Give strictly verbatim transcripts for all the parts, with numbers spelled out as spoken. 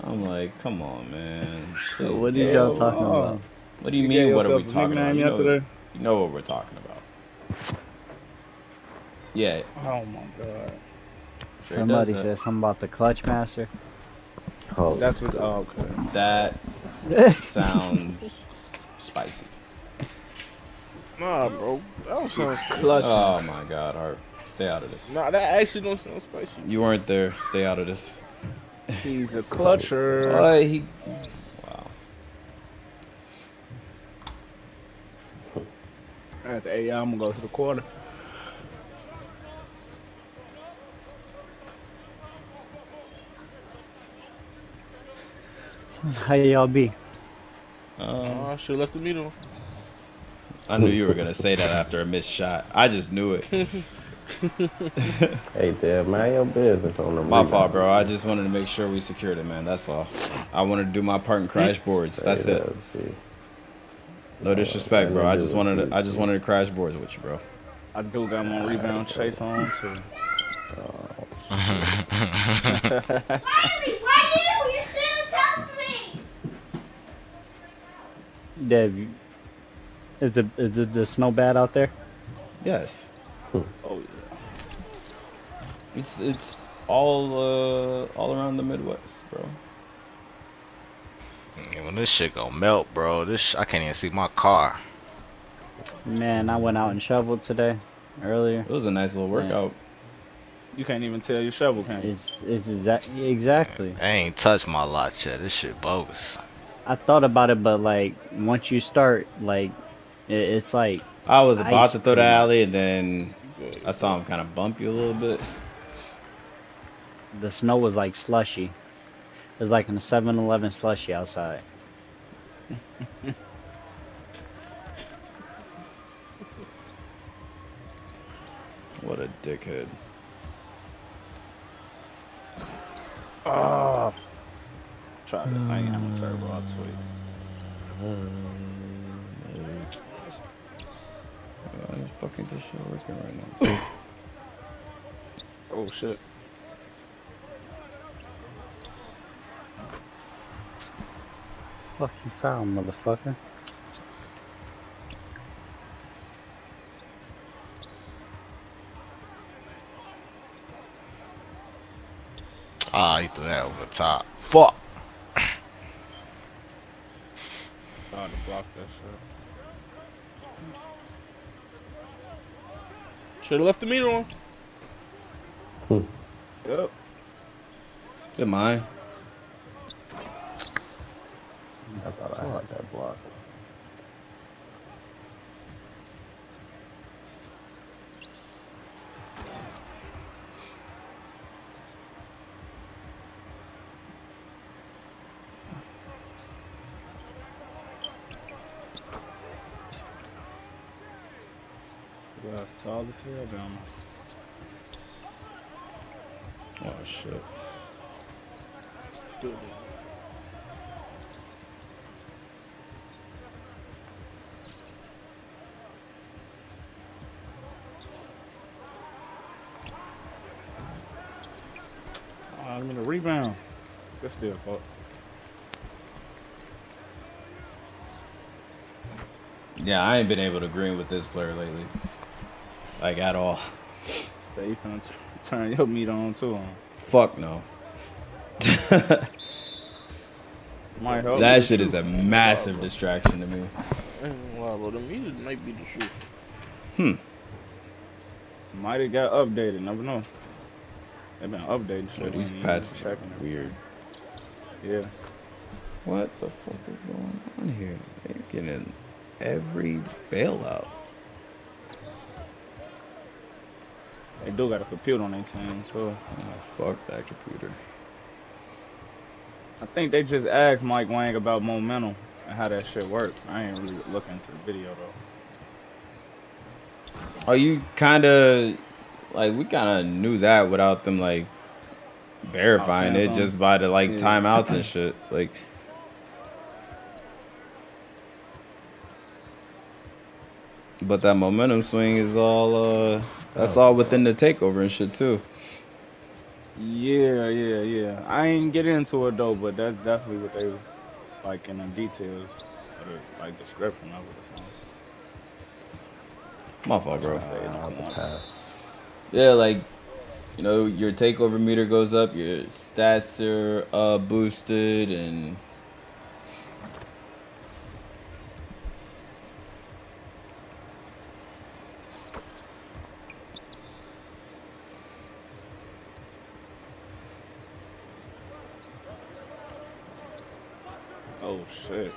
I'm like, come on, man. Please, what are y'all talking about? What do you, you mean? What are we talking about? You know, you know what we're talking about. Yeah. Oh my god. Sure Somebody said something about the clutch master. Oh, that's what. Oh, okay. That sounds spicy. Nah, bro. That don't sound spicy. Oh my god, Art. Stay out of this. Nah, that actually don't sound spicy. You weren't there. Stay out of this. He's a clutcher. Oh, he. Wow. At the A I, I'm gonna go to the quarter. How y'all be? Um, oh, I should have left the middle. I knew you were gonna say that after a missed shot. I just knew it. Hey, damn, man, your business on the My rebound. Fault, bro. I just wanted to make sure we secured it, man. That's all. I wanted to do my part in crash boards. That's hey, it. No disrespect, bro. I just wanted to, I just wanted to crash boards with you, bro. I do got my rebound chase on too. Oh. Riley, why didn't you still tell me? Dev, is the is the, the snow bad out there? Yes. Oh yeah. It's it's all uh all around the Midwest, bro. When this shit gonna melt, bro, this sh I can't even see my car. Man, I went out and shoveled today, earlier. It was a nice little workout. Man. You can't even tell your shovel, can you? It's it's exa exactly. I ain't touched my lot yet. This shit bogus. I thought about it, but like once you start, like it, it's like. I was about to throw the alley, and then I saw him kind of bump you a little bit. The snow was like slushy. It was like in a seven eleven slushy outside. What a dickhead. Oh. Try to. I ain't having a turbo, I'll tweet. Why is fucking this shit working right now? Oh shit. Fucking foul, motherfucker. Ah, he threw that over the top. Fuck. Trying to block that shit. Should have left the meter on. Hmm. Yep. Good mine. I thought I had that block. That's tall as hell down there. Oh shit. Dude. I'm in a rebound. That's still fuck. Yeah, I ain't been able to green with this player lately. Like, at all. So you finna turn your meat on, too, huh? Fuck no. Might help. That shit is a massive distraction to me. Wow, bro, the meat might be the truth. Hmm. Might have got updated, never know. They've been updating shit. Oh, these patches are weird. Yeah. What the fuck is going on here? They're getting every bailout. They do got a computer on their team, so. Oh, fuck that computer. I think they just asked Mike Wang about momentum and how that shit worked. I ain't really looking into the video though. Oh, you kind of like we kind of knew that without them like verifying it just by the like yeah. timeouts and shit. Like, but that momentum swing is all uh that's all within the takeover and shit too. Yeah, yeah, yeah. I ain't get into it though, but that's definitely what they was like in the details of the like description of it or something. My fault, bro. Trying to stay in the Uh, the corner. pass. Yeah, like, you know, your takeover meter goes up, your stats are uh, boosted, and Oh shit.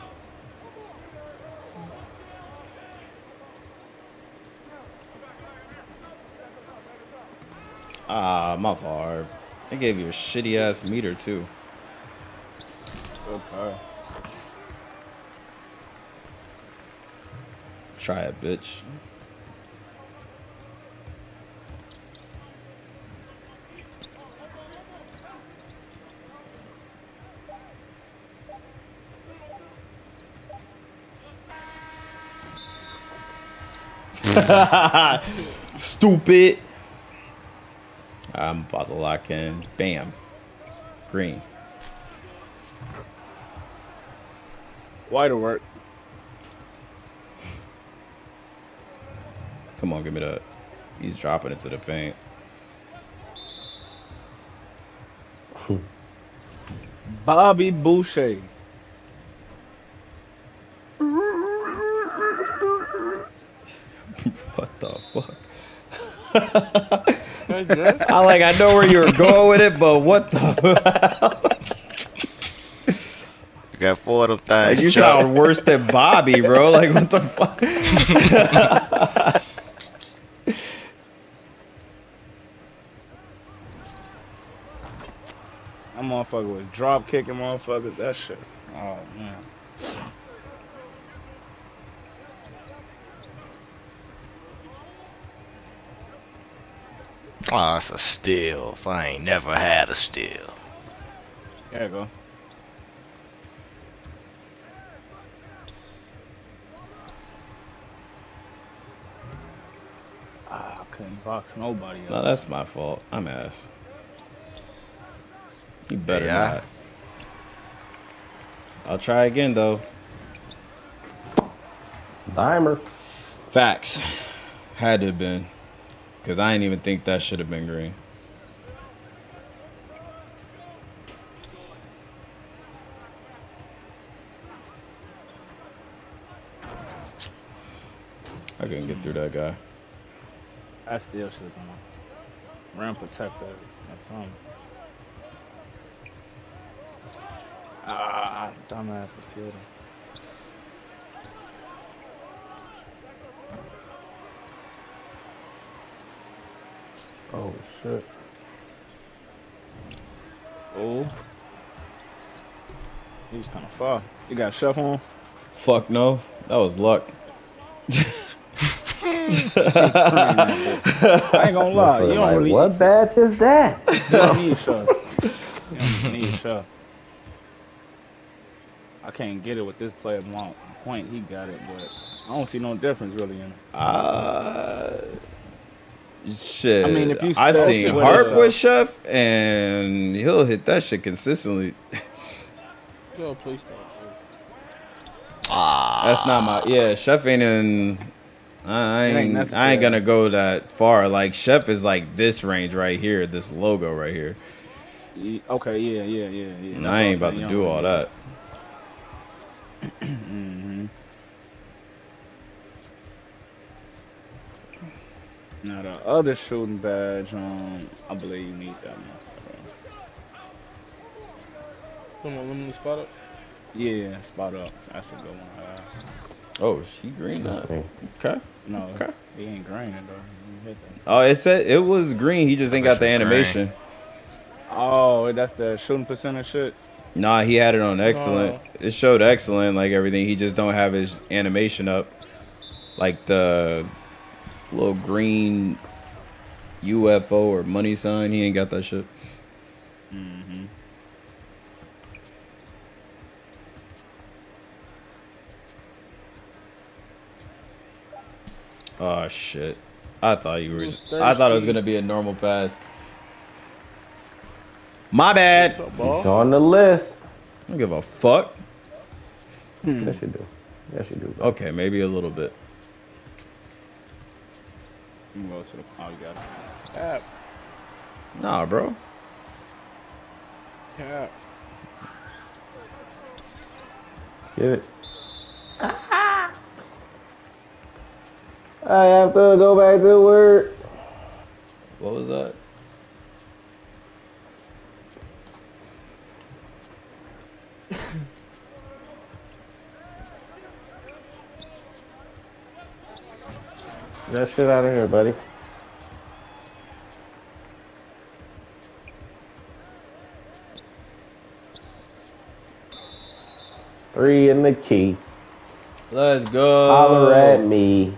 ah, my fault. They gave you a shitty ass meter too. Okay. Try it, bitch. Stupid. I'm about to lock in. Bam. Green. White work. Come on, give me that. He's dropping it to the paint. Bobby Boucher. What the fuck? That's I like. I know where you were going with it, but what the? You got four of them Like, things. you Chuck. sound worse than Bobby, bro. Like, what the fuck? That motherfucker was drop kicking motherfuckers. That shit. Oh man. Oh, that's a steal. If I ain't never had a steal. There you go. Ah, I couldn't box nobody No, up. that's my fault. I'm ass. You better Yeah. not. I'll try again though. Dimer. Facts. Had to have been. Because I didn't even think that should have been green. I couldn't get through that guy. I still should have done. Rim protector or something. Ah, dumbass computer. Oh shit. Oh. He's kind of far. You got chef on? Fuck no. That was luck. I ain't gonna lie. You don't Like, really what batch is that? you don't need chef. You don't need chef. I can't get it with this player want point. He got it, but I don't see no difference really in it. Uh, shit. I mean, if you I still seen sit with Harp it, with Chef, and he'll hit that shit consistently. Yo, please stop. Ah, That's not my. Yeah, Chef ain't in. I It ain't ain't. I necessary. ain't gonna go that far. Like Chef is like this range right here, this logo right here. Ye- Okay, yeah, yeah, yeah, yeah. And I ain't about to do all that. Mm-hmm. Now the other shooting badge, um, I believe you need that one. Come on, let me spot up. Yeah, spot up. That's a good one. Uh, Oh, she green now. Okay. no, Okay. he ain't green it though. He hit that. Oh, it said it was green. He just ain't got the Green. animation. Oh, that's the shooting percentage shit. Nah, he had it on excellent. No. It showed excellent, like everything. He just don't have his animation up, like the little green U F O or money sign. He ain't got that shit. Mm-hmm. Oh shit! I thought you were. Who's I thought it was thirsty? gonna be a normal pass. My bad. What's up, He's ball? on the list. I don't give a fuck. Hmm. Yes, you do. Yes, you do. Bro. Okay, maybe a little bit. You can go to the. Oh, you got it. Cap. Nah, bro. Cap. Get it. I have to go back to work. What was that? That shit out of here, buddy. Three in the key. Let's go. Holler at me.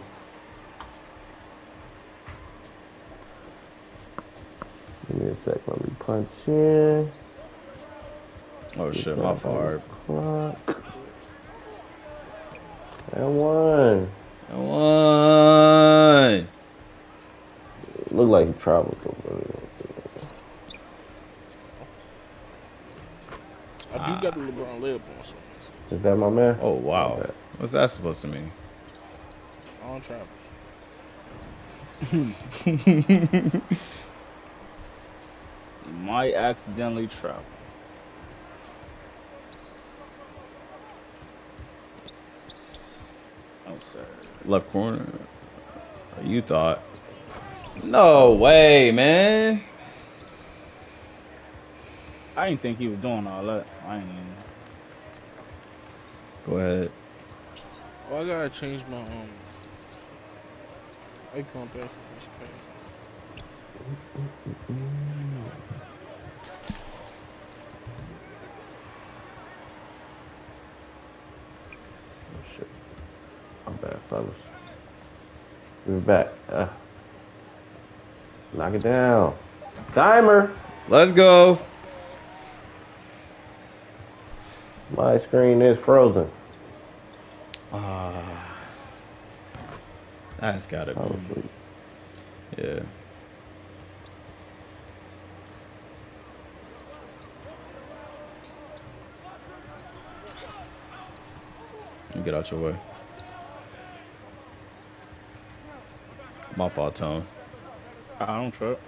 Give me a sec. Let me punch in. Oh shit, my fault. Clock. And one. And one. Look like he traveled though. I do got the LeBron layup on something. Is that my man? Oh wow. Okay. What's that supposed to mean? I don't travel. You might accidentally travel. Oh, sir. Left corner. You thought? No way, man. I didn't think he was doing all that. I ain't even. Go ahead. Oh, I gotta change my um icon passing. Oh, shit. I'm bad, fellas. We're back. Uh, knock it down. Timer. Let's go. My screen is frozen. Ah. That's gotta be. Probably. Yeah. Get out your way. My fault, Tone. I don't trip.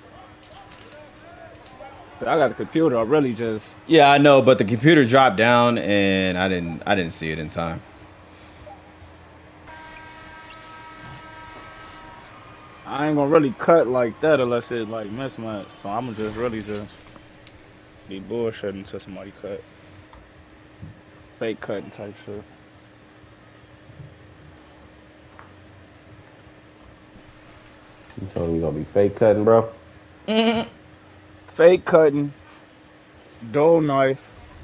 I got the computer. I really just. Yeah, I know, but the computer dropped down and I didn't I didn't see it in time. I ain't gonna really cut like that unless it like mismatch. So I'm gonna just really just be bullshitting until somebody cut. Fake cutting type shit. You told me you gonna be fake cutting, bro? Fake cutting. Dull knife.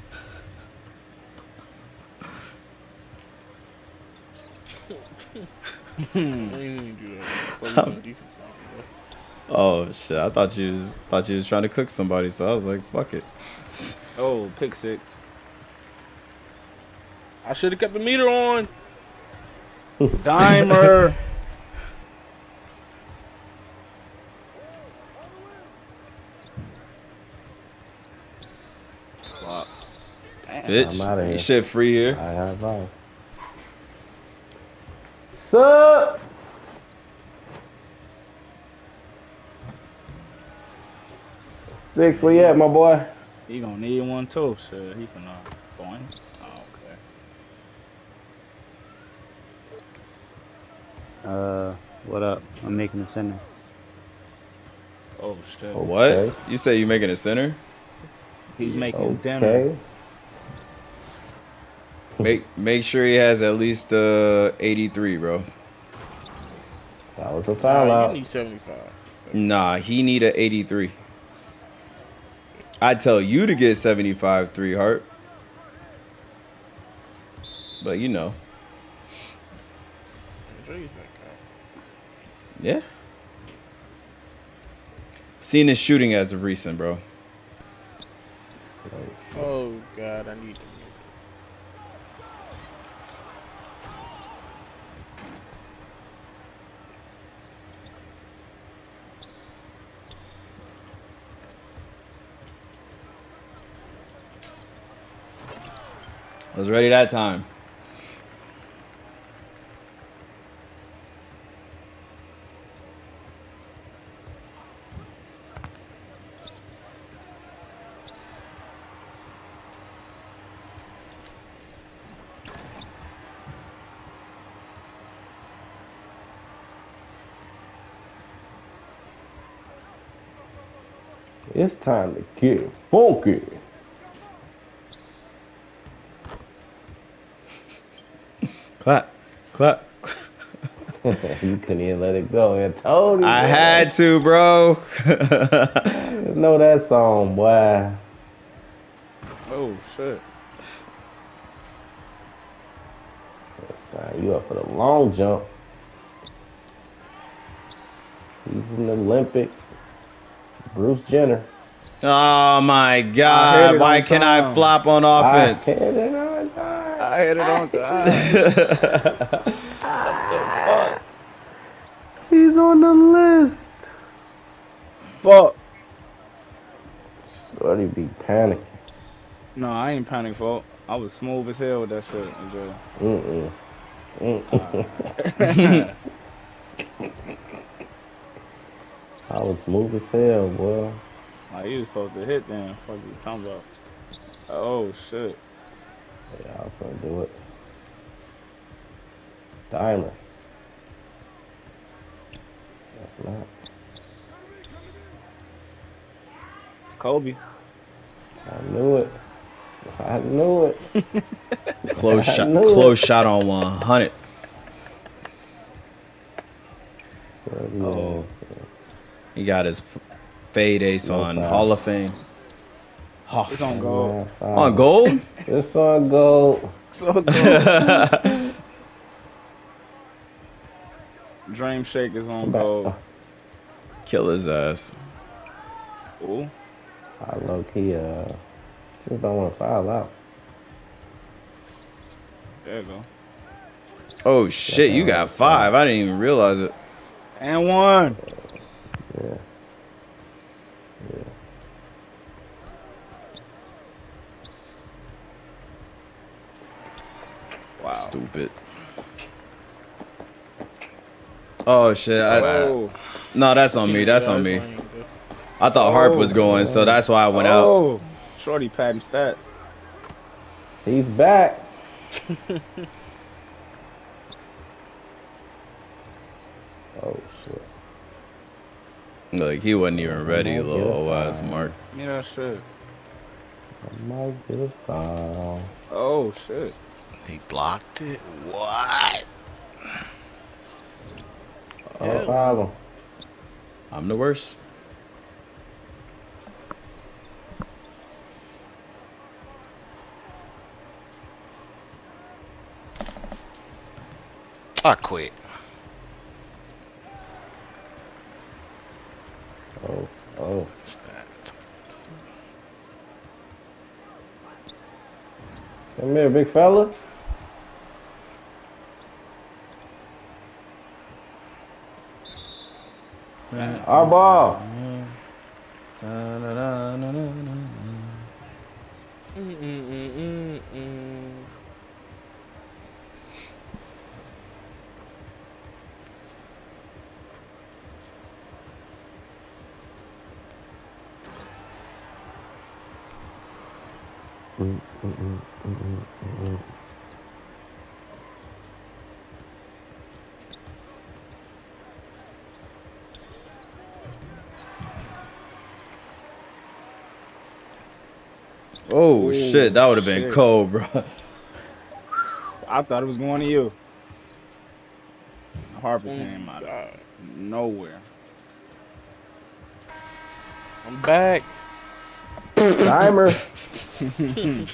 I didn't even do that. I thought we was on defense now, bro. Oh shit! I thought you was thought you was trying to cook somebody, so I was like, "Fuck it." Oh, pick six. I should have kept the meter on. Dimer. Fuck. Damn. Bitch, I'm outta you here. shit free here. I have five. Sup? Six, where you at, my boy? He gonna need one too, shit. He finna going. Oh, okay. Uh, what up? I'm making a center. Oh shit. What? Okay. You say you making a center? He's making dinner. Okay. Make make sure he has at least uh eighty-three, bro. That was a Nah, foul you out. need seventy-five. Nah, he need a eighty-three. I'd tell you to get seventy-five three heart. But you know. Yeah. Seen his shooting as of recent, bro. Oh god, I need to. I was ready that time. It's time to get funky. Clap, clap. You couldn't even let it go. I told you. I boy. had to, bro. I know that song, boy. Oh shit. Son, you up for the long jump. He's an Olympic. Bruce Jenner. Oh my I God! hit it Why on can I time. flop on offense? I hit it on time. I hit it on time. He's on the list. Fuck. Shorty be panicking. No, I ain't panic fault. I was smooth as hell with that shit. Enjoy. Mm-mm. Mm-mm. I was smooth as hell, boy. Like, you was supposed to hit then. Fuck you talking about. Oh, shit. Yeah, I was gonna do it. Dimer. That's not. Kobe. I knew it. I knew it. Close I shot. knew Close it. shot on one hundred. Oh. He got his fade ace No on foul. Hall of Fame. Oh, It's on gold. on gold? It's on gold. It's on gold. Dream Shake is on gold. Kill his ass. Ooh. I low key, uh, just don't want to foul out. There you go. Oh shit! You got five. I didn't even realize it. And one. Yeah. Yeah. Wow. Stupid. Oh shit! I, Oh. no, that's on me. That's on me. I thought Harp was going, so that's why I went out. Oh. Shorty padding stats. He's back. Oh shit. Like he wasn't even ready, little old ass Mark. Yeah, that shit. I might get a foul. Oh, shit. He blocked it? What? No problem. I'm the worst. I quit. Oh, oh. What's that? Come here, big fella. Our ball. Mm, mm, mm, mm, mm, mm. Oh shit! That would have been shit. cold, bro. I thought it was going to you. Harper came out of nowhere. I'm back. Timer. You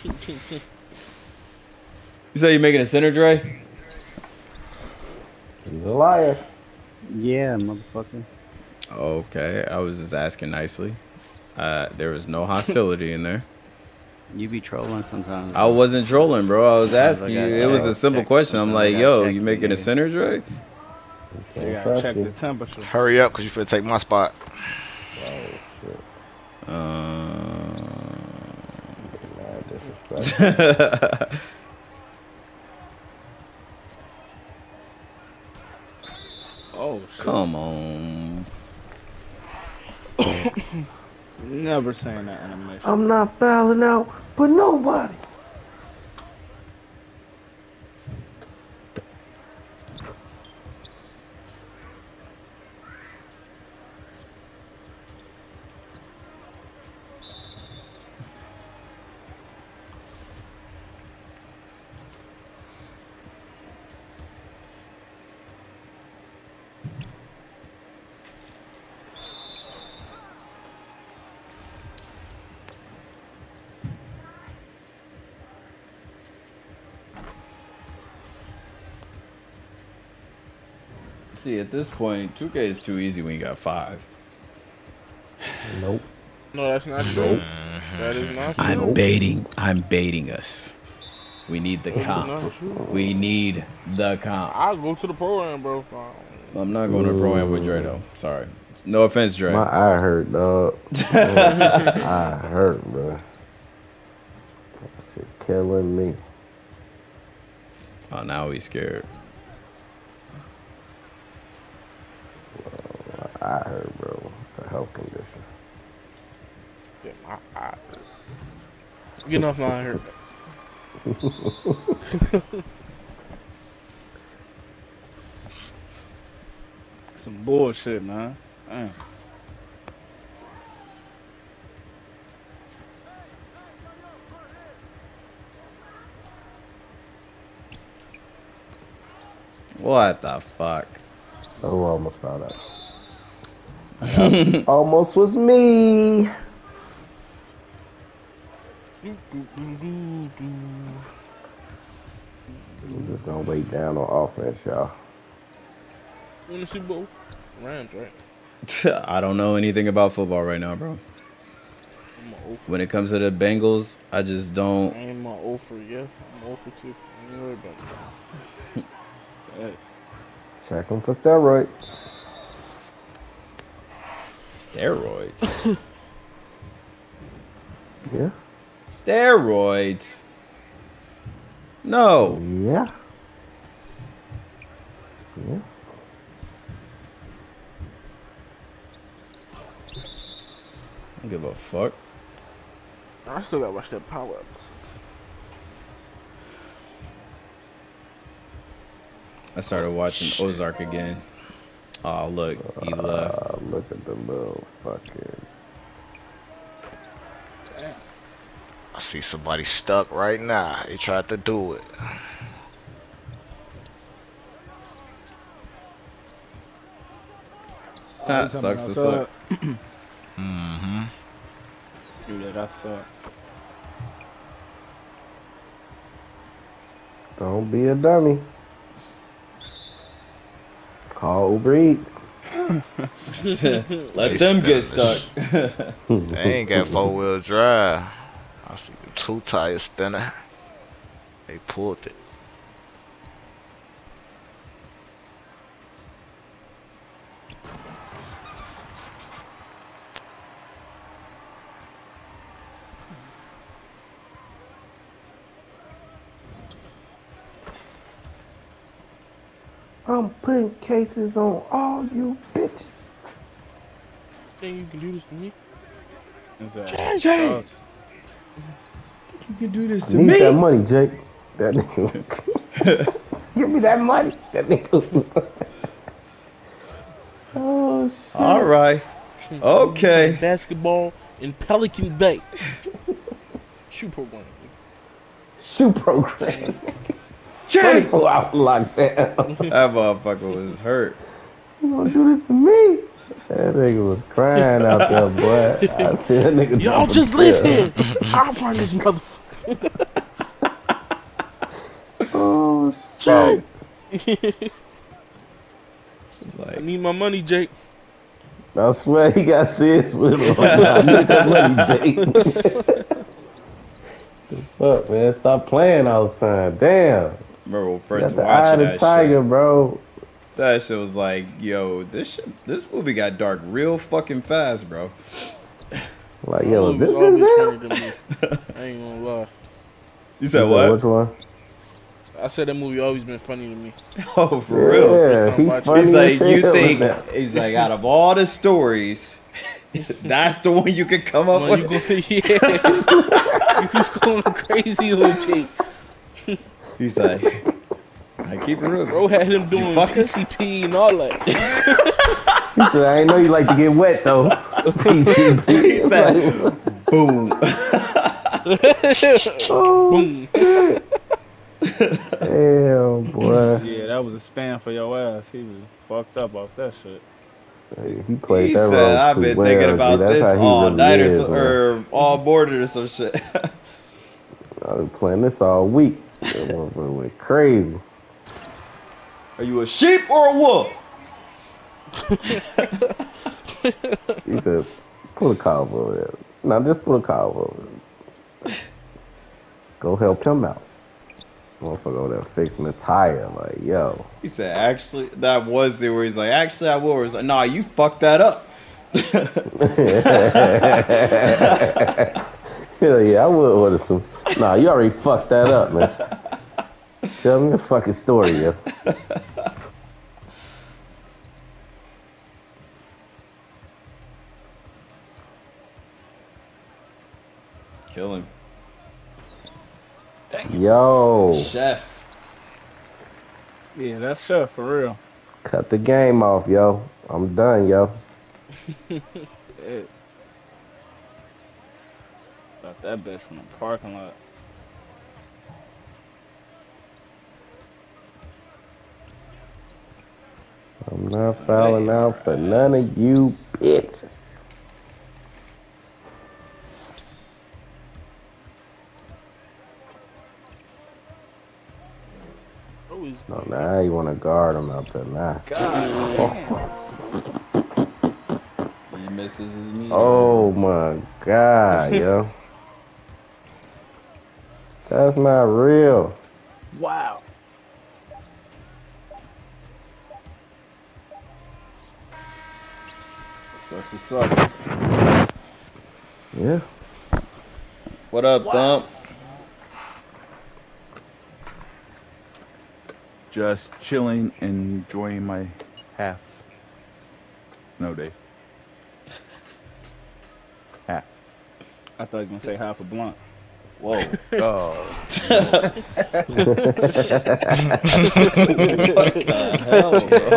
say you making a center, Dre? He's a liar. Yeah, motherfucker. Okay, I was just asking nicely. Uh, there was no hostility in there. You be trolling sometimes. I wasn't trolling, bro. I was asking you. I It was a gotta simple check- question. I'm like, I gotta yo, check you the making a game. center, Dre? You Can't gotta trust check you. the temperature. Hurry up, because you finna take my spot. Oh, shit. Uh, Mad disrespect. Come on. Never saying that animation. I'm not fouling out, but nobody. See, at this point, two K is too easy when you got five. Nope. No, that's not true. That is not true. I'm baiting. I'm baiting us. We need the comp. Not true. We need the comp. I'll go to the program, bro. I'm not going to pro-am with Dre, though. Sorry. No offense, Dre. My eye hurt, dog. Eye hurt, bro. That shit killing me. Oh, now he's scared. My eye hurt, bro. It's a health condition. Yeah, my eye hurt. Get off my eye hurt. Some bullshit, man. Damn. What the fuck? Oh, almost found out. Almost was me. I'm just gonna wait down on offense, y'all. Win the Super Bowl? Rams, right? I don't know anything about football right now, bro. When it comes to the Bengals, I just don't. I ain't my oh for yeah. I'm oh for two. I ain't worried about that. Check them for steroids. Steroids? Yeah. Steroids? No. Yeah. Yeah. I don't give a fuck. I still gotta watch that Power episode. I started watching Ozark again. Oh, look, he left. Uh, look at the little fucking. I see somebody stuck right now. They tried to do it. That sucks to suck. Mm-hmm. Dude, that sucks. Don't be a dummy. Call Uber Eats. Let them get stuck. They ain't got four wheel drive. I see the two tire spinner. They pulled it. I'm putting cases on all you bitches. Think you can do this to me? Is that Jay, Jay. You can do this to I need me. that money, Jake. That nigga. Give me that money. That nigga. Oh shit. All right. Okay. Basketball in Pelican Bay. Shoe program. Shoe program. Jay. Oh, I was locked down. That motherfucker was hurt. You gonna do this to me? That nigga was crying out there, boy. I see that nigga. Y'all just live here. I'll find this motherfucker. Oh shit. Like, I need my money, Jake. I swear he got serious with him. I need that money, Jake. Fuck, man. Stop playing all the time. Damn. remember That's first the eye of watching the that tiger, shit. bro. That shit was like, yo, this shit, this movie got dark real fucking fast, bro. Like, yo, It this was always is funny him? to me. I ain't gonna lie. You said You what? Which one? I said that movie always been funny to me. Oh, for real. Yeah, he's funny He's as like, you hell in think, that. he's like, out of all the stories, that's the one you could come up Man, with. you going, yeah. You just going crazy with Jake. He's like, I keep it real. Bro had him Did you doing fuck her? P C P and all that. He said, I ain't know you like to get wet though. He said, boom. Oh, Boom. shit. Damn, boy. Yeah, that was a spam for your ass. He was fucked up off that shit. Hey, he played He that said, role I've too been well, thinking G. about That's this how he all really night or, is, so, man. or all boarded or some shit. I've been playing this all week. That motherfucker went crazy. Are you a sheep or a wolf? He said, put a cow over there. No, just put a cow over there. Go help him out. Motherfucker over there fixing the tire. Like, yo. He said, actually, that was it where he's like, actually, I will. He's like, nah, you fucked that up. Hell yeah, I would order some. Nah, you already fucked that up, man. Tell me a fucking story, yo. Kill him. Yo. Chef. Yeah, that's Chef for real. Cut the game off, yo. I'm done, yo. Yeah. Got that bitch from the parking lot. I'm not fouling out for none of you bitches. Always. No, now you want to guard him out there now. He misses his meat. Oh my God, yo. That's not real. Wow. Sucks to suck. Yeah. What up, Thump? Just chilling, enjoying my half snow day. Half. I thought he was gonna say half a blunt. Whoa. Oh. What the hell,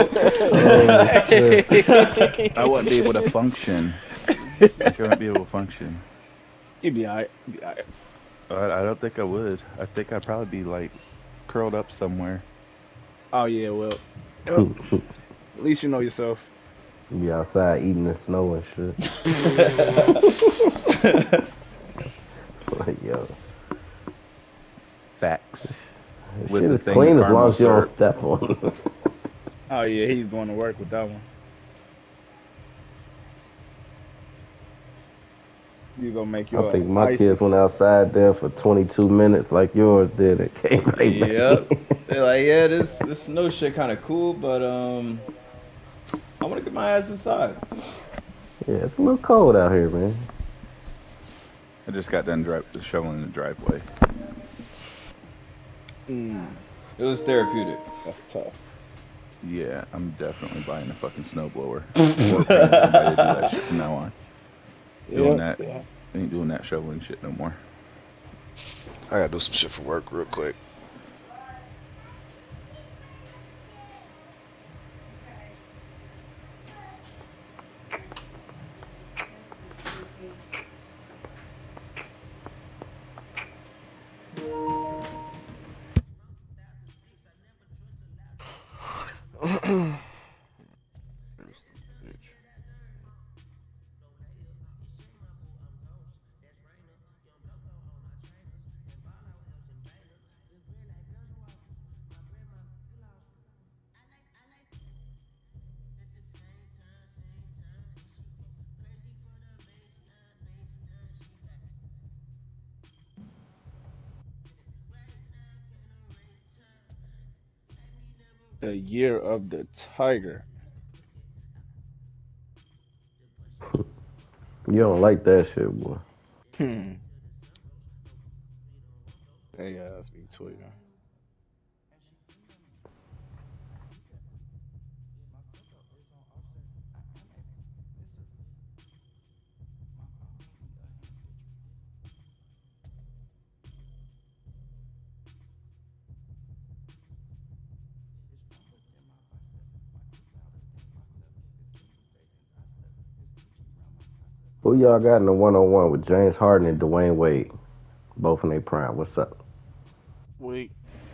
bro? I wouldn't be able to function. I wouldn't be able to function. You'd be alright. You'd be alright. I, I don't think I would. I think I'd probably be like curled up somewhere. Oh yeah, well. Yep. At least you know yourself. Be outside eating the snow and shit. Like, yo. Facts. Shit is clean as long as you don't step on it. Oh yeah, he's going to work with that one. You gonna make your I think my icy. kids went outside there for twenty-two minutes like yours did and came right Yep. back. They're like, yeah, this this snow shit kind of cool, but um, I want to get my ass inside. Yeah, it's a little cold out here, man. I just got done dri shoveling the driveway. Mm, It was therapeutic. that's tough. Yeah, I'm definitely buying a fucking snowblower. Or paying somebody to do that shit from now on. Doing Yeah, that. yeah. Ain't doing that shoveling shit no more. I gotta do some shit for work real quick. The year of the tiger. You don't like that shit, boy. Hmm. Hey, uh, that's me tweeting. Who y'all got in the one on one with James Harden and Dwayne Wade? Both in their prime. What's up? Wait.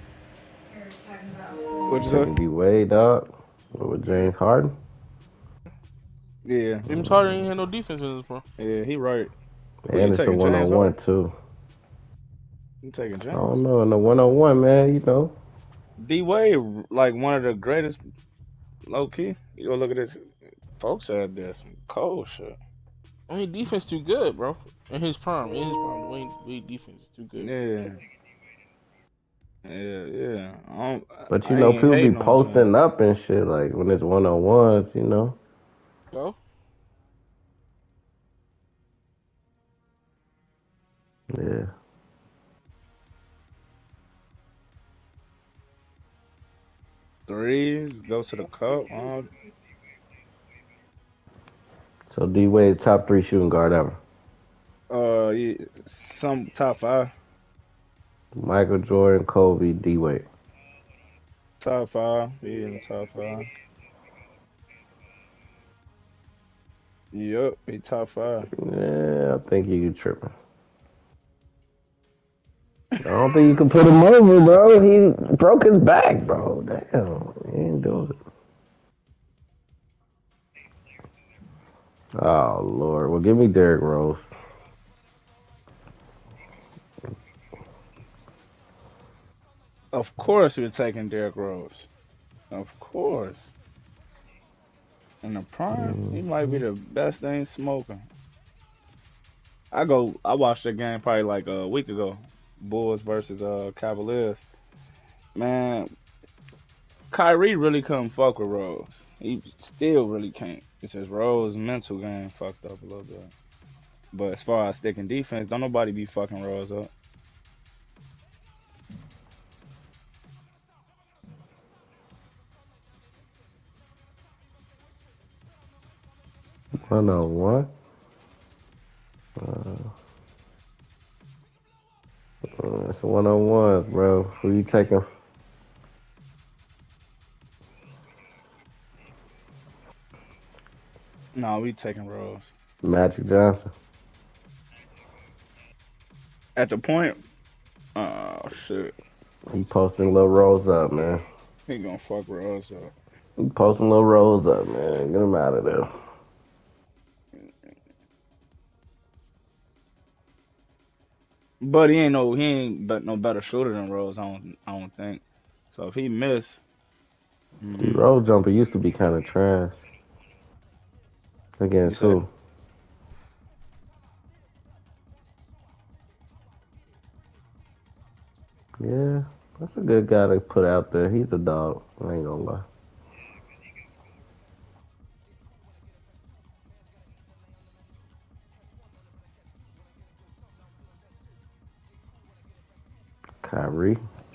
What'd you say? Taking D Wade, dog. What with James Harden? Yeah. James Harden ain't had no defense in this, bro. Yeah, he right. Who And you it's a taking, one on James one Harden? too. You taking I James? don't know. In the one on one, man, you know. D Wade, like one of the greatest, low key. You go look at this. Folks said this some cold shit. I mean, defense too good, bro. In his prime, in his prime, Dwayne Wade defense is too good. Yeah. Yeah, yeah. I don't, But you I know, ain't people be hating on posting James. up and shit like when it's one on ones, you know. So, Yeah. Threes, go to the cup. Uh, So D Wade, top three shooting guard ever. uh yeah, some top five. Michael Jordan, Kobe, D Wade. Top five. Yeah, top five. Yup, he top five. Yeah, I think you tripping. I don't think you can put him over, bro. He broke his back, bro. Damn, he ain't doing it. Oh Lord, well give me Derrick Rose. Of course we're taking Derrick Rose. Of course. In the prime, he might be the best thing smoking. I go I watched the game probably like a week ago. Bulls versus uh Cavaliers. Man, Kyrie really couldn't fuck with Rose. He still really can't. It's just Rose mental game fucked up a little bit. But as far as sticking defense, don't nobody be fucking Rose up. One on one. Uh, uh, it's a one on one, bro. Who you taking? No, we taking Rose. Magic Johnson. At the point, oh shit, He posting little Rose up, man. he gonna fuck Rose up. He posting little Rose up, man. Get him out of there. But he ain't no he ain't but no better shooter than Rose. I don't I don't think. So if he miss, The mm-hmm. Rose jumper used to be kind of trash. Again, You too. Yeah, that's a good guy to put out there. He's a dog. I ain't gonna lie. Kyrie.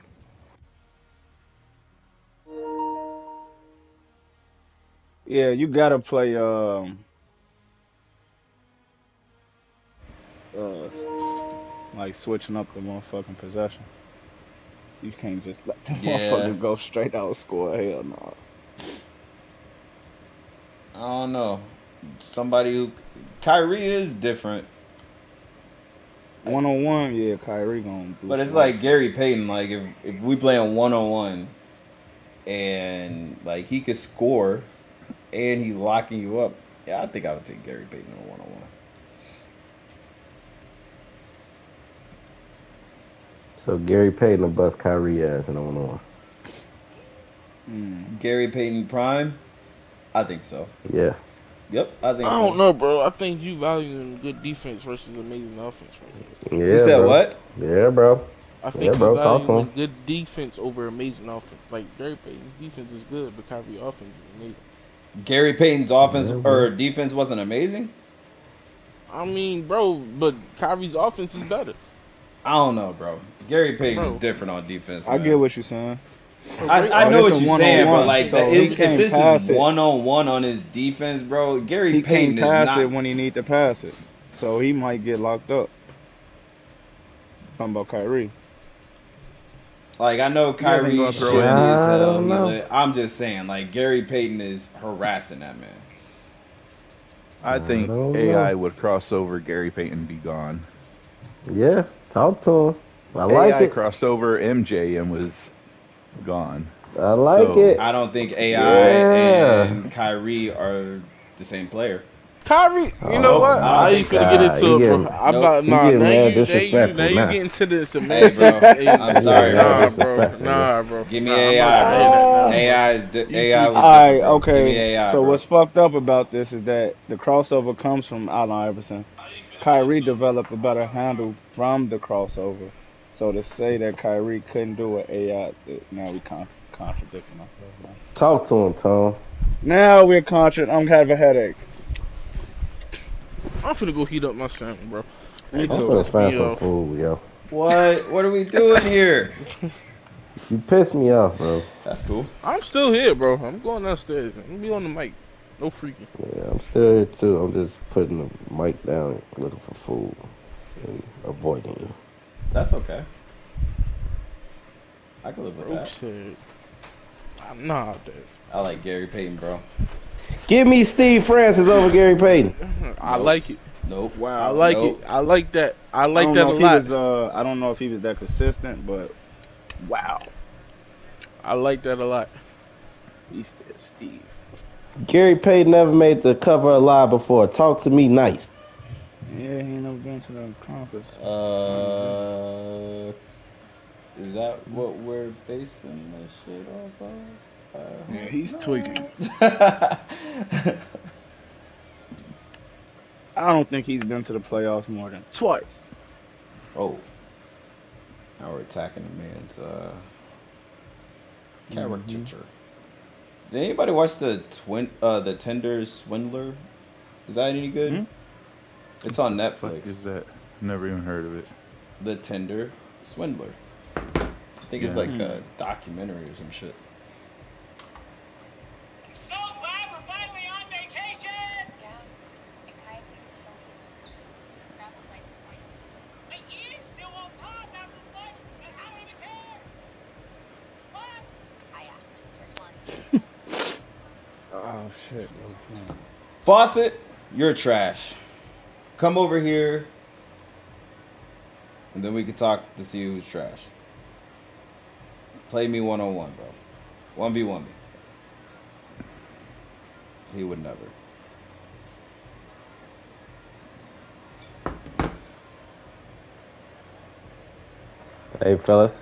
Yeah, you gotta play um uh like switching up the motherfucking possession. You can't just let the Yeah. motherfucker go straight out and score. Hell no. I don't know. Somebody who Kyrie is different. One on one, yeah, Kyrie gonna do But it's something. like Gary Payton, like if, if we play on one on one and like he could score and he locking you up, yeah, I think I would take Gary Payton on one on one. So Gary Payton will bust Kyrie ass in a one on one. Mm. Gary Payton prime? I think so. Yeah. Yep, I think I so. don't know, bro. I think you valuing good defense versus amazing offense right here. Yeah. You said bro. what? Yeah, bro. I think Yeah, bro, you talk to valuing him. good defense over amazing offense. Like Gary Payton's defense is good, but Kyrie offense is amazing. Gary Payton's offense Yeah, bro. or defense wasn't amazing? I mean, bro, but Kyrie's offense is better. I don't know, bro. Gary Payton Bro. is different on defense. I man. get what you're saying. I, I Oh, know this what a you're saying, but one-on-one, like so that he is, if can't this pass is it. one on one on his defense, bro, Gary He Payton can't is pass not. it when he need to pass it. So he might get locked up. Talking about Kyrie. Like I know ain't Kyrie gonna shifty throw it. as I hell. don't He know. lit. I'm just saying, like Gary Payton is harassing that man. I think don't A I know. would cross over, Gary Payton be gone. Yeah, talk to him. I A like I it. crossed over M J and was gone. I like So, it. I don't think A I Yeah. and Kyrie are the same player. Kyrie, you know Nope, what? I don't I ain't think finna so. get Nah, into he it, bro. getting, I'm Nope. about he nah. getting Now mad you, now you, now disrespectful you now. get into the Hey, bro. semantics. Hey, I'm sorry, nah, bro. bro. Disrespectful, Nah, bro. Give me Nah, I'm A not I, trying to bro. hear that. Nah, A I is bro. di- You A I too. was Alright, different, bro. Give me okay. A I, So bro. what's fucked up about this is that the crossover comes from Allen Iverson. Kyrie developed a better handle from the crossover. So to say that Kyrie couldn't do it, A I, it- now we con- contradicting ourselves. Man. Talk to him, Tom. Now we're contra. I'm having a headache. I'm finna go heat up my sandwich, bro. Me It I'm just too. finna pissed find me some off. food, yo. What? What are we doing here? You pissed me off, bro. That's cool. I'm still here, bro. I'm going downstairs. I'm gonna be on the mic. No freaking. Yeah, I'm still here too. I'm just putting the mic down, looking for food, and avoiding you. That's okay. I can live with Bro that. said, I'm not Dave. I like Gary Payton, bro. Give me Steve Francis over Gary Payton. I Nope. like it. Nope. I Wow. like Nope. it. I like that. I I like don't that know a if he lot. was. Uh, I don't know if he was that consistent, but wow, I like that a lot. he's still Steve. Gary Payton never made the cover of Live before. Talk to me nice. Yeah, he ain't never been to the conference. Uh, is that what we're basing this shit off of? Uh, Yeah, he's tweaking. I don't think he's been to the playoffs more than twice. Oh. Now we're attacking the man's uh, caricature. Mm-hmm. Did anybody watch the twin uh the Tinder Swindler? Is that any good? Hmm? It's on What Netflix. is that? Never even heard of it. The Tinder Swindler. I think it's Yeah. like a documentary or some shit. So glad we're finally on vacation! Yeah. And Kylie was so evil. That was like the point. But you still won't pause after the fight, and I don't even care! What? I yeah. Search one. Oh shit. Fawcett, you're trash. Come over here, and then we can talk to see who's trash. Play me one on one, bro. One v one me. He would never. Hey, fellas.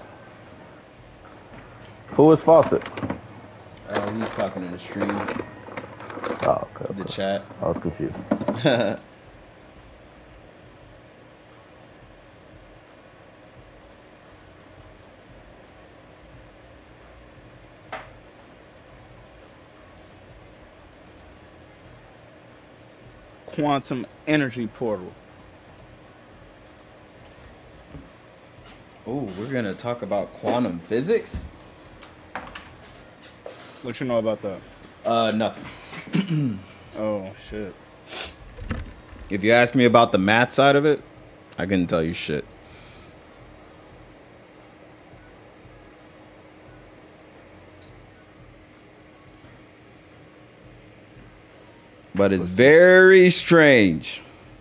Who is Fawcett? Uh, he's talking in the stream, Oh, okay. the okay. chat. I was confused. Quantum energy portal. Oh, we're gonna talk about quantum physics? What you know about that? Uh, nothing. Oh shit. If you ask me about the math side of it, I couldn't tell you shit. But it's very strange.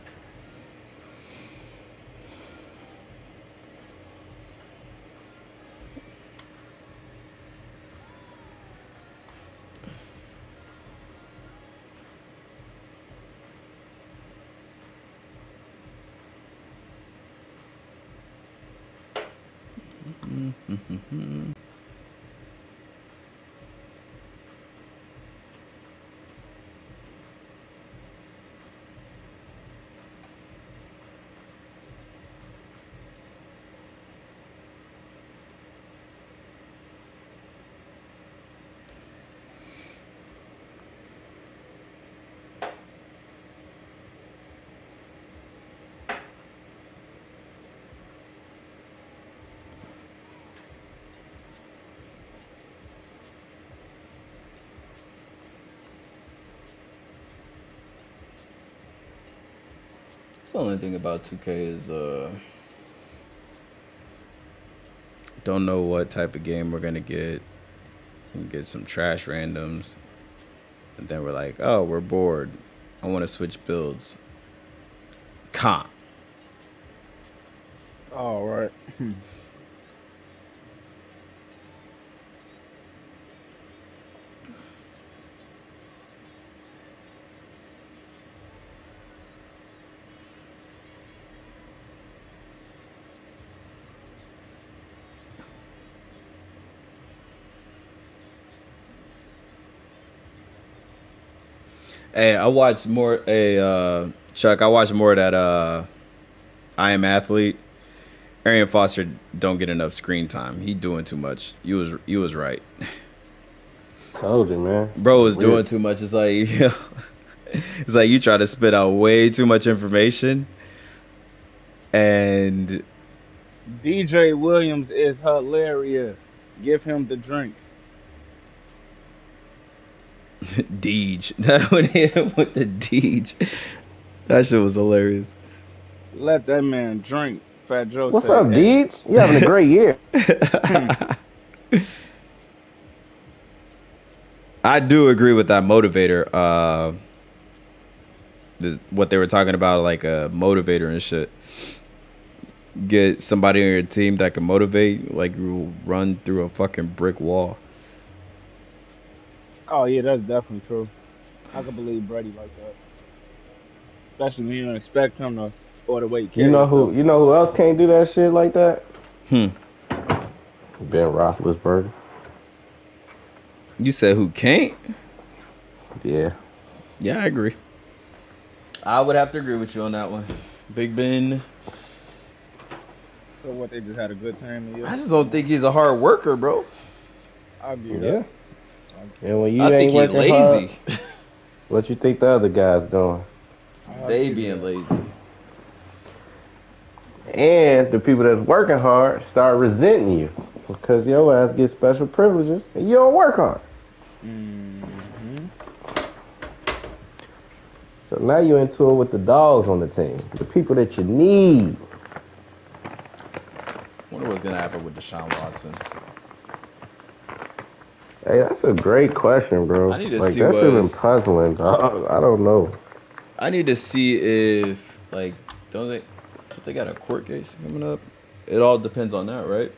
The only thing about two K is uh don't know what type of game we're gonna get. We get some trash randoms, and then we're like, oh, we're bored. I want to switch builds. Comp. All right. Hey, I watched more. Hey, uh, Chuck, I watched more of that. Uh, I Am Athlete. Arian Foster don't get enough screen time. He doing too much. You was you was right. Told you, man. Bro was Weird. doing too much. It's like it's like you try to spit out way too much information, and D J Williams is hilarious. Give him the drinks. Deej. That would hit him with the Deej. That shit was hilarious. Let that man drink. Fat Joe What's said, up, hey. Deej? You having a great year. I do agree with that motivator. Uh, this, what they were talking about, like a motivator and shit. Get somebody on your team that can motivate, like you run through a fucking brick wall. Oh yeah, that's definitely true. I can believe Brady like that, especially when you don't expect him to order weight. You know who? You know who else can't do that shit like that? Hmm. Ben Roethlisberger. You said who can't? Yeah. Yeah, I agree. I would have to agree with you on that one. Big Ben. So what? They just had a good time. I just don't think he's a hard worker, bro. I'll be Yeah. that. And when you I ain't think he's working lazy. hard, what you think the other guys doing? They being lazy. And the people that's working hard start resenting you because your ass gets special privileges and you don't work hard. Mm-hmm. So now you're into it with the dogs on the team, the people that you need. Wonder what's gonna happen with Deshaun Watson. Hey, that's a great question, bro. I need to like, see that shit been what's- puzzling, dog. I don't know. I need to see if, like, don't they, don't they got a court case coming up? It all depends on that, right?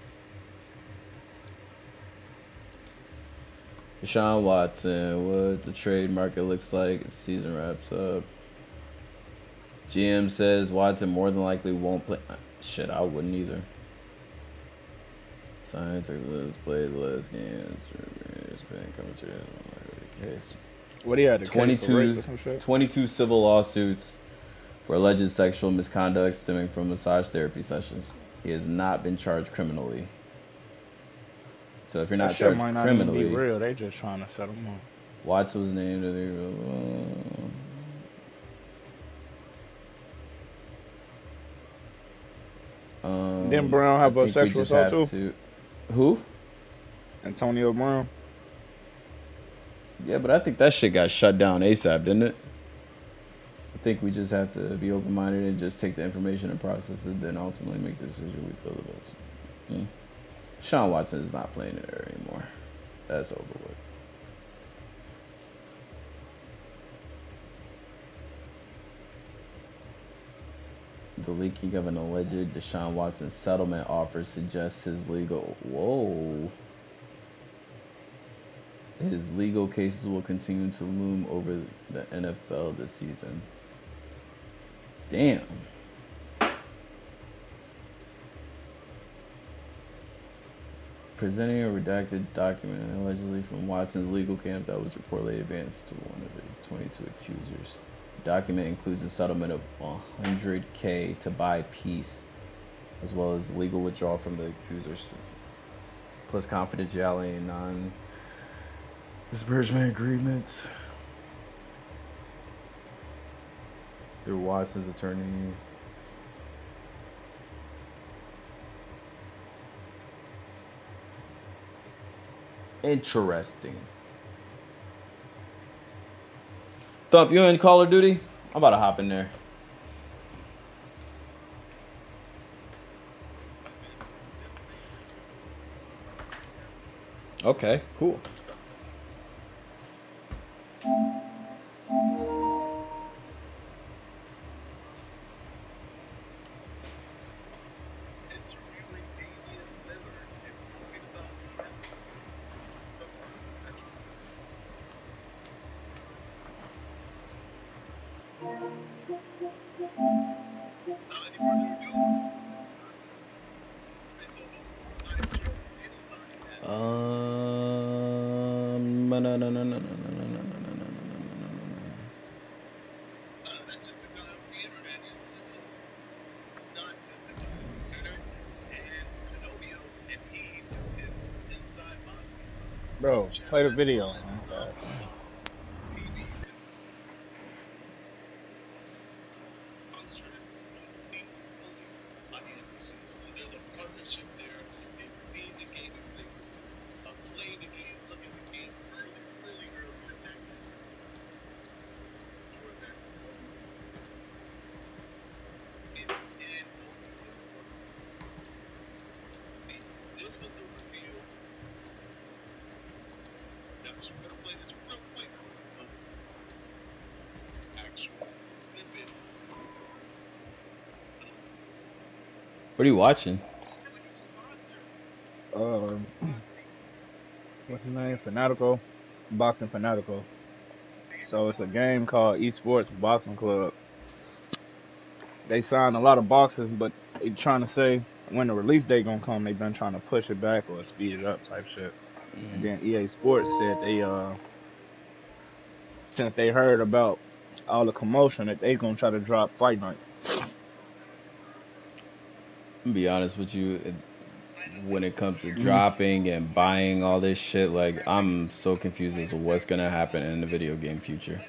Deshaun Watson, what the trade market looks like as the season wraps up. G M says Watson more than likely won't play. Shit, I wouldn't either. Science, let's play the last games. It's been coming to the case. What do you have? twenty-two, twenty-two civil lawsuits for alleged sexual misconduct stemming from massage therapy sessions. He has not been charged criminally. So if you're not that charged shit might not criminally, even be real. They just trying to set him up. Watson was named. Uh, Um, Didn't Brown have I a think we sexual just assault have too? to- Who? Antonio Brown. Yeah, but I think that shit got shut down ASAP, didn't it? I think we just have to be open-minded and just take the information and process it, then ultimately make the decision we feel the best. Hmm. Sean Watson is not playing it there anymore. That's over with. The leaking of an alleged Deshaun Watson settlement offer suggests his legal... Whoa. His legal cases will continue to loom over the N F L this season. Damn. Presenting a redacted document allegedly from Watson's legal camp that was reportedly advanced to one of his twenty-two accusers. The document includes a settlement of one hundred K to buy peace, as well as legal withdrawal from the accusers, plus confidentiality and non-disbursement agreements through Watson's attorney. Interesting. Thump, you in Call of Duty? I'm about to hop in there. Okay, cool. Um, no, no, no, no, no, no, no, no, no, no, no, no, no. Bro, play the video. Man. God. What are you watching? Um, what's his name? Fanatical, Boxing Fanatical. So it's a game called Esports Boxing Club. They signed a lot of boxers, but they trying to say when the release date gonna come. They've been trying to push it back or speed it up, type shit. Mm. And then E A Sports said they uh, since they heard about all the commotion, that they gonna try to drop Fight Night. I'm gonna be honest with you, it, when it comes to dropping and buying all this shit, like, I'm so confused as to what's gonna happen in the video game future.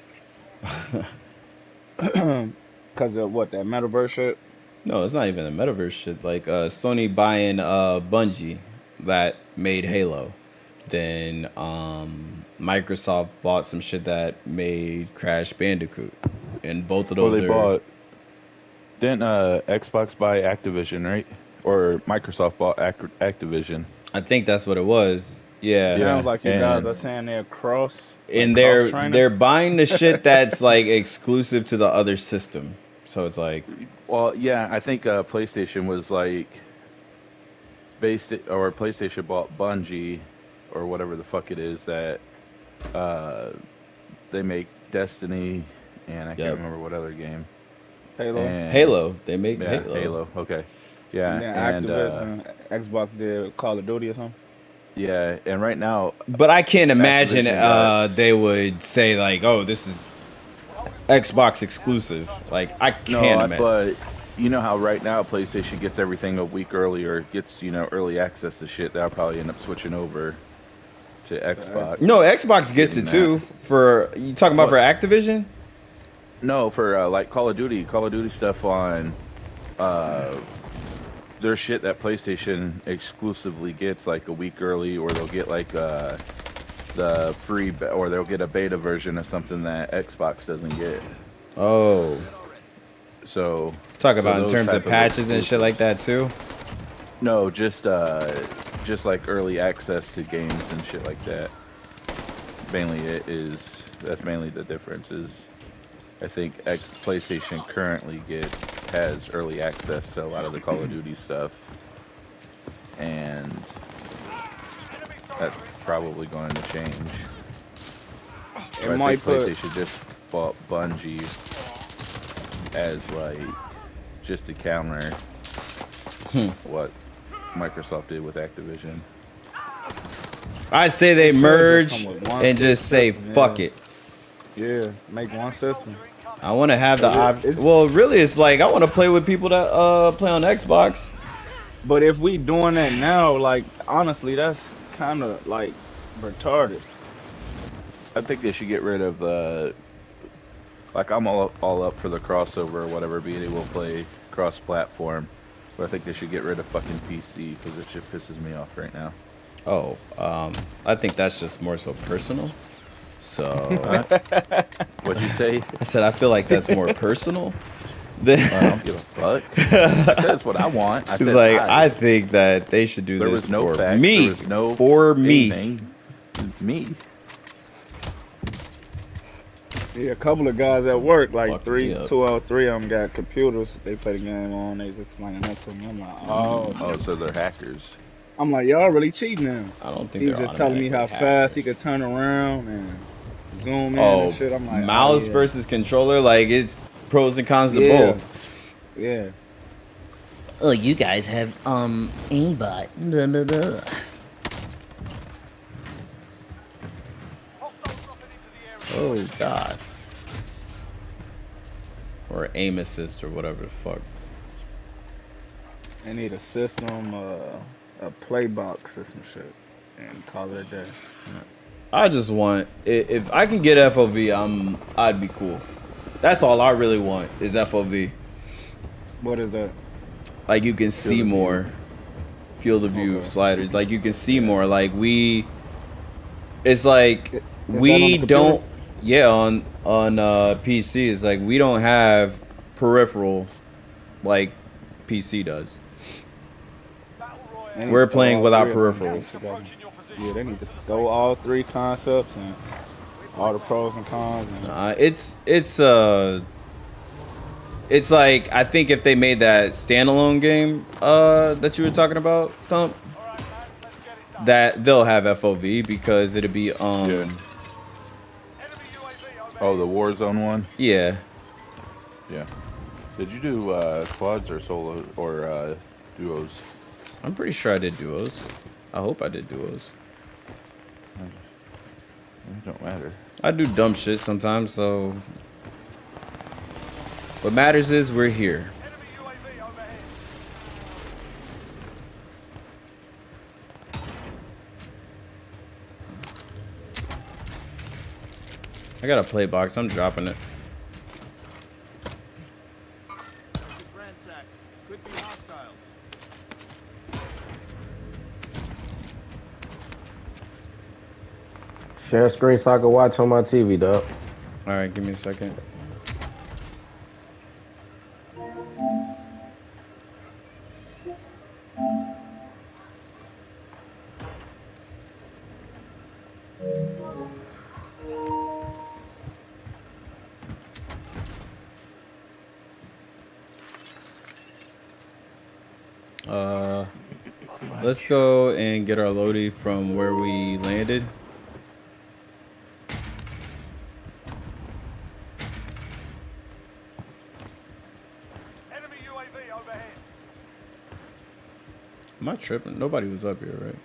Because of what, that metaverse shit? No, it's not even the metaverse shit. Like, uh, Sony buying uh, Bungie that made Halo. Then um, Microsoft bought some shit that made Crash Bandicoot. And both of those well, they are... bought... Didn't uh, Xbox buy Activision, right? Or Microsoft bought Act Activision? I think that's what it was. Yeah. It sounds like you and guys are saying they're cross. And like they're cross they're buying the shit that's like exclusive to the other system. So it's like, well, yeah, I think uh, PlayStation was like based it, or PlayStation bought Bungie or whatever the fuck it is that uh, they make Destiny and I Yep. can't remember what other game. Halo. And, Halo. They make yeah, Halo. Halo. Okay. Yeah. And then And uh, Activision, Xbox did Call of Duty or something. yeah, and right now, But I can't imagine Activision uh, does. they would say like, "Oh, this is Xbox exclusive." Like, I can't no, imagine. but you know how right now PlayStation gets everything a week earlier, gets you know early access to shit. That'll probably end up switching over to Xbox. No, Xbox gets it too. For you talking about What? for Activision? No, for uh, like Call of Duty, Call of Duty stuff on uh, there's shit that PlayStation exclusively gets like a week early, or they'll get like uh, the free, be or they'll get a beta version of something that Xbox doesn't get. Oh, So talk so about in those terms type of patches and shit exclusives. like that too. No, just uh, just like early access to games and shit like that. Mainly, it is that's mainly the difference. Is I think X PlayStation currently gets has early access to a lot of the Call of Duty stuff, and that's probably going to change. It But I might think put- PlayStation just bought Bungie as like just to counter what Microsoft did with Activision. I say they Sure, merge just come with one and just say system, fuck yeah. it. Yeah, make one system. I want to have the Is it- option. is- Well, really, it's like I want to play with people that uh play on Xbox. But if we doing that now, like honestly, that's kind of like retarded. I think they should get rid of uh like I'm all all up for the crossover or whatever, being able to play cross-platform, but I think they should get rid of fucking P C because it shit pisses me off right now. Oh, um, I think that's just more so personal. So What'd you say? I said I feel like that's more personal. Than I don't give a fuck. I said it's what I want. I It's said like I. I think that they should do There this was no for facts, me. there was no for me. anything. Me. Yeah, a couple of guys at work, like Fuck three, me up. two out three of them got computers. They play the game on. They was explaining that to me. I'm like, oh, Oh, so they're hackers. I'm like, y'all really cheating now. I don't think He was they're just telling me how automatically fast he hackers. could turn around and zoom in Oh, and shit. I'm like, mouse oh, yeah. versus controller, like it's pros and cons to Yeah. both. Yeah. Oh, you guys have um aimbot. Blah, blah, blah. Oh God. Or aim assist or whatever the fuck. They need a system, uh, a play box system shit, and call it a day. I just want i- if I can get F O V, I'm I'd be cool. That's all I really want is F O V. What is that? Like you can see more. Field of view Okay. of sliders. Like you can see more. Like we. It's like Is we that on the computer? don't. Yeah, on on uh, P C, it's like we don't have peripherals like P C does. They need We're to throw playing all without three of them peripherals. together. Yeah, they need to throw all three concepts and all the pros and cons. And Uh, it's it's uh it's like I think if they made that standalone game uh that you were talking about, Thump, that they'll have F O V because it'll be um Yeah. Oh, the Warzone one? yeah. Yeah. Did you do uh, quads or solo or uh, duos? I'm pretty sure I did duos. I hope I did duos. It don't matter. I do dumb shit sometimes, so what matters is we're here. I got a play box. I'm dropping it. It's ransacked. Could be hostiles. Share a screen so I can watch on my T V, dog. All right, give me a second. Uh, let's go and get our loadie from where we landed. Enemy U A V overhead. Am I tripping? Nobody was up here, right?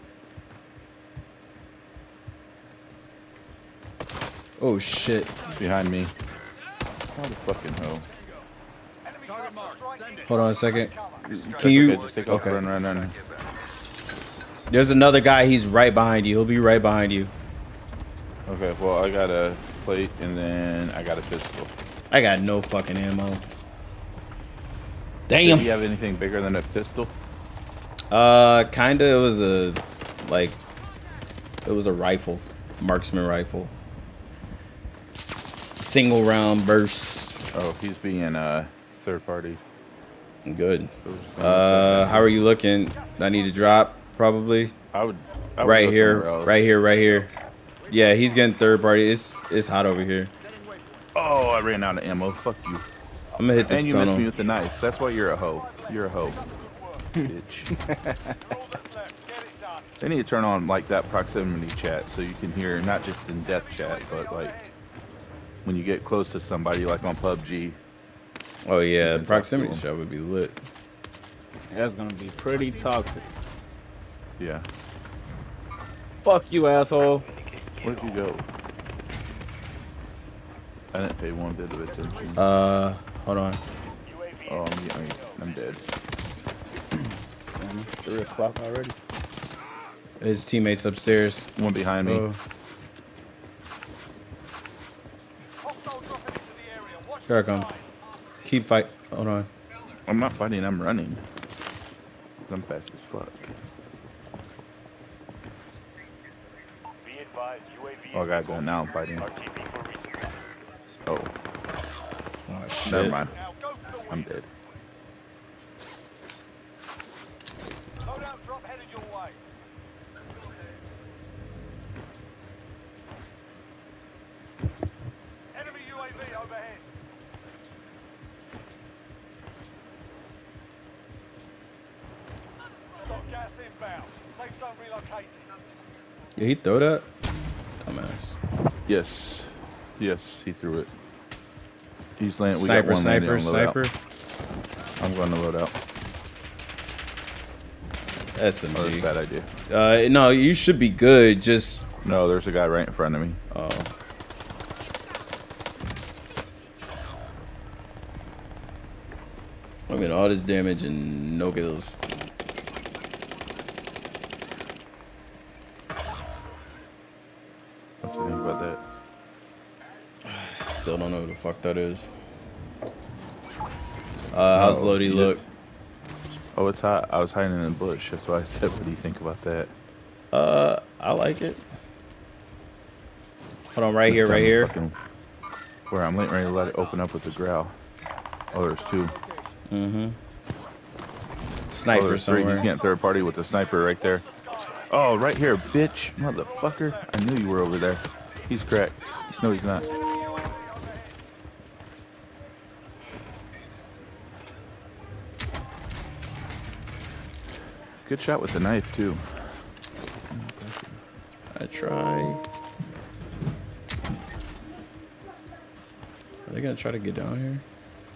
Oh shit. Behind me. How the fucking hell? Target mark. Send it. Hold on a second. That's Can you? okay, just take off, Okay. run, run, run. There's another guy. He's right behind you. He'll be right behind you. Okay, well, I got a plate and then I got a pistol. I got no fucking ammo. Did Damn. you have anything bigger than a pistol? Uh, kinda. It was a like. It was a rifle, marksman rifle. Single round burst. Oh, he's being uh, third party. Good. Uh, how are you looking? I need to drop probably. I would. I would Right go here, somewhere else. right here, right here. Yeah, he's getting third party. It's it's hot over here. Oh, I ran out of ammo. Fuck you. I'm gonna hit this And you missed me tunnel. with the knife. That's why you're a hoe. You're a hoe. Bitch. All that's left. Get it done. They need to turn on like that proximity chat so you can hear not just in death chat, but like when you get close to somebody, like on P U B G. Oh yeah, can talk proximity to him. shot would be lit. that's gonna be pretty toxic. Yeah. Fuck you, asshole. Where'd you go? I didn't pay one bit of attention. Uh, hold on. Oh, I'm, I'm, I'm dead. Damn, it's three o'clock already. His teammates upstairs. One behind me. Oh, Hostile dropping into the area. Watch here I the come. skies. Keep fight. Hold on. I'm not fighting, I'm running. I'm fast as fuck. Be advised, U A V Oh, I got a gun now, I'm fighting. R T B for resupply. Oh, Oh shit. never mind. Now go for the win. I'm dead. Loadout drop headed your way. Enemy U A V overhead. Got gas inbound. Safe zone relocated. Did he throw that? Dumbass. Yes. Yes, he threw it. He's landing. We Sniper, got one landing sniper, on loadout. sniper. I'm going to load out. Oh, that's a bad S M G. idea. Uh, no, you should be good. Just No, there's a guy right in front of me. oh, Doing all this damage and no kills. What do you think about that? Still don't know who the fuck that is. Uh, how's Oh, Lodi you look? did- Oh, it's hot. I was hiding in the bush. That's why I said, what do you think about that? Uh, I like it. Hold on, right here, This right time here. fucking- Where I'm ready to let it open up with the growl. Oh, there's two. Mm-hmm. Oh, Sniper there's three. He's somewhere. getting third party with the sniper right there. Oh, right here, bitch. Motherfucker. I knew you were over there. He's cracked. No, he's not. Good shot with the knife, too. I try. Are they gonna try to get down here?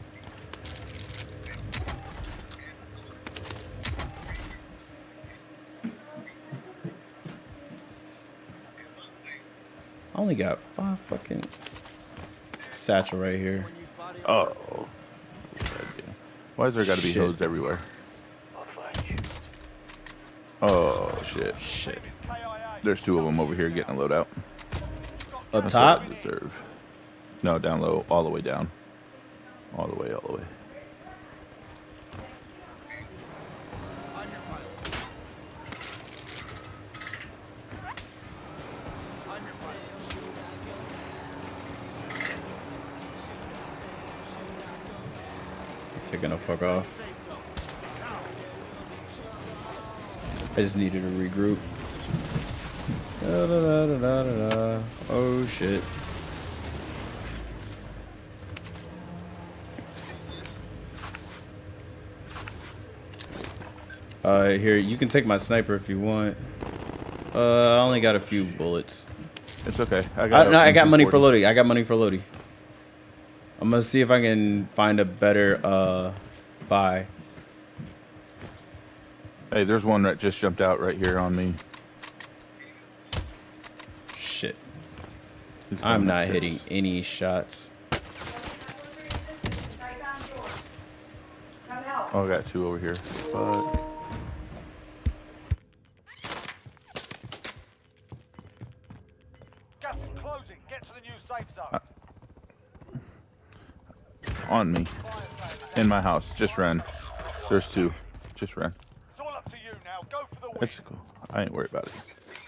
I only got five fucking satchel right here. Oh. Why is there gotta be Shit. hose everywhere? Oh, shit. Shit. There's two of them over here getting a loadout. Up That's top? what I deserve. No, down low, all the way down. All the way, all the way. Taking the fuck off. I just needed to regroup. Da, da, da, da, da, da. Oh shit. Uh, here, you can take my sniper if you want. Uh, I only got a few bullets. It's okay. I I, got no, I got money for forty. Lodi. I got money for Lodi. I'm gonna see if I can find a better uh buy. Hey, there's one that just jumped out right here on me. Shit. He's I'm coming not upstairs. hitting any shots. Oh, I got two over here. Fuck. Gas is closing. Get to the new safe zone. Uh, On me. In my house. Just run. There's two. Just run. It's all up to you now. Go for the win. That's cool. I ain't worried about it.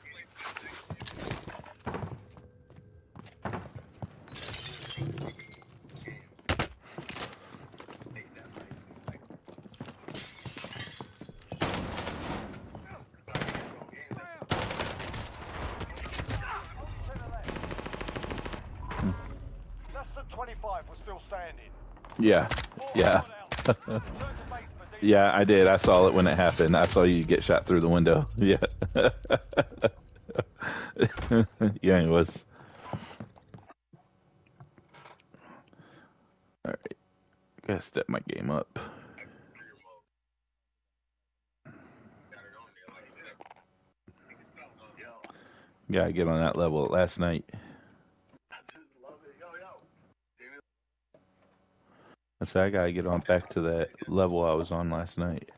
Less than twenty-five. We're still standing. Yeah. Yeah. Turn to base for deep. Yeah, I did. I saw it when it happened. I saw you get shot through the window. Yeah. Yeah, it was. Alright. Gotta step my game up. Gotta get on that level last night. I said I gotta get on back to that level I was on last night.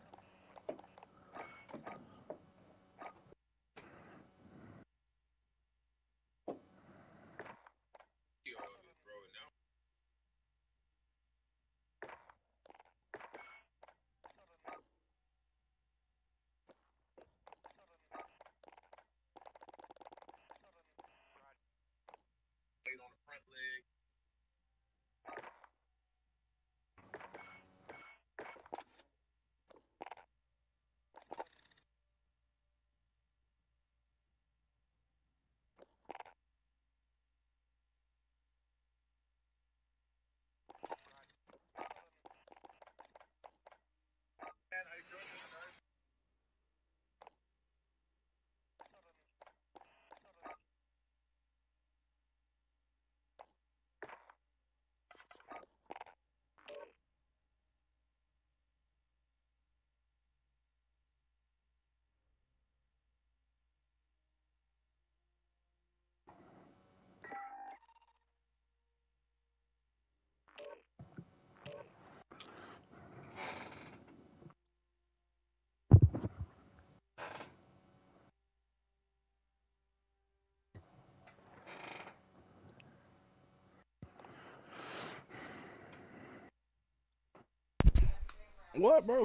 What, bro?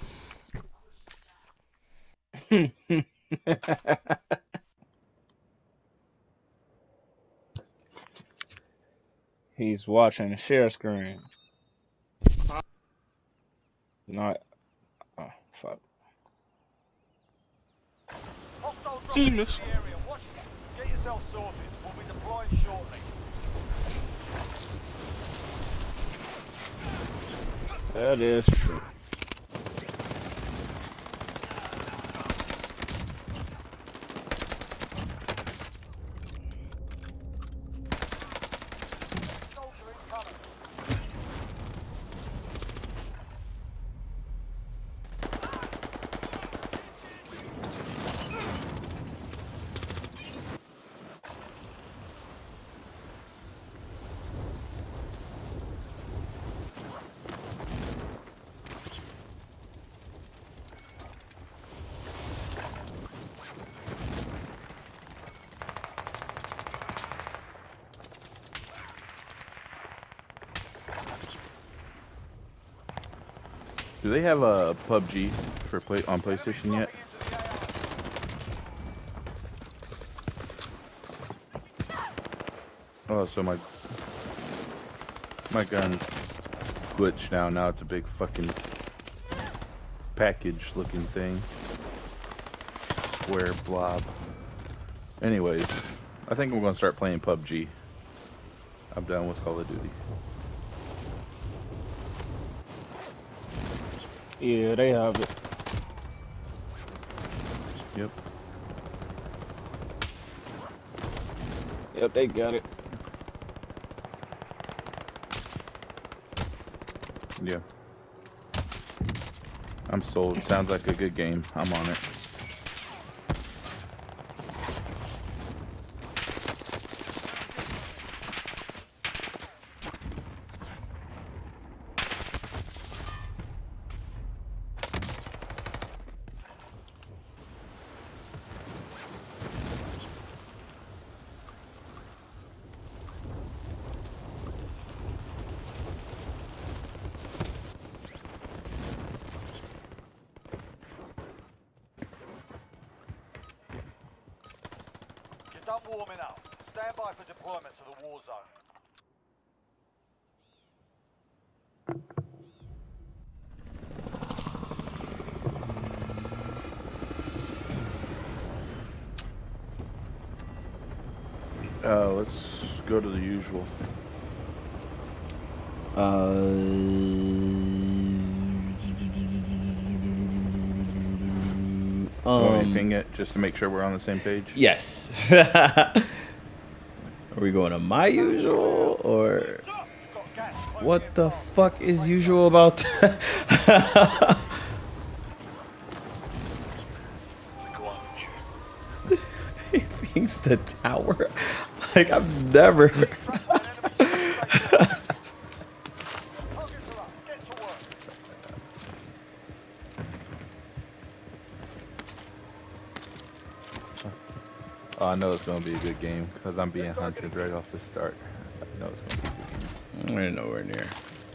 He's watching the share screen. Not. Oh, fuck. Hostile dropping into Seamless. the area. Watch it. Get yourself sorted. We'll be deploying shortly. That is true. Soldier incoming. Do they have a P U B G for play on PlayStation yet? Oh, so my my gun's glitched now. Now it's a big fucking package looking thing. Square blob. Anyways, I think I'm gonna start playing P U B G. I'm done with Call of Duty. Yeah, they have it. Yep. Yep, they got it. Yeah. I'm sold. Sounds like a good game. I'm on it. You're done warming up. Stand by for deployment to the war zone. Uh, let's go to the usual. Uh, You want me to um, ping it just to make sure we're on the same page? yes. Are we going to my usual or what the fuck is usual about that? He thinks the tower. Like I've never. Oh, I know it's gonna be a good game because I'm being hunted right off the start. I know it's gonna be a good game. We're nowhere near.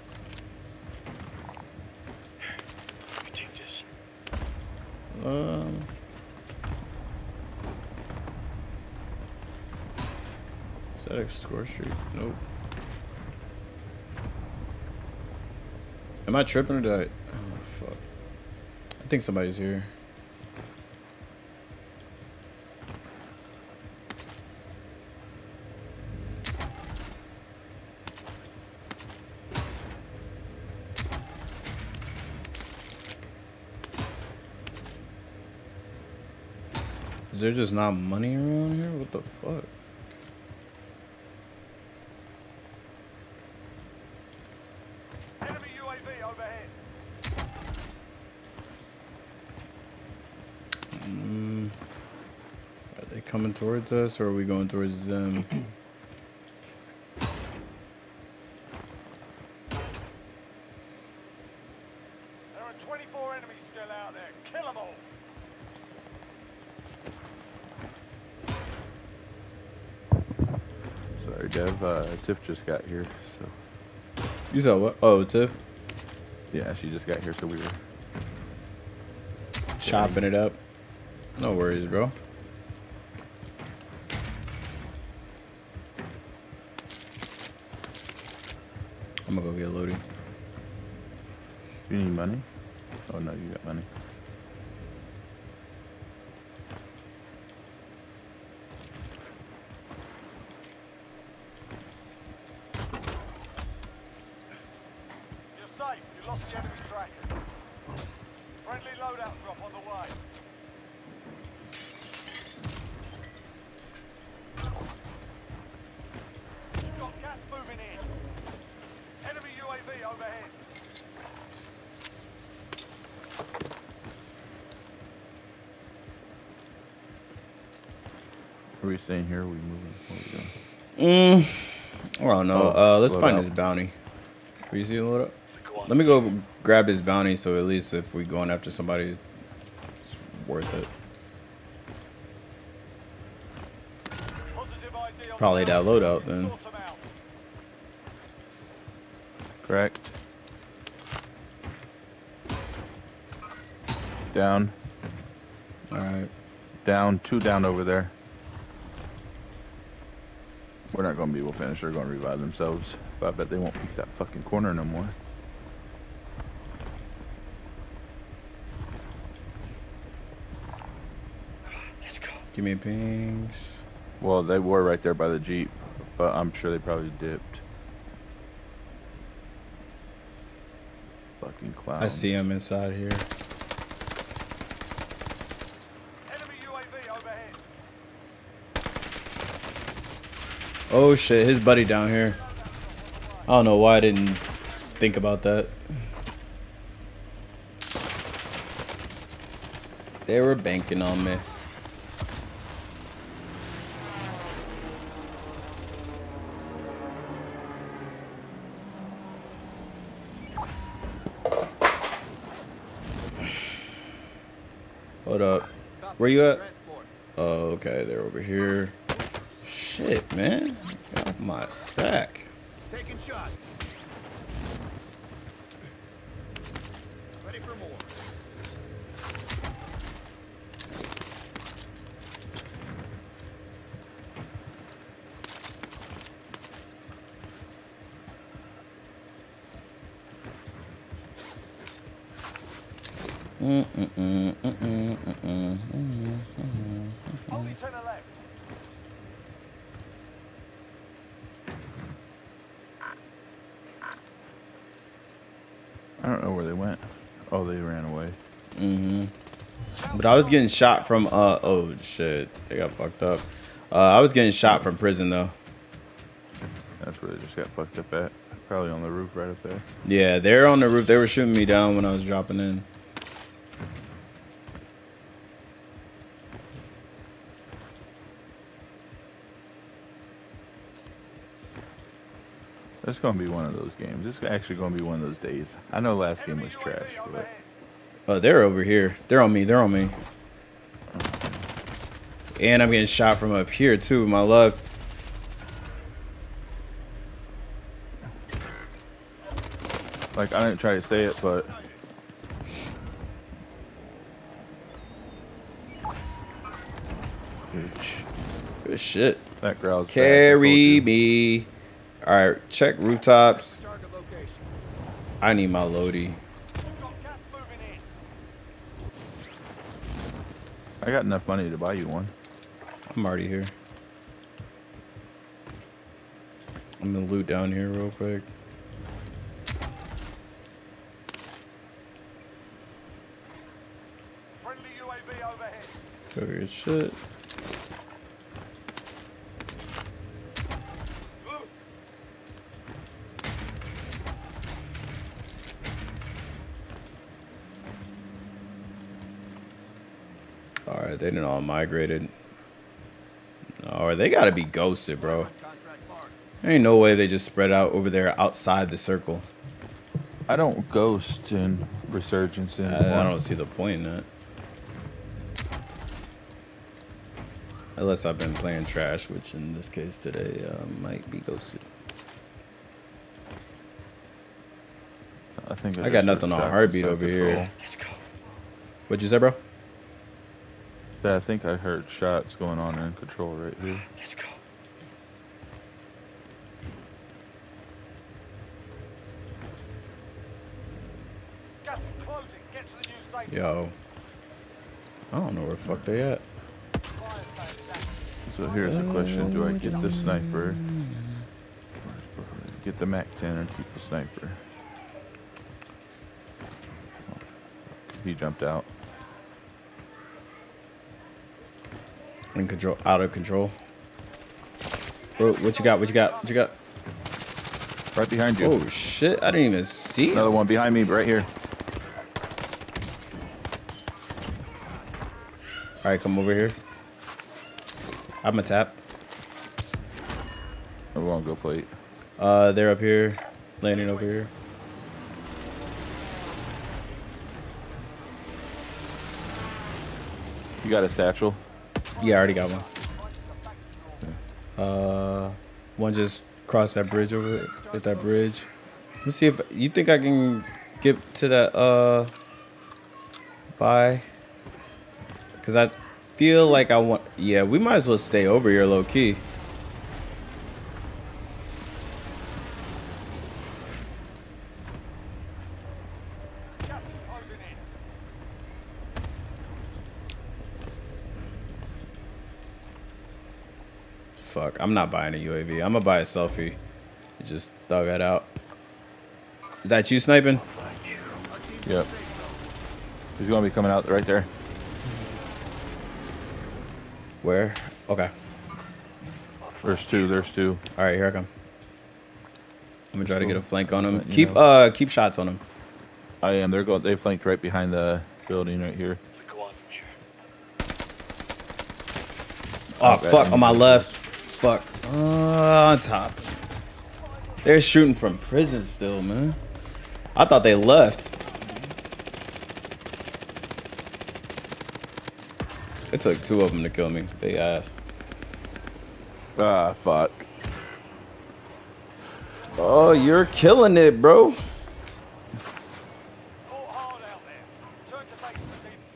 Um. Is that a score streak? Nope. Am I tripping or did I? Oh fuck! I think somebody's here. Is there just not money around here? What the fuck? Enemy U A V overhead. Mm, are they coming towards us or are we going towards them? There are twenty-four enemies still out there. Kill them all. Sorry, Dev. Uh, Tiff just got here, so You saw what? Oh, Tiff? Yeah, she just got here, so we were chopping it up. No worries, bro. I'm gonna go get Lodi. You need money? Oh no, you got money. You're safe. You lost the enemy tracker. Friendly loadout drop on the way. You've got gas moving in. Enemy U A V overhead. Are we staying here? Or are we moving? Where are we going? Mm, I don't know. Oh, uh, let's load find out. his bounty. Where you see the load up? Let me go grab his bounty, so at least if we going after somebody, it's worth it. Positive I D on Probably the that loadout then. Sort 'em out. Correct. Down. All right. Down. Two down over there. We're not going to be able to finish. They're going to revive themselves. But I bet they won't pick that fucking corner no more. Give me pings. Well, they were right there by the Jeep. But I'm sure they probably dipped. Fucking clowns. I see him inside here. Enemy U A V overhead. Oh shit, his buddy down here. I don't know why I didn't think about that. They were banking on me. Hold up. Where you at? Oh, okay, they're over here. Shit, man. Get off my sack. Taking shots. Ready for more. Mm mm mm mm mm mm mm mm. Only ten left. I don't know where they went. Oh, they ran away. Mm-hmm. But I was getting shot from, uh, oh shit. They got fucked up. Uh, I was getting shot from prison though. That's where they just got fucked up at. Probably on the roof right up there. Yeah, they're on the roof. They were shooting me down when I was dropping in. It's going to be one of those games. This is actually going to be one of those days. I know last game was trash, but Oh, they're over here. They're on me. They're on me. And I'm getting shot from up here too, my left. like I didn't try to say it, but bitch, Good shit. that growl's fast, I Carry told you. me. All right, check rooftops. I need my Lodi. I got enough money to buy you one. I'm already here. I'm gonna loot down here real quick. Friendly U A V overhead. Go get shit. Alright, they didn't all migrated. Alright, they gotta be ghosted, bro. There ain't no way they just spread out over there outside the circle. I don't ghost in Resurgence anymore. I, I don't see the point in that. Unless I've been playing trash, which in this case today uh, might be ghosted. Uh, think I, I got just nothing heard on shots heartbeat inside over control. here. What'd you say, bro? Yeah, I think I heard shots going on in control right here. Gas is closing. Get to the new safe. Yo. I don't know where the fuck they at. Fire sale is active. So here's the question: do I get the sniper, get the Mac ten, or keep the sniper? He jumped out. In control, out of control. Bro, what you got? What you got? What you got? Right behind you. Oh shit! I didn't even see. Another one behind me, right here. All right, come over here. I'm a tap. I won't go plate. Uh, they're up here, landing over here. You got a satchel? Yeah, I already got one. Uh, one just crossed that bridge over at that bridge. Let me see if you think I can get to that. Uh, bye. Cause I feel like I want. Yeah, we might as well stay over here, low key. Gas is closing in. Fuck, I'm not buying a U A V. I'm gonna buy a selfie. You just thug that out. Is that you sniping? Yep. He's gonna be coming out right there. Where? Okay. There's two. There's two. All right, here I come. I'm gonna try to get a flank on him. Letting you Keep know. uh keep shots on him. I am. They're going. They flanked right behind the building right here. Oh Okay. fuck, on my left. Fuck. Uh, on top. They're shooting from prison still, man. I thought they left. It took two of them to kill me. Big ass. Ah, fuck. Oh, you're killing it, bro. Fought hard out there. Turn to base this evening.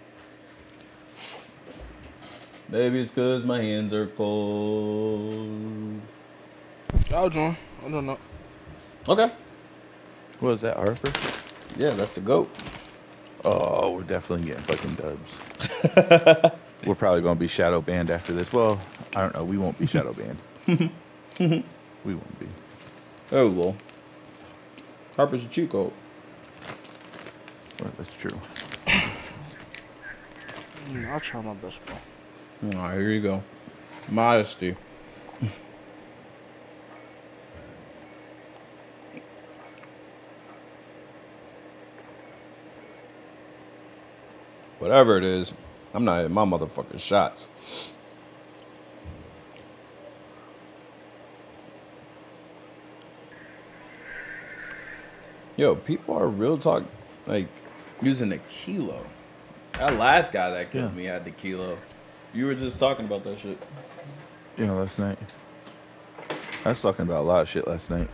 Maybe it's cause my hands are cold. I'll join. I don't know. Okay. What is that, Harper? Yeah, that's the goat. Oh, we're definitely getting fucking dubs. We're probably gonna be shadow banned after this. Well, I don't know. We won't be shadow banned. We won't be. Oh well. Harper's a cheat code. Well, that's true. Mm, I'll try my best, bro. All right, here you go. Modesty. Whatever it is, I'm not hitting my motherfucking shots. Yo, people are real talk, like, using a kilo. That last guy that killed Yeah. me had the kilo. You were just talking about that shit. You know, last night. I was talking about a lot of shit last night.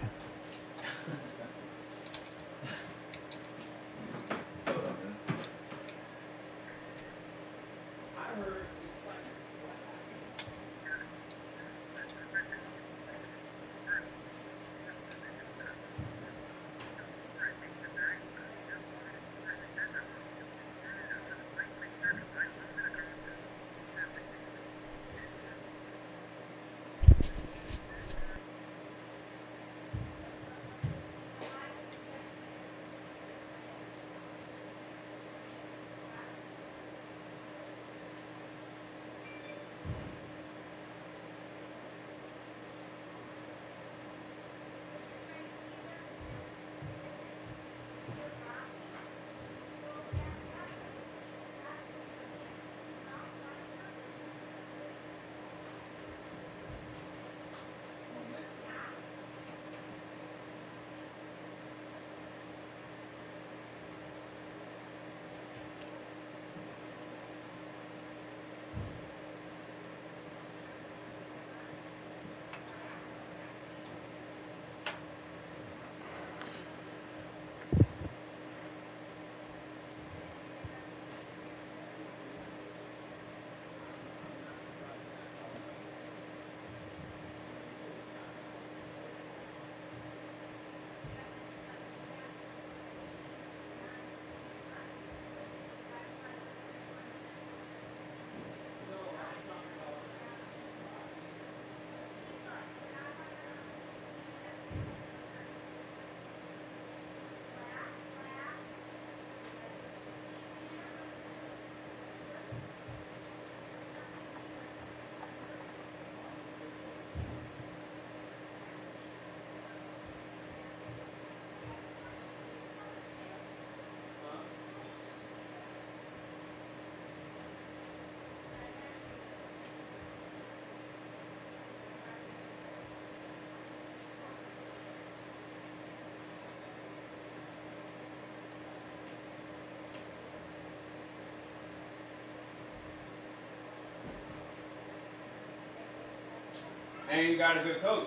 And you got a good coach.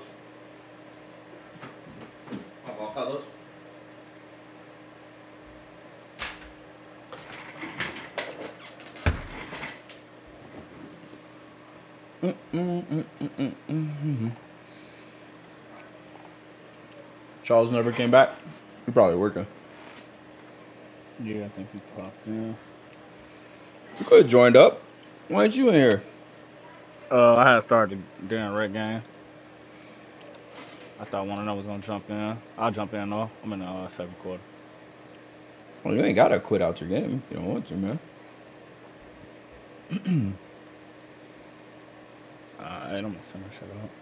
How about fellas? Mm, mm, mm, mm, mm, mm. Charles never came back. He probably working. Yeah, I think he popped in. You could have joined up. Why ain't you in here? Uh, I had started the damn red game. I thought one of them was gonna jump in. I'll jump in though. I'm in the uh, second quarter. Well, you ain't gotta quit out your game if you don't want to, man. Alright, I'm gonna finish it up.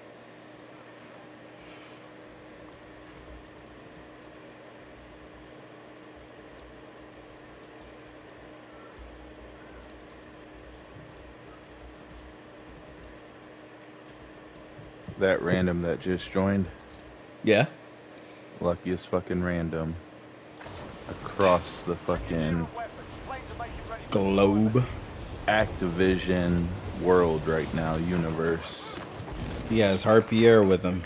That random that just joined. Yeah. Luckiest fucking random. Across the fucking globe. Activision world right now, universe. He has Harpier with him.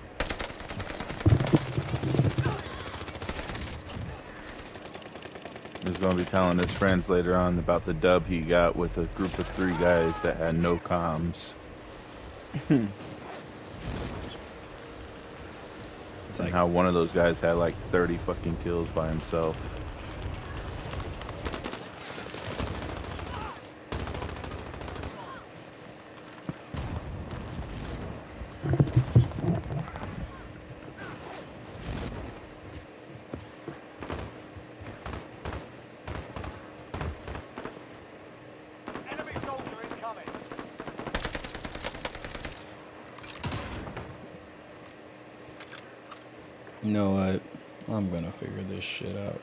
He's gonna be telling his friends later on about the dub he got with a group of three guys that had no comms. It's like, and how one of those guys had like thirty fucking kills by himself. Enemy soldier incoming. You know what? I'm gonna figure this shit out.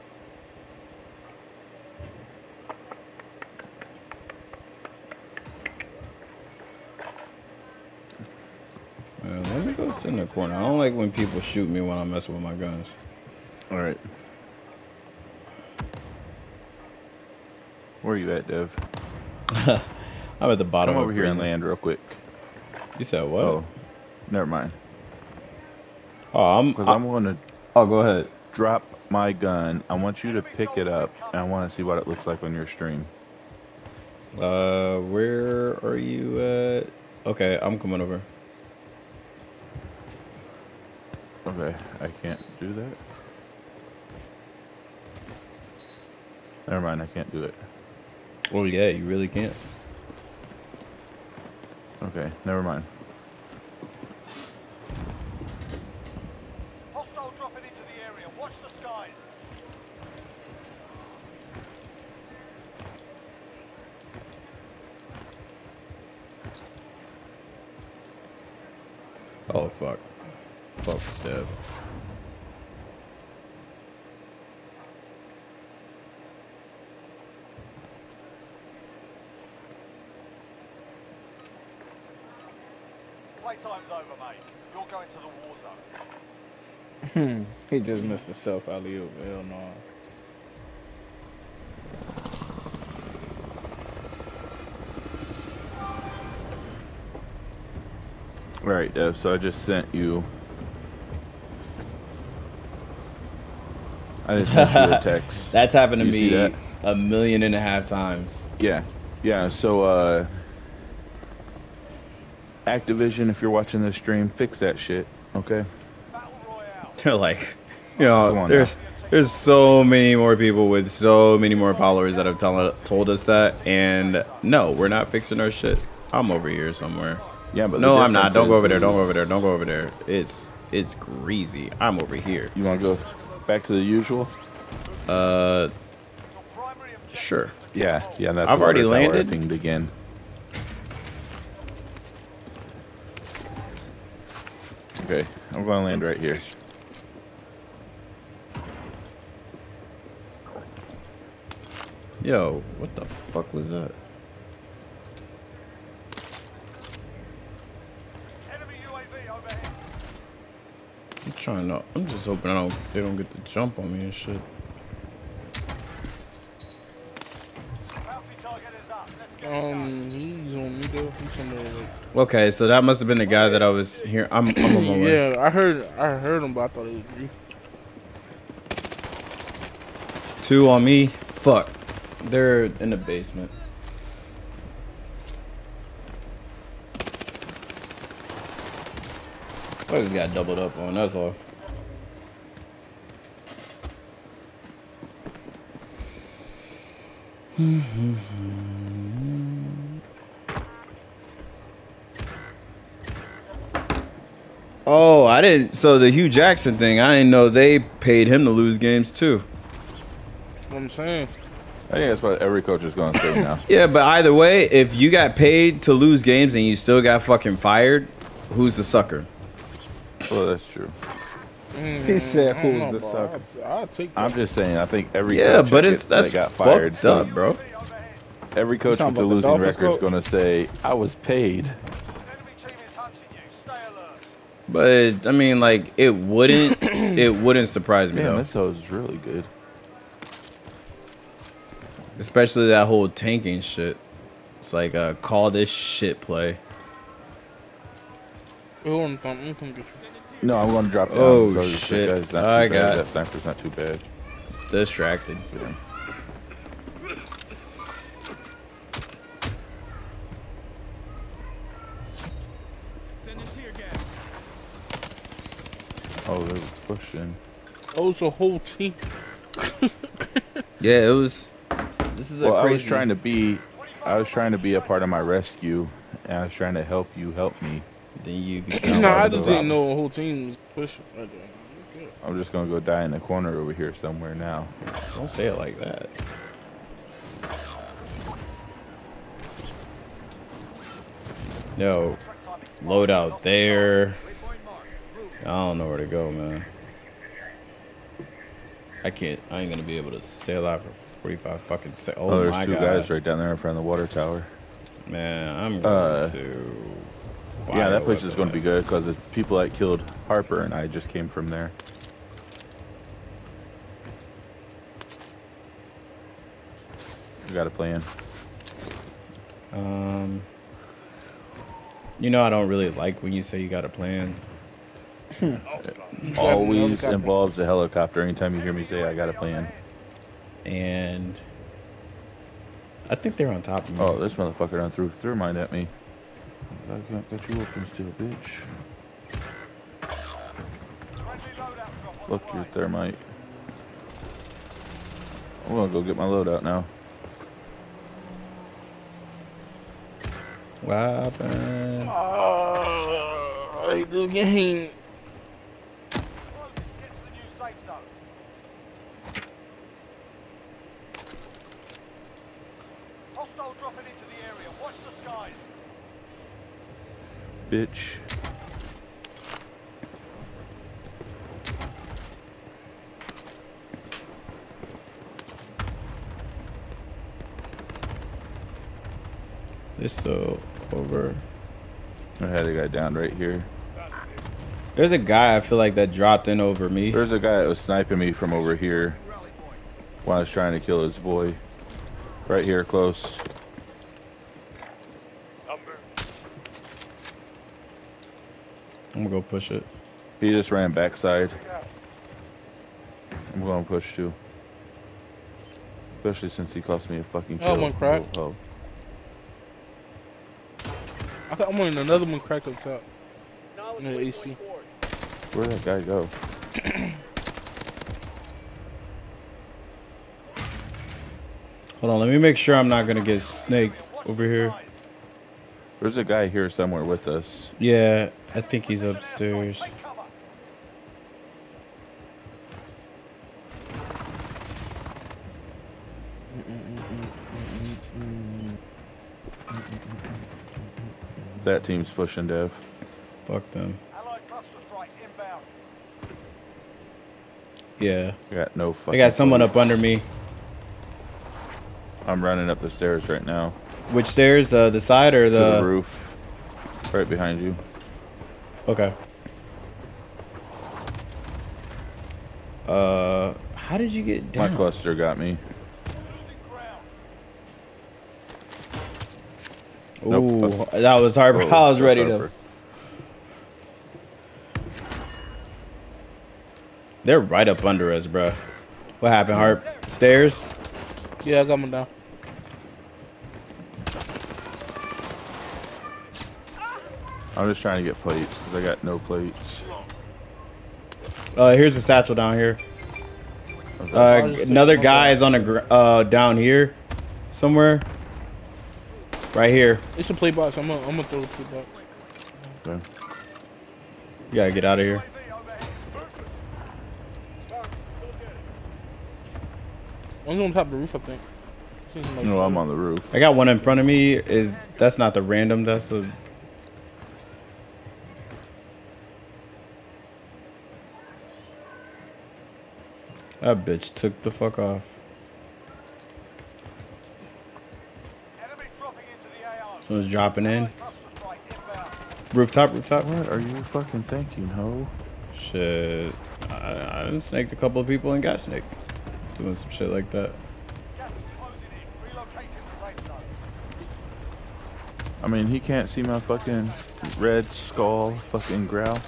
Man, let me go sit in the corner. I don't like when people shoot me when I'm messing with my guns. All right. Where are you at, Dev? I'm at the bottom. Come of over here and prison. land real quick. You said what? Oh, never mind. Oh, I'm. Because I, I'm going to. Oh, go ahead. Drop my gun. I want you to pick it up, and I want to see what it looks like on your stream. Uh, where are you at? Okay, I'm coming over. Okay, I can't do that. Never mind, I can't do it. Oh yeah, you really can't. Okay, never mind. Hostile dropping into the area. Watch the skies. Oh fuck. Fuck this dev. Playtime's over, mate. You're going to the war zone. He just missed a self alley-oop. Hell no. Alright, Dev, so I just sent you... I just sent you a text. That's happened to You see me that? a million and a half times. Yeah, yeah, so, uh... Activision, if you're watching this stream, fix that shit, okay? They're like, you know, Come on there's now. there's so many more people with so many more followers that have tell, told us that, and no, we're not fixing our shit. I'm over here somewhere. Yeah, but no, the I'm not. difference Don't go is- over there. Don't go over there. Don't go over there. It's it's greasy. I'm over here. You want to go back to the usual? Uh, sure. Yeah, yeah, that's I've the already water tower I landed. pinged again. Okay, I'm going to land right here. Yo, what the fuck was that? Enemy U A V overhead. I'm trying to. I'm just hoping I don't. They don't get the jump on me and shit. Bounty target is up. Let's I get Um, he's on me though. He's somewhere like. Okay, so that must have been the guy that I was here. I'm, I'm on my way. Yeah, I heard, I heard him, but I thought it was you. Two on me. Fuck. They're in the basement. I just got doubled up on. That's all. Oh, I didn't. So the Hugh Jackson thing, I didn't know they paid him to lose games too. What I'm saying. I think that's what every coach is going to say now. Yeah, but either way, if you got paid to lose games and you still got fucking fired, who's the sucker? Well, that's true. He said, I don't "Who's the know, sucker?" bro. I'll, I'll take that. I'm just saying. I think every Yeah, coach but that it's gets- that's that got fired. fucked up, bro. Every coach talking with the about the losing Dolphins record is coach? going to say, "I was paid." Enemy team is hunting you. Stay alert. But I mean, like, it wouldn't, it wouldn't surprise me Man, though. this is really good. Especially that whole tanking shit. It's like, uh, call this shit play. Hold on, I'm gonna come get you. No, I'm going to drop down. Oh, because this shit. guy's not too I bad. got- That sniper's not too bad. Distracted. Yeah. Oh, they're pushing. Oh, it's a whole team. Yeah, it was. This is a Well, crazy. I was trying to be, I was trying to be a part of my rescue, and I was trying to help you help me. Then you become No, part I of the just didn't problem. know a whole team was pushing. Right there. Okay. I'm just gonna go die in the corner over here somewhere now. Don't say it like that. Yo, load out there. I don't know where to go, man. I can't. I ain't gonna be able to sail out for forty-five fucking seconds. Oh, Oh, there's my two god, guys right down there in front of the water tower. man! I'm going Uh, to. Yeah, that place bioweapon is going to be good because the people that killed Harper and I just came from there. We got a plan. Um, you know, I don't really like when you say you got a plan. Always involves a helicopter. Anytime you hear me say I got a plan. And I think they're on top of me. Oh, this motherfucker done threw thermite at me. I can't get you open still, bitch. Friendly loadout drop on Look, the your way. thermite. I'm gonna go get my loadout now. What happened? Oh, I hate this game. Close it. Get to the new safe zone. Hostile dropping into the area. Watch the skies. Bitch. This so over. I had a guy down right here. There's a guy I feel like that dropped in over me. There's a guy that was sniping me from over here while I was trying to kill his boy. Right here, close. I'm gonna go push it. He just ran backside. I'm going to push too. Especially since he cost me a fucking kill. Oh, one crack. Oh, I thought I'm on another one crack up top. Near the A C. where'd that guy go? Hold on, let me make sure I'm not gonna get snaked over here. There's a guy here somewhere with us. Yeah, I think he's upstairs. Take cover. That team's pushing Dev. Fuck them. Allied cluster strike inbound. Yeah, I got no fucking. I got someone clue. up under me. I'm running up the stairs right now. Which stairs? Uh, the side or To the? the roof. Right behind you. Okay. Uh, how did you get down? My cluster got me. Losing ground. Ooh, Nope. that was Harper. Oh, I was that's ready Harper. to. They're right up under us, bro. What happened, Harp? Stairs? Yeah, I got one down. I'm just trying to get plates because I got no plates. Uh, here's a satchel down here. Okay. Uh, another guy is on the gr uh down here, somewhere. Right here. It's a play box. I'm gonna, I'm gonna throw the play box. Okay. You gotta get out of here. One's on top of the roof, I think. Like No, I'm on the roof. I got one in front of me. Is that's not the random? That's a. That bitch took the fuck off. Someone's dropping in. Rooftop, rooftop. What are you fucking thinking, ho? Shit. I, I done snaked a couple of people and got snaked. Doing some shit like that. I mean, he can't see my fucking red skull fucking growl.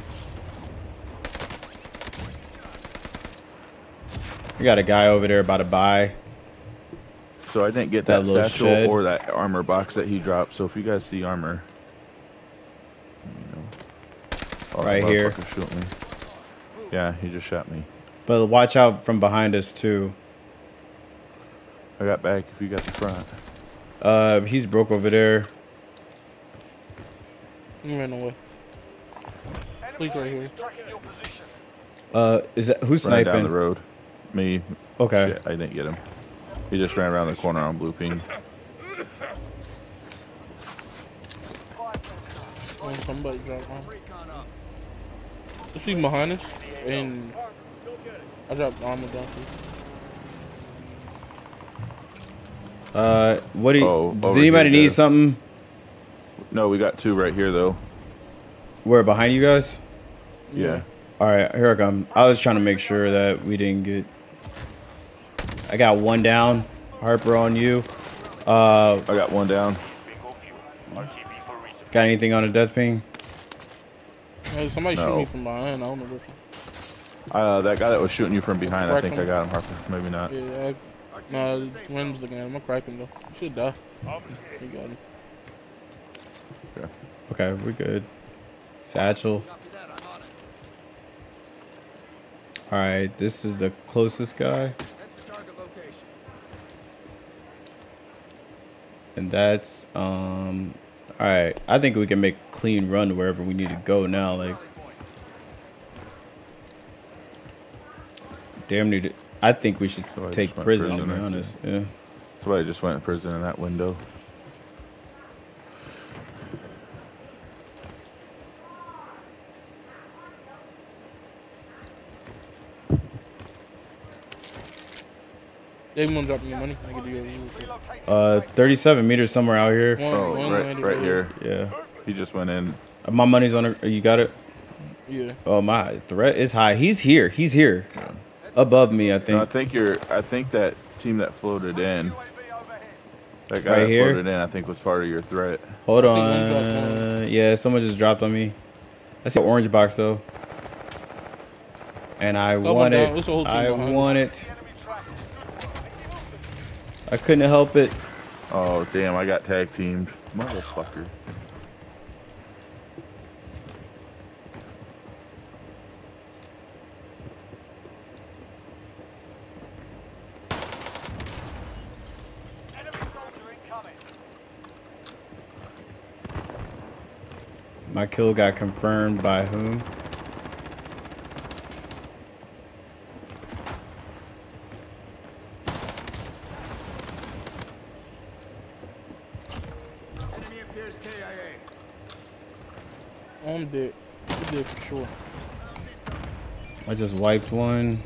We got a guy over there about to buy. So I didn't get That that, little satchel shed. or that armor box that he dropped. So if you guys see armor, you know, oh, Right that here. motherfucker shoot me. Yeah, he just shot me. But watch out from behind us too. I got back if you got the front. Uh, he's broke over there. He ran away. Please right here. Uh, is that who's Running sniping? down the road. Me. Okay. Shit, I didn't get him. He just ran around the corner on blue ping. Oh, somebody dropped one. There's people behind us, and I dropped armor down too. Uh, what do you? Oh, does over anybody here, need there. something? No, we got two right here though. Where behind you guys? Yeah. All right, here I come. I was trying to make sure that we didn't get. I got one down. Harper on you. Uh, I got one down. got anything on a death ping? Hey, somebody No. shoot me from behind. I don't know which one. Uh, that guy that was shooting you from behind, I Crack think him. I got him, Harper. Maybe not. Yeah, I, nah, the wind's looking at him. I'm gonna crack him though. He should die. He got him. Okay. Okay, we're good. Satchel. All right, this is the closest guy. And that's um. All right, I think we can make a clean run to wherever we need to go now. Like, damn near. to- I think we should So I take just went prison. To prison be right honest, yeah. Somebody just went in prison in that window. Dave, want to drop me your money? I can do it. Uh, thirty-seven meters somewhere out here. One, Oh, one right, landed right here. Yeah. He just went in. My money's on it. You got it? Yeah. Oh, my threat is high. He's here. He's here. Above me, I No, I think. think you're. I think that team that floated in. That guy Right that here? floated in, I think, was part of your threat. Hold I think one dropped on. Yeah, someone just dropped on me. That's an orange box, though. And I Double want down. There's a whole it. team I behind want it. I couldn't help it. Oh damn! I got tag teamed, motherfucker. My kill got confirmed by whom? I'm dead. I'm dead for sure. I just wiped one.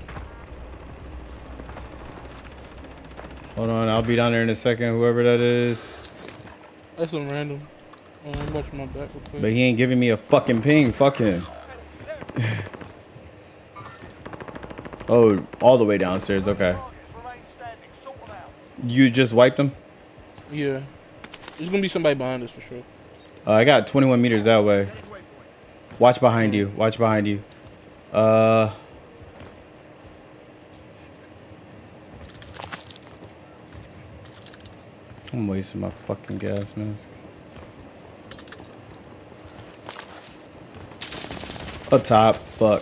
Hold on, I'll be down there in a second, whoever that is. That's some random. Um, I'm watching my back real quick. But he ain't giving me a fucking ping. Fuck him. Oh, all the way downstairs. Okay. You just wiped him? Yeah. There's gonna be somebody behind us for sure. Uh, I got twenty-one meters that way. Watch behind you. Watch behind you. Uh. I'm wasting my fucking gas mask. Up top. Fuck.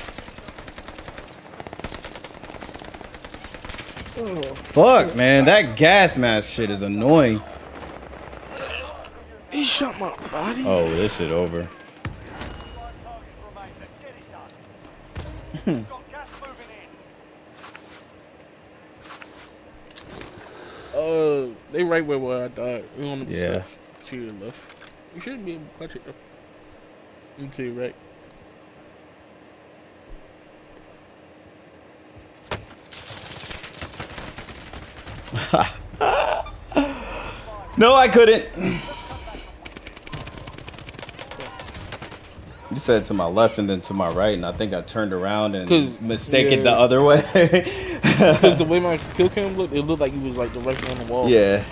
Oh, Fuck, man. That gas mask shit is annoying. he shot my body. Oh, this shit over. Uh, they right where, where I died. We on the Yeah. to your left. You shouldn't be able to clutch it though. You to your right. No, I couldn't. You said to my left and then to my right, and I think I turned around and mistaken yeah. the other way. Because the way my kill cam looked, it looked like he was like directly on the wall. Yeah.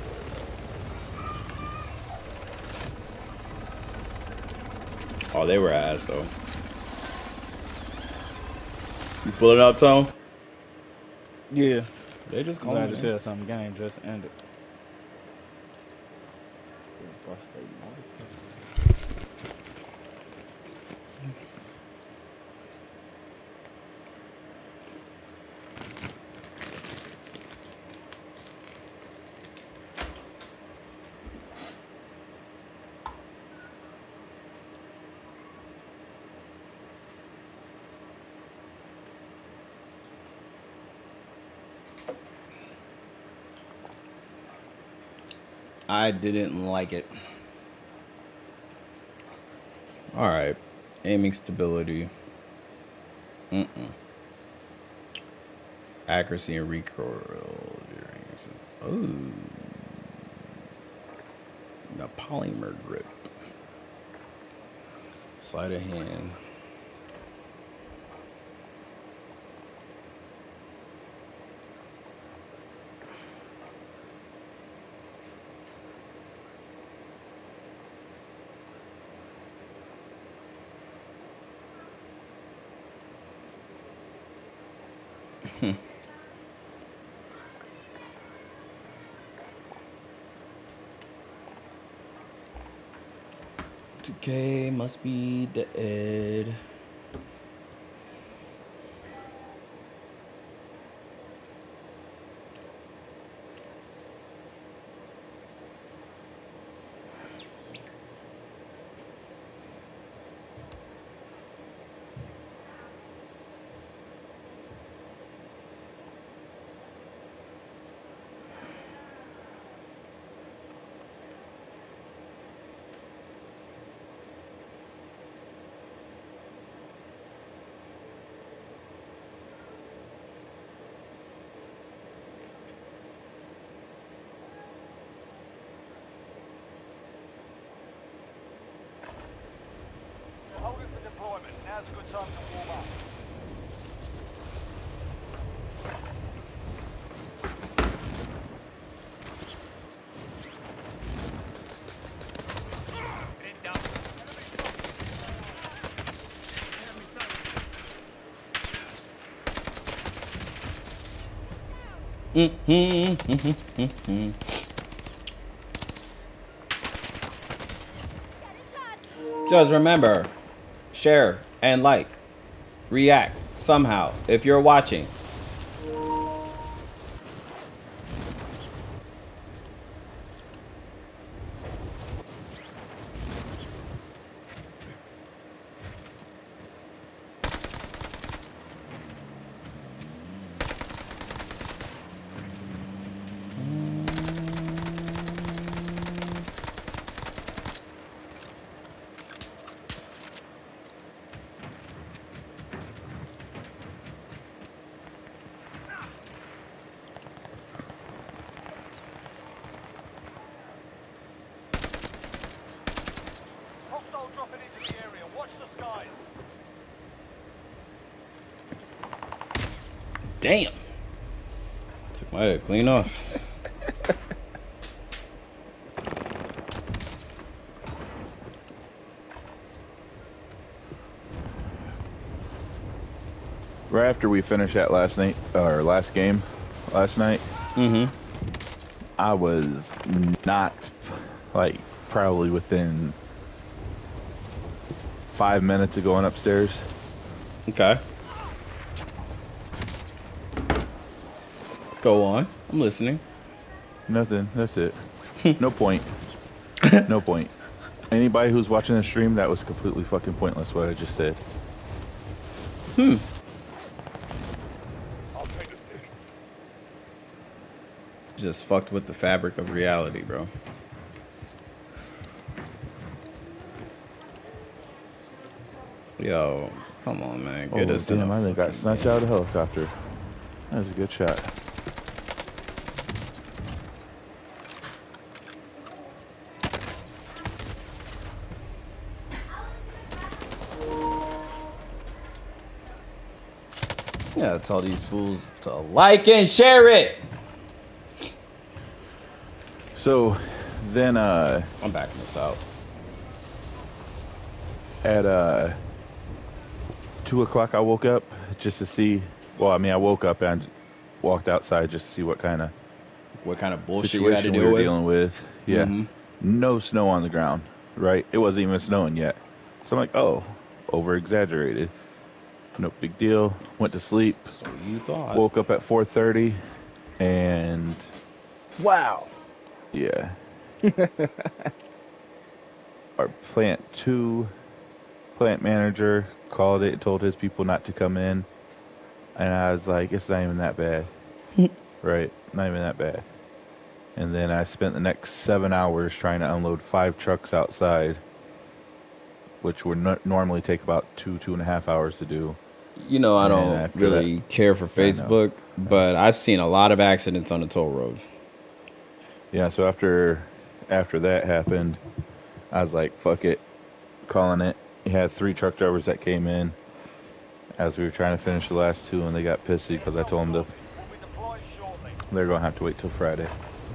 Oh, they were ass though. You pulling up, Tone? Yeah. They just I called just me. said something. Game just ended. I didn't like it. All right, aiming stability. Mm-mm. Accuracy and recoil. Ooh. A polymer grip. Sleight of hand. two K must be dead. Hold it for deployment. Now's a good time to warm up. Mm-hmm. Just remember, share and like, react somehow if you're watching. Hostile dropping into the area. Watch the skies. Damn. Took my head clean off. Right after we finished that last night, or last game, last night, Mm-hmm. I was not, like, probably within five minutes of going upstairs. Okay. Go on. I'm listening. Nothing. That's it. No point. No point. Anybody who's watching the stream, that was completely fucking pointless what I just said. Hmm. Just fucked with the fabric of reality, bro. Yo, come on, man. Get Oh, us in damn, a I think got fucking snatched game. out of the helicopter. That was a good shot. Yeah, tell these fools to like and share it. So, then, uh... I'm backing this out. At, uh... two o'clock I woke up just to see... Well, I mean, I woke up and walked outside just to see what kind of... What kind of bullshit you had to situation we deal were with? dealing with. Yeah. Mhm. No snow on the ground, right? It wasn't even snowing yet. So I'm like, oh, over-exaggerated. No big deal. Went to sleep. So you thought. Woke up at four thirty, and Wow. yeah, our plant two plant manager called it, told his people not to come in, and I was like, it's not even that bad, right? Not even that bad. And then I spent the next seven hours trying to unload five trucks outside, which would no- normally take about two, two and a half hours to do. You know, I And don't after really that- care for I know. Facebook, but I've seen a lot of accidents on the toll road. Yeah, so after after that happened, I was like, fuck it, calling it. He had three truck drivers that came in as we were trying to finish the last two, and they got pissy because I told them to, We'll be deployed shortly. they're going to have to wait till Friday.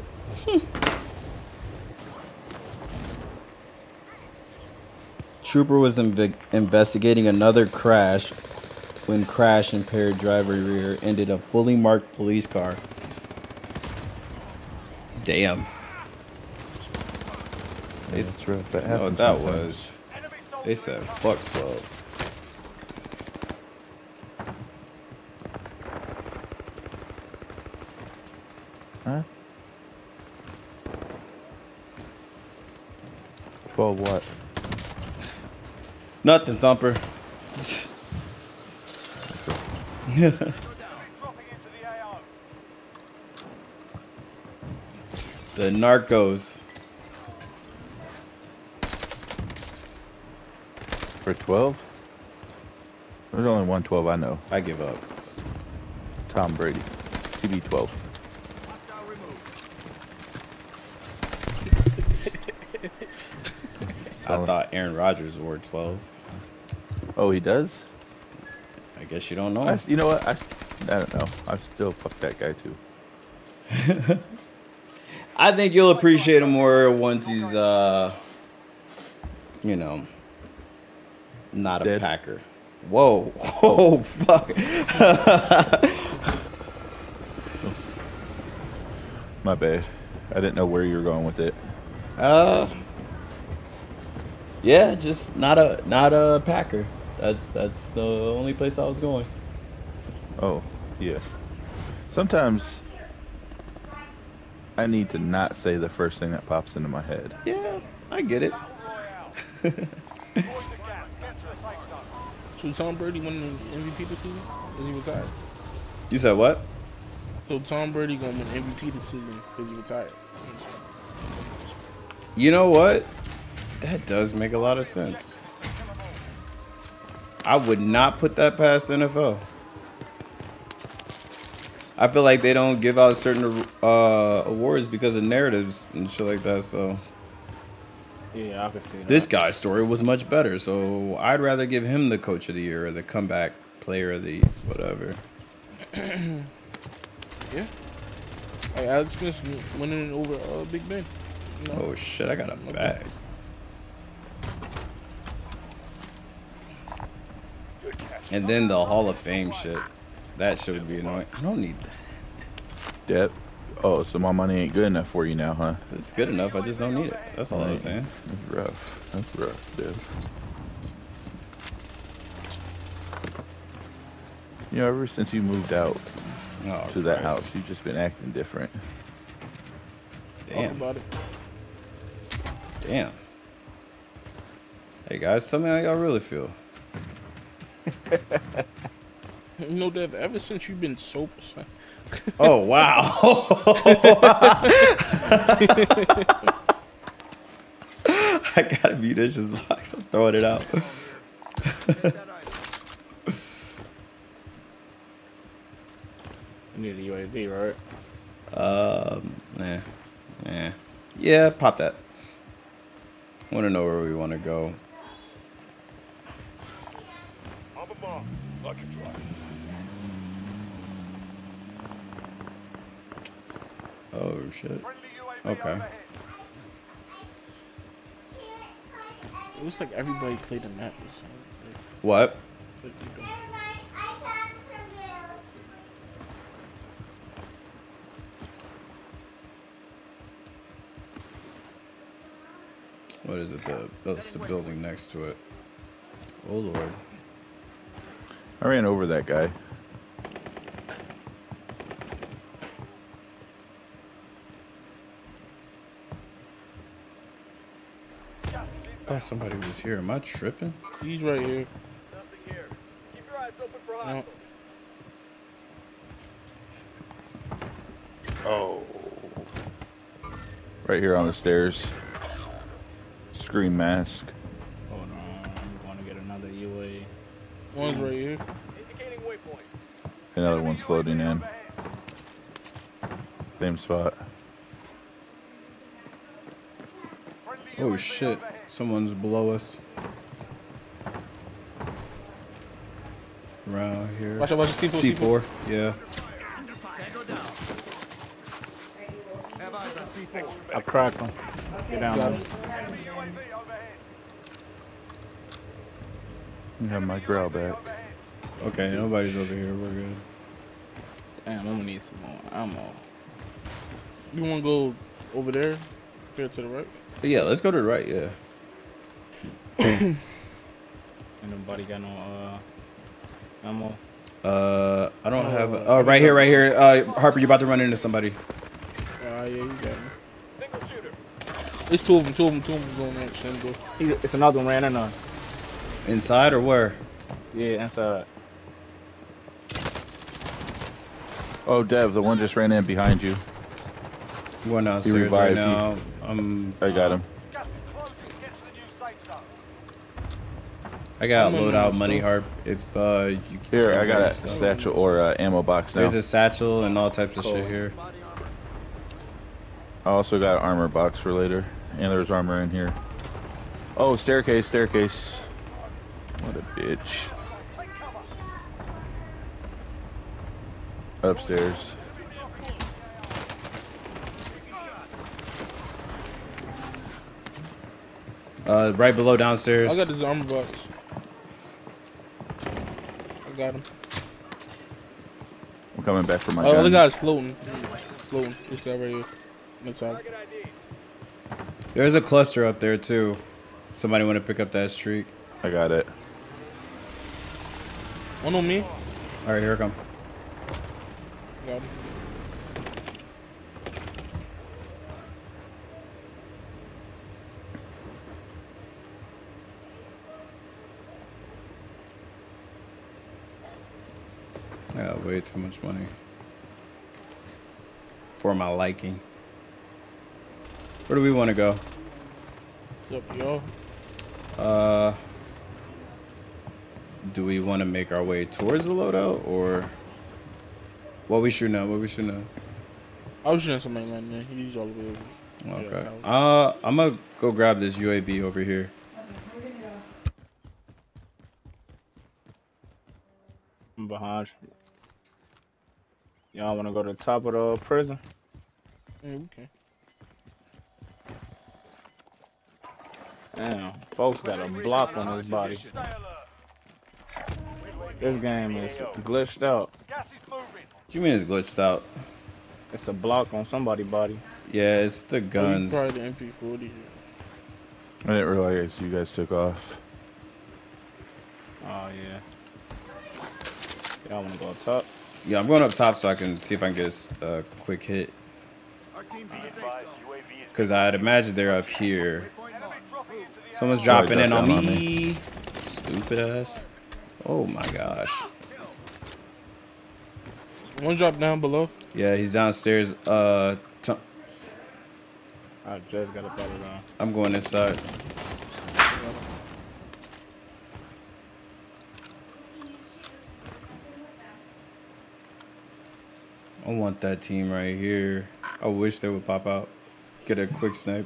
Trooper was inv- investigating another crash when crash impaired driver rear ended a fully marked police car. Damn. They, Yeah, that's rough. That you know what happens that sometimes. was? They said fuck twelve. Huh? twelve what? Nothing, Thumper. Dropping into the A O. The Narcos. For twelve? There's only one twelve I know. I give up. Tom Brady. T B twelve. I thought Aaron Rodgers wore twelve. Oh, he does? I guess you don't know. I, you know what? I, I don't know. I still fuck that guy too. I think you'll appreciate him more once he's, uh, you know, not a Dead. Packer. Whoa. Oh, fuck. My bad. I didn't know where you were going with it. uh, yeah, just not a not a Packer. That's that's the only place I was going. Oh, yeah. Sometimes I need to not say the first thing that pops into my head. Yeah, I get it. Avoid the gas. Get to the safe zone. So Tom Brady won the M V P this season? Is he retired? You said what? So Tom Brady gonna win M V P this season because he retired. You know what? That does make a lot of sense. I would not put that past the N F L. I feel like they don't give out certain uh, awards because of narratives and shit like that. So Yeah, I can see that. this guy's story was much better. So I'd rather give him the coach of the year or the comeback player of the whatever. Yeah. Like Alex Smith winning over uh, Big Ben. You know? Oh shit! I got a bag. Good catch. And then the Hall of Fame shit. That shit would be annoying. I don't need that. Yep. Oh, so my money ain't good enough for you now, huh? It's good enough. I just don't need it. That's all I was saying. That's rough. That's rough, dude. You know, ever since you moved out Oh, to that Christ. house, you've just been acting different. Damn. About it. Damn. Hey guys, tell me how y'all really feel. You know, Dev, ever since you've been sober, son. Oh wow. I gotta mute this box. I'm throwing it out. You need a U A V, right? Um, nah, nah. Yeah, pop that. Want to know where we want to go. Oh shit. Okay. It looks like everybody played the map or something. Like, What? what you doing? What is it? The that's the building next to it. Oh lord. I ran over that guy. I thought somebody was here. Am I tripping? He's right here. Nothing here. Keep your eyes open for No. hostiles. Oh. Right here on the stairs. Scream mask. Hold on, I'm going to get another U A. One's right here. Indicating waypoint. Another one's floating in. Same spot. Oh shit. Someone's below us. Around here. Watch out, watch out, C four. C four. Yeah. I cracked one. Get down Got there. him. You have my growl back. Okay, nobody's over here. We're good. Damn, I'm gonna need some more ammo. You wanna go over there? Here to the right? But yeah, let's go to the right. Yeah. Ain't nobody got no uh ammo. Uh, I don't have. A, oh, right here, right here. Uh, Harper, you about to run into somebody? Ah, yeah, you got me. Single shooter. It's two of them, two of them, two of them going there. Same go. He- It's another one ran in on. Inside or where? Yeah, inside. Oh, Dev, the one just ran in behind you. I'm going downstairs right revived you. now. I'm. I got him. Gas is closing. Get to the new safe zone. I got I'm in loadout my money, store. Harp. If uh, you can Here, grab I got a that stuff. satchel or uh, ammo box now. There's a satchel and all types of Cool. shit here. I also got an armor box for later. And there's armor in here. Oh, staircase, staircase. What a bitch. Upstairs. Uh, right below downstairs. I got this armor box. I got him. I'm coming back for my Oh, gun. the guy's floating. Floating. This guy right here. Next time. There's a cluster up there too. Somebody want to pick up that streak? I got it. One on me. All right, here I come. Got him. I got way too much money for my liking. Where do we want to go? Yep, yo. Uh, do we want to make our way towards the loadout or what we shooting at? What we shooting at? I was shooting somebody right there. He's all the way over. Okay. Yeah, Uh, I'm gonna go grab this U A V over here. I'm behind you. Y'all wanna go to the top of the prison? Yeah, we can. Damn, folks got a block on his body. Stay alert. Midway This game is glitched out. Gas is moving. What you mean it's glitched out? It's a block on somebody's body. Yeah, it's the Oh, you guns. probably the M P forty. I didn't realize you guys took off. Oh yeah. Y'all wanna go up top? Yeah, I'm going up top so I can see if I can get a uh, quick hit. Because I'd imagine they're up here. Someone's dropping Probably in on dropped me. down Stupid ass. Oh my gosh. One drop down below. Yeah, he's downstairs. Uh, t I just got a better down. I'm going inside. I want that team right here. I wish they would pop out. Get a quick snipe.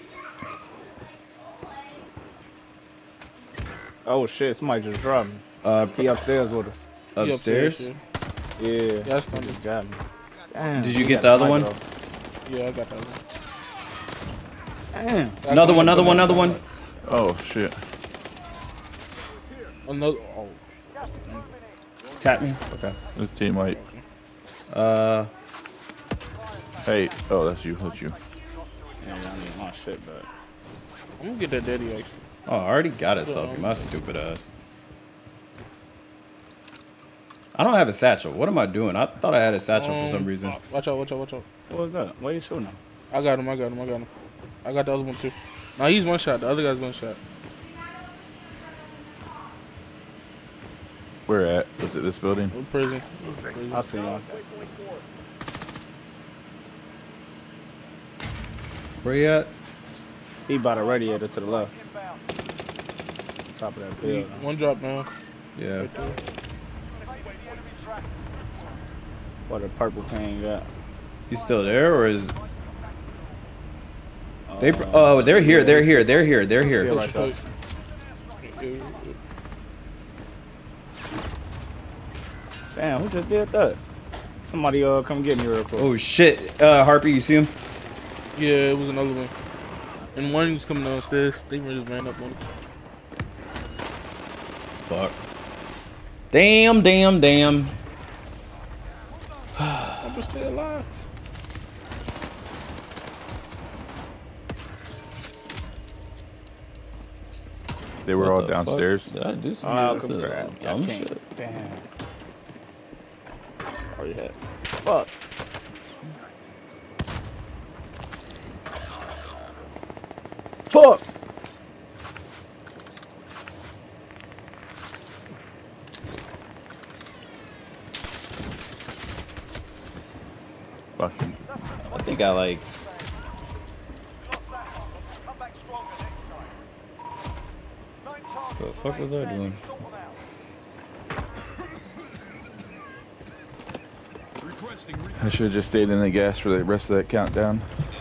Oh shit, somebody just dropped me. Uh, He upstairs with us. He upstairs? yeah. Yeah. Yeah, that's He funny. just got me. Damn. Did you he get got the other one? sniper. Yeah, I got that one. Damn. That's Another fine. one, another one, another one. Oh shit. Another. Oh. Tap me. Okay. This team like, Uh, hey, oh that's you, that's you. Yeah, I need my shit back. I'm gonna get that daddy actually. oh, I already got a selfie. My stupid ass. I don't have a satchel. What am I doing? I thought I had a satchel for some Um, reason. Watch out, watch out, watch out. What was that? Why you shooting him? I got him, I got him, I got him. I got the other one too. Nah, he's one shot. The other guy's one shot. Where at? Was it this building? In prison. prison. I see him. Where you at? He by the radiator to the left. Top of that He- building. One drop down. Yeah. Right there. What the purple thing got? He's still there, or is they? Oh, they're here. They're here. They're here. They're Yeah, here. right there. Damn, who just did that? Somebody uh come get me real quick. Oh shit! Uh, Harpy, you see him? Yeah, it was another one. And one was coming downstairs. They just ran up on him. Fuck. Damn! Damn! Damn! I'm still alive. They were What all the downstairs. fuck? Did I do some Oh, this is crap. I dumb can't. shit? Damn. Already had. Fuck. Fuck. Fucking. I think I like. What the fuck was I doing? I should have just stayed in the gas for the rest of that countdown.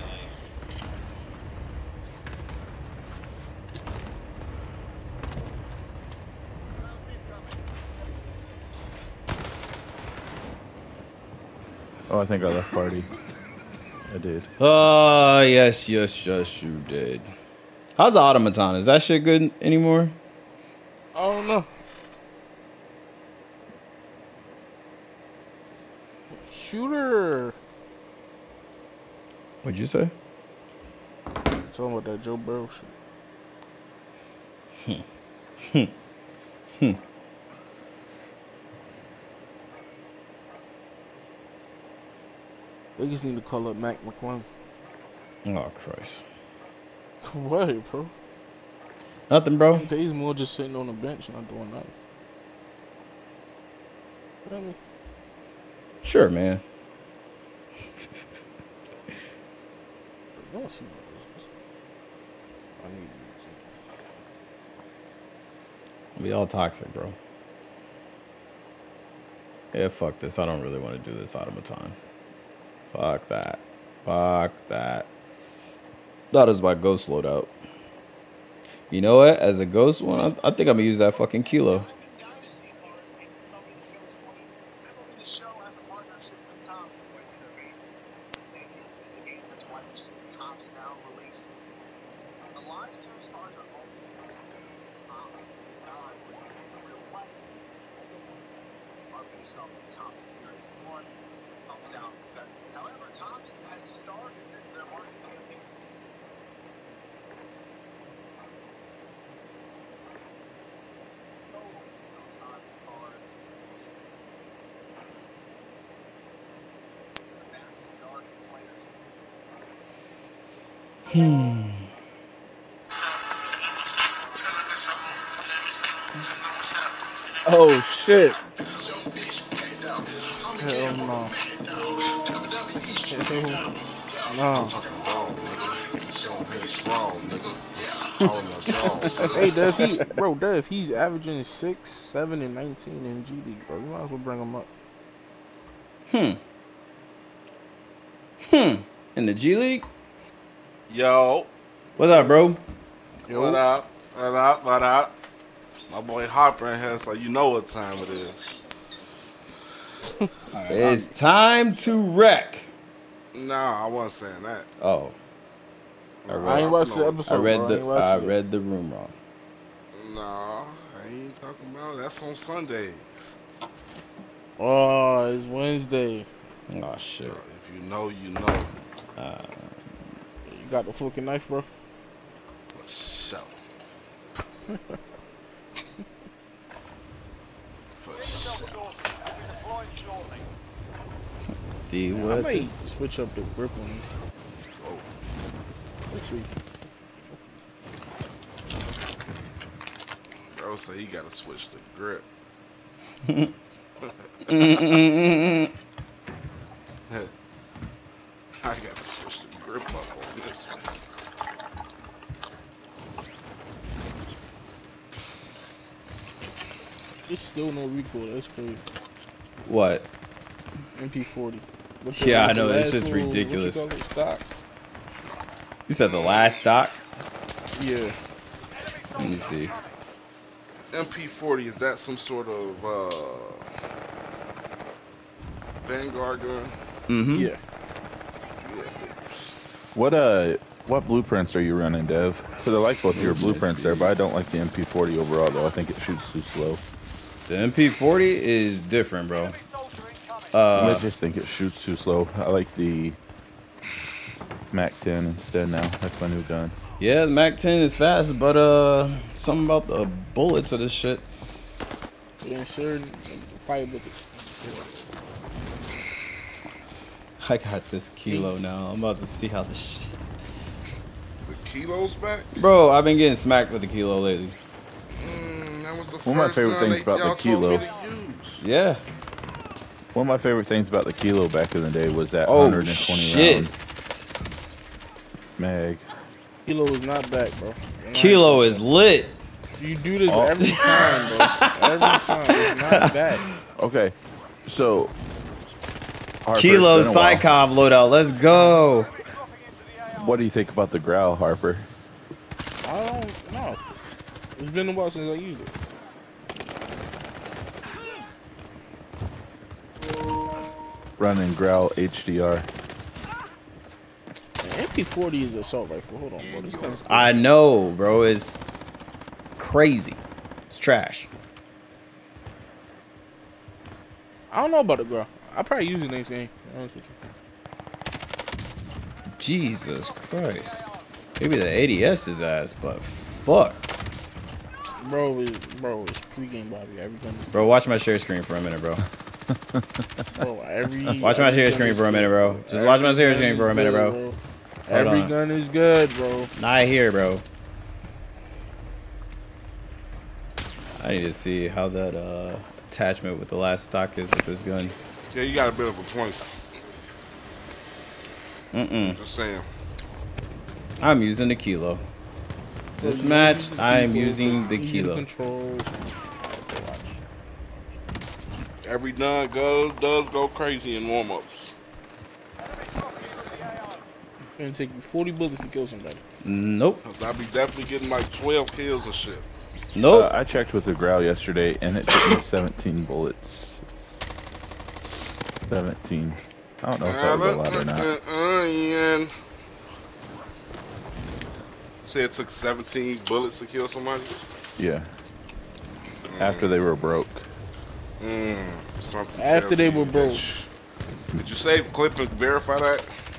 Oh, I think I left party. I did. Oh, yes, yes, yes, you did. How's the automaton? Is that shit good anymore? I don't know. Shooter. What'd you say? Talking about that Joe Burrow shit. Hmm. Hmm. They just need to call up Mac McClung. Oh, Christ. What, bro? Nothing, bro. He pays more just sitting on the bench not doing nothing. You know what I mean? Sure, man. Don't see this. I need We all toxic, bro. Yeah, fuck this. I don't really want to do this automaton. Fuck that. Fuck that. That is my ghost loadout. You know what? As a ghost one, I, I think I'm gonna use that fucking kilo. Hmm. Oh shit. Hell no. Hell no. Hey, Dev, he, bro, Dev, he's averaging six, seven, and nineteen in G League, bro. You might as well bring him up. Hmm. Hmm. In the G League? Yo. What's up, bro? Yo. What up? What up? What up? My boy Harper in here, so you know what time it is. Right, It's time to wreck. Nah, I wasn't saying that. Oh. Nah, I ain't watched the know- episode. I read bro. I, the ain't watched I it. read the room wrong. Nah, I ain't talking about that's on Sundays. Oh, it's Wednesday. Oh shit. Uh, if you know, you know. Uh, You got the fucking knife, bro? For sure. For sure. see I what might this, switch up the grip on him. Whoa. Let's see. Bro say he gotta switch the grip. I gotta switch the grip up on this one. There's still no recoil. That's crazy. what? M P forty. What's Yeah, I what's know, the it's last just little- what you ridiculous. call it, stock? You said the last stock? Yeah. Let me see. M P forty, is that some sort of uh, Vanguard gun? Mm-hmm. Yeah. Yeah, figures. What uh, what blueprints are you running, Dev? Because I like both your blueprints there, but I don't like the M P forty overall, though. I think it shoots too slow. The M P forty is different, bro. I Uh, just think it shoots too slow. I like the Mac ten instead now. That's my new gun. yeah, the Mac ten is fast, but uh, something about the bullets of this shit. Yeah, sure. Fire bucket. I got this kilo now. I'm about to see how this shit. The kilos back? Bro, I've been getting smacked with the kilo lately. Mm, that was the One of my first favorite gun things they- about the y'all told me kilo- to use. Yeah. One of my favorite things about the kilo back in the day was that Oh, one hundred twenty shit. round mag. Kilo is not back, bro. You're not- Kilo is lit. You do this Oh. every time, bro. Every time. It's not back. Okay, so Harper, Kilo it's been a while. Psycom loadout. Let's go. What do you think about the growl, Harper? I don't know. It's been a while since I used it. Running growl H D R. Man, M P forty is an assault rifle. Hold on, bro. This gun's cool. I know, bro. It's crazy. It's trash. I don't know about it, bro. I probably use it next game. To be honest with you. Jesus Christ. Maybe the A D S is ass, but fuck. Bro, is bro, it's pregame Bobby. Every gun is Bro, watch my share screen for a minute, bro. bro. Every Watch my every share gun screen is for a minute, good, bro. Just watch my Every share gun screen is for a minute, good, bro. Every on. gun is good, bro. Not here, bro. I need to see how that uh, attachment with the last stock is with this gun. Yeah, you got a bit of a point. Mm-mm. Just saying. I'm using the kilo. This match, I am using the kilo. Control. Every gun goes does go crazy in warm-ups. It's gonna take you forty bullets to kill somebody. Nope. I'll be definitely getting like twelve kills and shit. Nope. Uh, I checked with the growl yesterday, and it took me seventeen bullets. seventeen. I don't know if that was a lot or not. Uh, uh, uh, yeah. Say it took seventeen bullets to kill somebody? Yeah. After they were broke. Mm, something After tells they me were that broke. sh- Did you save clip and verify that?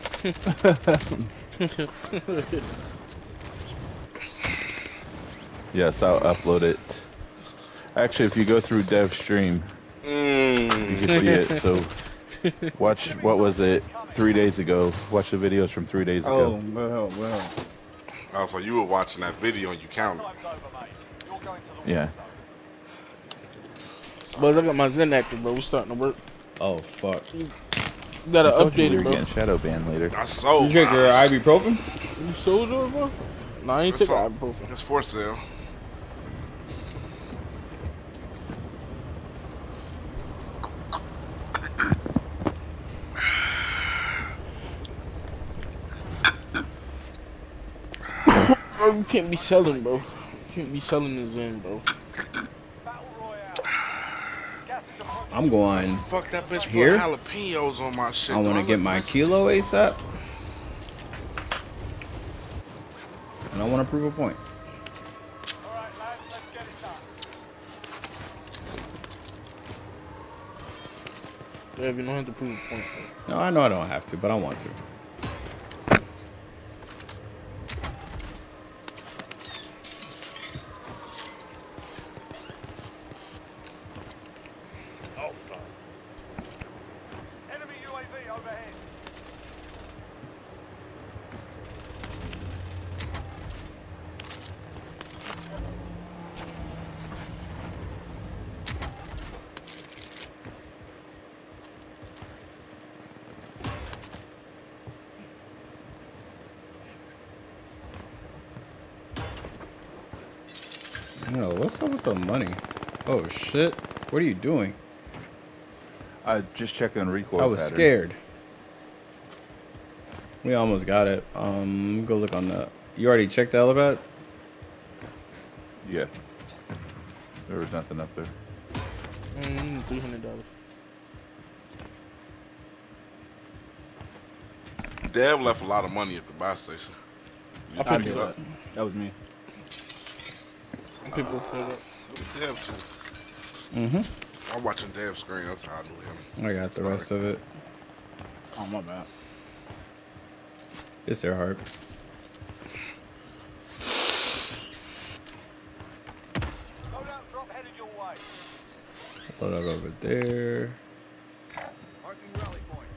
Yes, I'll upload it. Actually, if you go through dev stream, you Mm. can see it. So watch, what was it, three days ago. Watch the videos from three days ago. Oh, well, well. Oh, so you were watching that video and you counted. Time's over, mate. You're going to the Yeah. war zone. But look at my Zen active, bro. We starting to work. Oh fuck. You gotta I told you update we it, were bro. getting shadow banned later. I sold. You drink your mine. ibuprofen? You sold it, bro? No, I ain't It's taking all- ibuprofen. It's for sale. Bro, you can't be selling, bro. You can't be selling the Zen, bro. Battle Royale. Gas is approaching. I'm going. Fuck that bitch Here? put jalapenos on my shit. I want to Do get look my nice? kilo ASAP. And I want to prove a point. All right, lads, let's get it done. Yeah, you don't have to prove a point. No, I know I don't have to, but I want to. Enemy U A V overhead. I don't know. What's up with the money? Oh shit. What are you doing? I just checked on recoil I was pattern. scared. We almost got it. Um, go look on the. You already checked the elevator? Yeah. There was nothing up there. Mm, three hundred dollars. Dev left a lot of money at the buy station. You I pick did it up. that. That was me. People pull up. Dev too. Mm-hmm. I'm watching Dev's screen. That's how I knew him. I got the rest of it. Oh, my bad. It's their heart. Loadout drop headed your way. Load up over there. Marking rally point.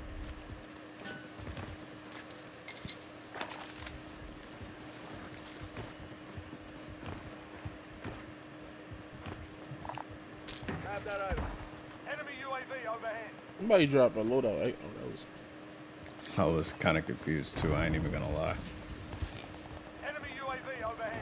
Have that over. Enemy U A V overhead. Somebody dropped a loadout, right? Oh, that was. I was kind of confused too. I ain't even gonna lie. Enemy U A V overhead.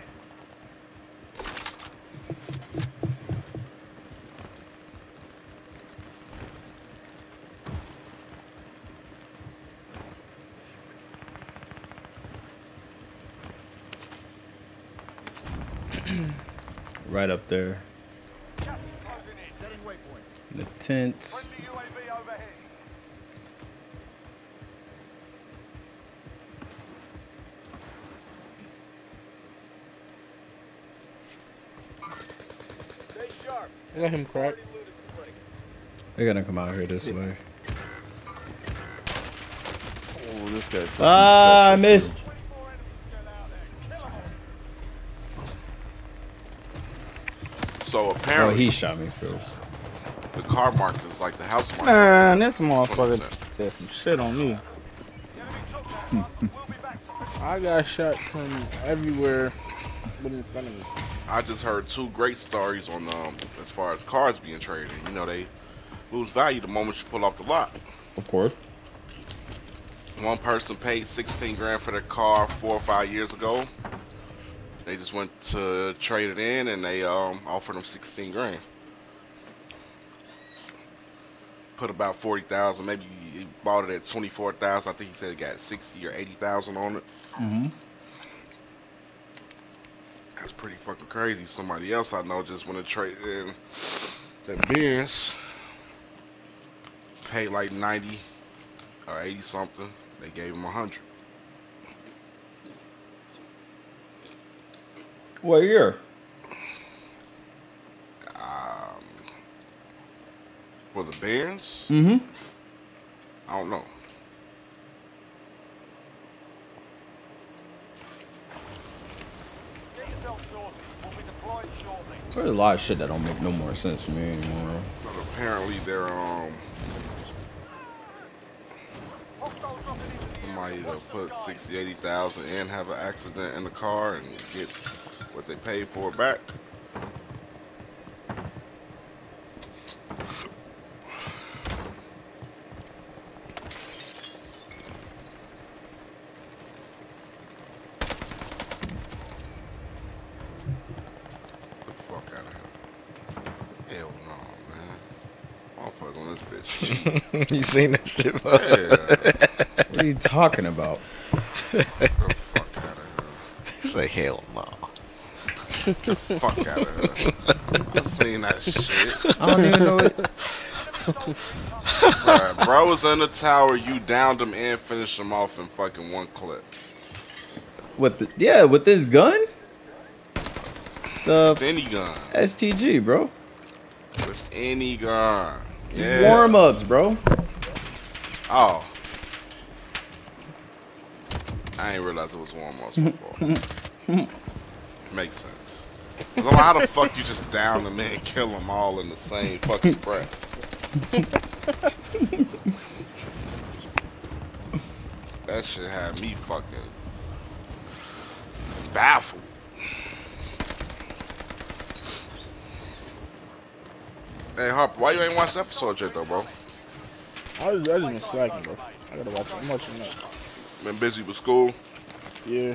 Right up there. Gas is closing in. Setting waypoint. In the tents. Friendly U A V overhead. Stay sharp. I got him cracked. Already looted the break. They're gonna come out here this way. Oh, this guy's. Ah, I missed. twenty-four enemies still out there. Kill 'em all. So Oh, apparently, he shot me first. the car market is like the house market. Man, this motherfucker did some shit on me. The enemy took that one. We'll be back to finish. I got shot from everywhere but in front of me. I just heard two great stories on um as far as cars being traded. You know, they lose value the moment you pull off the lot. Of course. One person paid sixteen grand for their car four or five years ago. They just went to trade it in and they um offered them sixteen grand. Put about forty thousand, maybe he bought it at twenty-four thousand. I think he said he got sixty or eighty thousand on it. Mm-hmm. That's pretty fucking crazy. Somebody else I know just went to trade in that Benz, paid like ninety or eighty something. They gave him a hundred. What year? Um, Benz? Mm-hmm. I don't know. Get yourself sorted. We'll be deployed shortly. There's a lot of shit that don't make no more sense to me anymore. But apparently they're um Hostile dropping into the area. might uh, Watch the put skies. sixty, eighty thousand and have an accident in the car and get what they paid for back. The fuck out of here. Hell no, man. Motherfucker on this bitch cheap. You seen that shit, bro? Yeah. What are you talking about? Get the fuck out of here. Say hell no. Get the fuck out of here. I seen that shit. I don't even know it. Bruh, bro was in the tower, you downed him and finished him off in fucking one clip. With the, yeah, with this gun? The With any gun. S T G, bro. With any gun. These Yeah. warm-ups, bro. Oh. I ain't realize it was warm-ups before. Makes sense. 'Cause I'm like, how the fuck you just down them and kill them all in the same fucking breath? That shit had me fucking baffled. Hey Harper, why you ain't watched the episode yet though, bro? I was, I just been slacking, bro. I gotta watch it. I'm watching that. Been busy with school. Yeah.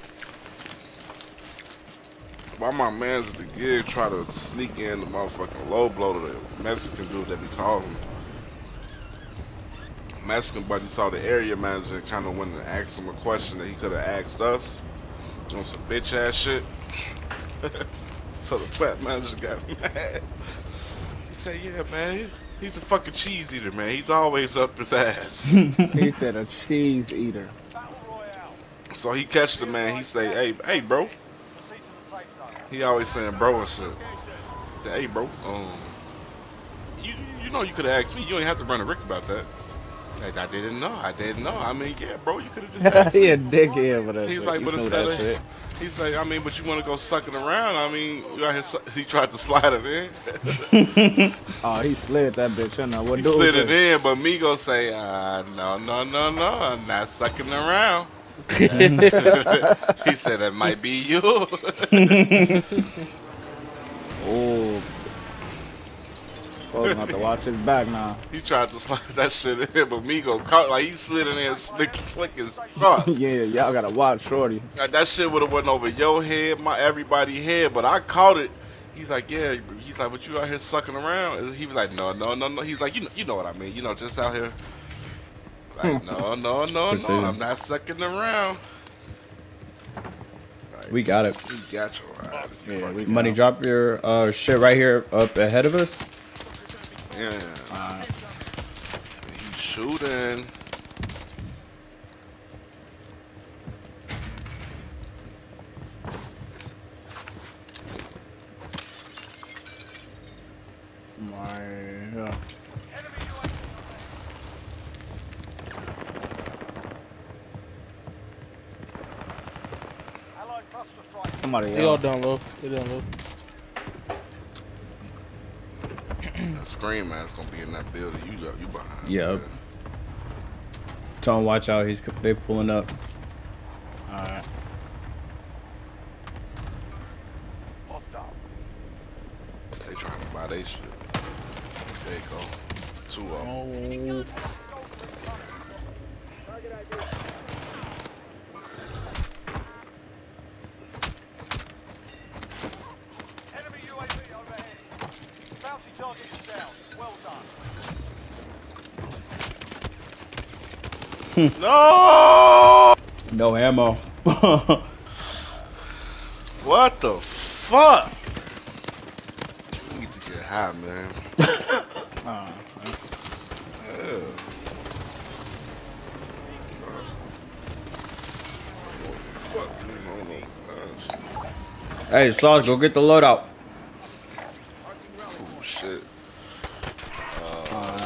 Why my mans at the gig try to sneak in the motherfucking low blow to the Mexican dude that we call him. Mexican buddy saw the area manager and kind of went and asked him a question that he could have asked us on some bitch ass shit. So the fat manager got mad. He said, yeah, man, he's a fucking cheese eater, man. He's always up his ass. He said a cheese eater. Battle Royale. So he catch the man, he say, hey, hey, bro. Proceed to the safe zone. He always saying bro and shit. Hey, bro, um, you you know you could have asked me. You ain't have to run a rick about that. Like, I didn't know. I didn't know. I mean, yeah, bro, you could have just asked He me. a dickhead for that. He's shit. like, You but know instead that of, shit. he's like, I mean, but you want to go sucking around. I mean, you out here, su- he tried to slide it in. Oh, he slid that bitch in there. What He dude slid say? it in, but me go say, uh, no, no, no, no, I'm not sucking around. He said, that might be you. Oh. Supposed not to watch his back now. He tried to slide that shit in, but Migo caught, like, he slid in there slick, slick as fuck. Yeah, y'all gotta watch Shorty. Like, that shit would have went over your head, my everybody head, but I caught it. He's like, yeah. He's like, but you out here sucking around? And he was like, no, no, no, no. He's like, you know, you know what I mean. You know, just out here. Like, no, no, no, no. Precision. I'm not sucking around. Like, We got it. we got your ass. You Yeah, we fucking- Money, drop your uh, shit right here up ahead of us. Yeah. Alright. He's shooting. My, yeah. Enemy U A V. Allied cluster strike. Somebody They all else. down low. They down low. That scream man's gonna be in that building. You you behind. Yep. man. Tell him watch out. He's they pulling up. Alright. Hostile. They trying to buy they shit. There you go. Two of them. Oh. Enemy U A V overhead. Bounty target is down. Well done. No! No ammo. What the fuck? We need to get high, man. Uh, Yeah. Fuck, you know, no, uh, Hey, Sauce, go get the loadout. oh shit. uh,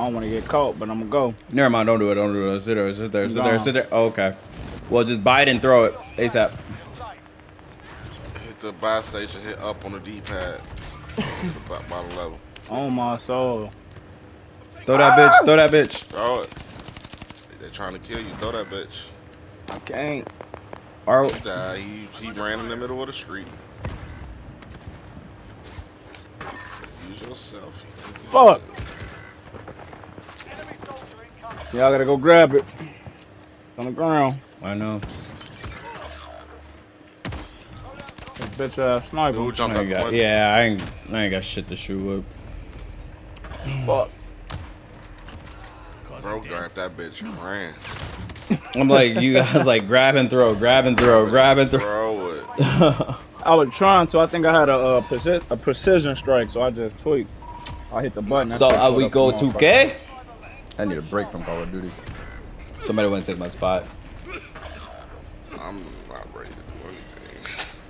don't want to get caught, but I'm gonna go. Never mind, don't do it, don't do it. Sit there, sit there, sit there, No. sit there. Oh, okay. Well, just buy it and throw it ASAP. Hit the buy station, hit up on the D-pad to the bo- bottom level. Oh my soul. Throw that bitch, throw that bitch. Throw it. They're trying to kill you. Throw that bitch. I can't. All He died. He, he ran in the middle of the street. Use yourself. Fuck. Y'all gotta go grab it. It's on the ground. I know. Bitch ass sniper. Who jumped I out ain't the got, window? yeah, I ain't, I ain't got shit to shoot up. Fuck. Bro, grabbed that bitch and ran. I'm like, you guys like grab and throw, grab and throw, grab and throw. Throw it. I was trying to. I think I had a, a, preci a precision strike, so I just tweaked. I hit the button. So I uh, we up go the two K? I need a break from Call of Duty. Somebody want to take my spot. I'm not ready to do anything.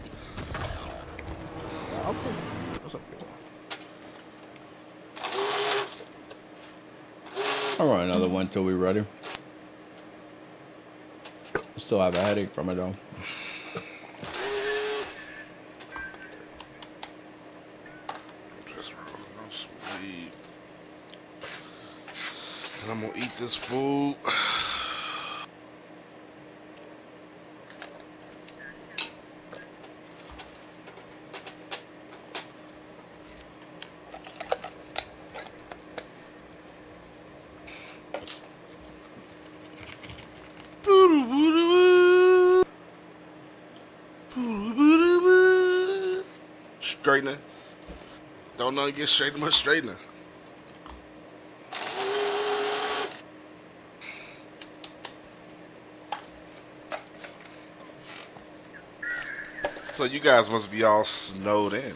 Okay. What's up, I'll run another one till we ready. Still have a headache from it though. Just rolling on some weed. And I'm gonna eat this food. Straightener. Don't know you get straightened much straightener. So you guys must be all snowed in.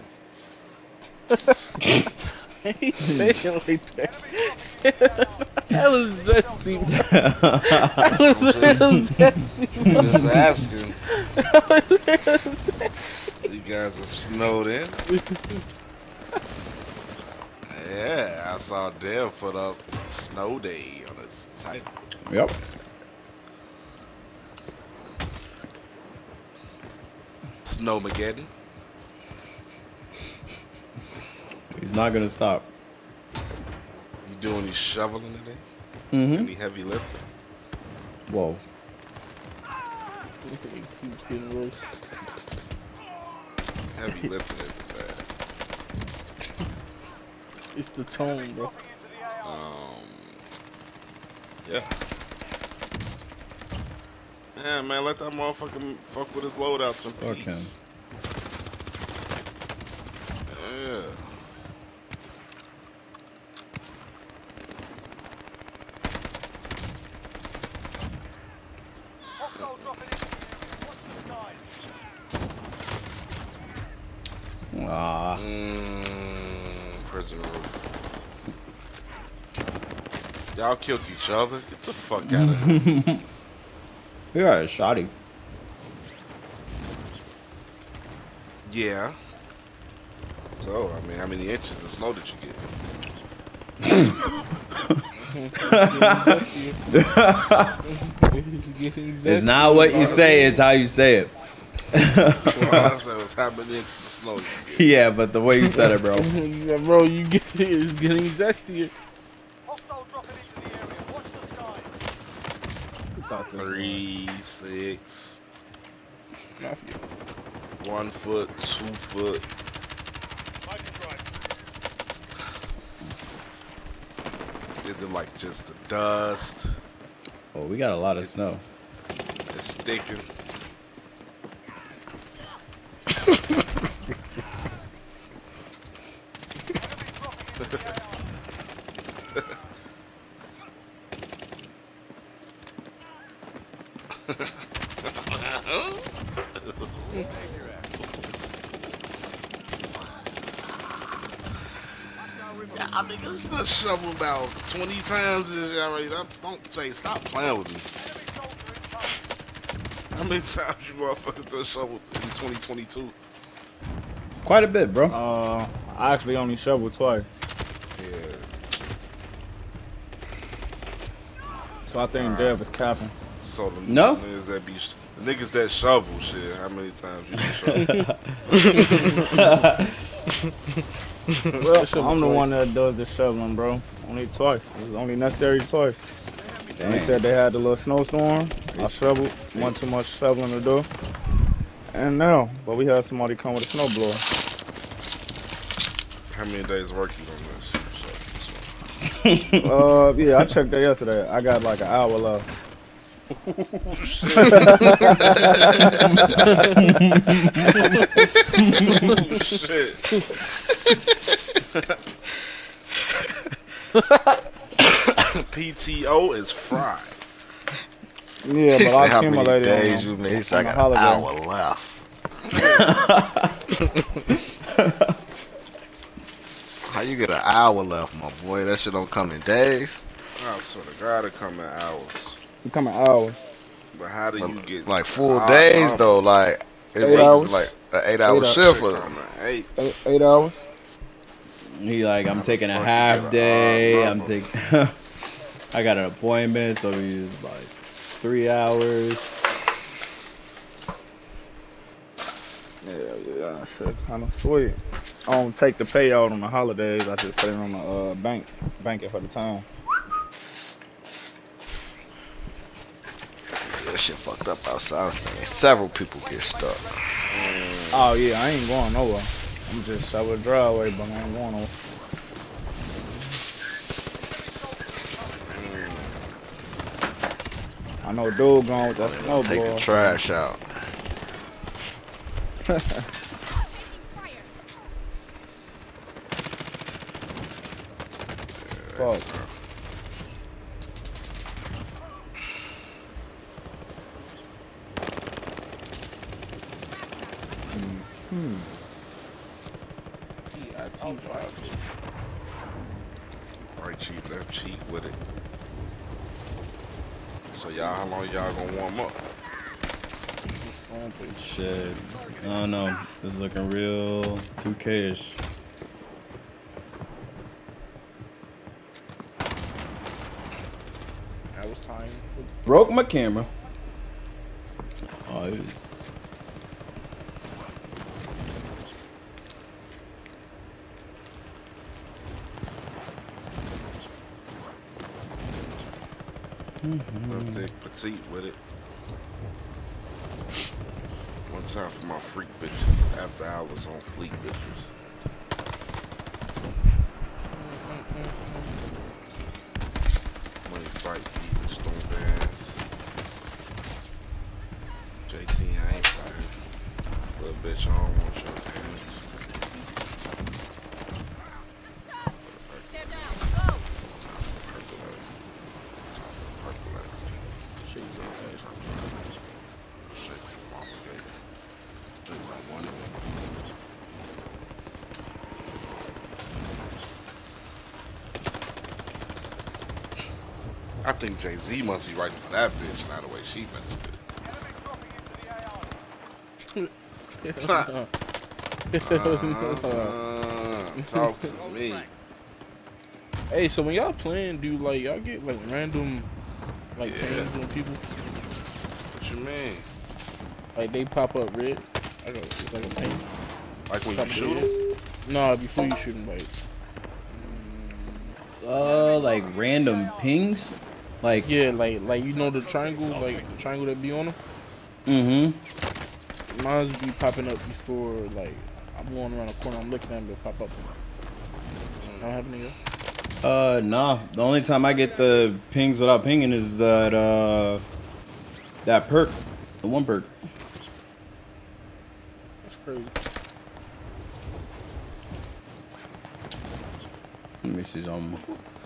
He said it like that. That was zesty. That was real zesty. Just asking. You guys are snowed in. Yeah, I saw Dale put up Snow Day on his title. Yep. Snowmageddon. He's not gonna stop. You doing any shoveling today? Mm-hmm. Any heavy lifting? Whoa. He keeps getting roasted. Heavy lifting isn't bad. It's the tone, bro. Um, yeah. Yeah, man, let that motherfucker fuck with his loadouts in Fuck peace. him. Yeah. Ah. Mmm, prisoner roof. Y'all killed each other? Get the fuck out of here. We got a shotty. Yeah. So, I mean, how many inches of snow did you get? It's not what you say, it's how you say it. Well, I said was how many inches of snow you get. Yeah, but the way you said it, bro. Yeah, bro, you get it. It's getting zestier. Three, six, one foot, two foot. Is it like just the dust? Oh, we got a lot of it's, snow. It's sticking. Yeah, I think it's the shovel about twenty times this year already. Don't say stop playing with me. How many times you motherfuckers done shoveled in twenty twenty-two? Quite a bit, bro. Uh, I actually only shoveled twice. Yeah. So I think Alright. Dev is capping. So the No. niggas that be the niggas that shovel shit. How many times you been shovel? Well, I'm the one that does the shoveling, bro. Only twice. It was only necessary twice. Dang. They said they had the little snowstorm. I It's- shoveled. Wasn't too much shoveling to do. And now, but we had somebody come with a snowblower. How many days work you on this? So, this Uh, yeah, I checked that yesterday. I got like an hour left. one. Shit. P T O is fried. Yeah, He but said, I how many accumulated days on you them. made? He said, I on the got an holiday. hour left. How you get an hour left, my boy? That shit don't come in days. I swear to God, it come in hours. You come an hour. But how do you But, get like full odd days numbers? though, like it Eight was hours. like an eight hour Eight hours. shift. Shit Or, come in eight. Eight, eight hours. He like, I'm How the taking a fuck you half get a day. odd I'm number? taking. I got an appointment, so we use like three hours. Yeah, yeah, shit, kind of sweet. I don't take the payout on the holidays. I just put it on the uh, bank, bank it for the time. that shit fucked up outside. Several people get stuck. Oh yeah, I ain't going nowhere. I'm just I would driveway, but I ain't going nowhere. I know dude going with that Take the snowblower. trash out. Fuck. Hmm. Right cheek, left cheek with it. So y'all, how long y'all gonna warm up? Shit. I don't know. This is looking real two K-ish. I was time. Broke my camera. Oh, it was. Little thick, petite with it. One time for my freak bitches after I was on fleek bitches. Money fight, beat, stone bands. J T, I ain't fired. Little bitch, I don't want your hands. Step down. Go. It's time for percolate. Time for percolate. Shit, mama gave it. Drink my one of them. I think Jay-Z must be writing for that bitch, not the way she messing with it. Uh, talk to me. Hey, so when y'all playing, do like y'all get like random like Yeah. pings on people? What you mean? Like they pop up red? I don't it's like a ping. Like when you Pop shoot red. them? Nah, before you shoot them, like Uh, like random pings? Like, yeah, like like you know the triangle, like the triangle that be on them. mm-hmm. Mine's be popping up before like I'm going around the corner, I'm looking at them, they'll pop up. Don't have any. Uh, nah. The only time I get the pings without pinging is that, uh, that perk. The one perk. That's crazy. Let me see something.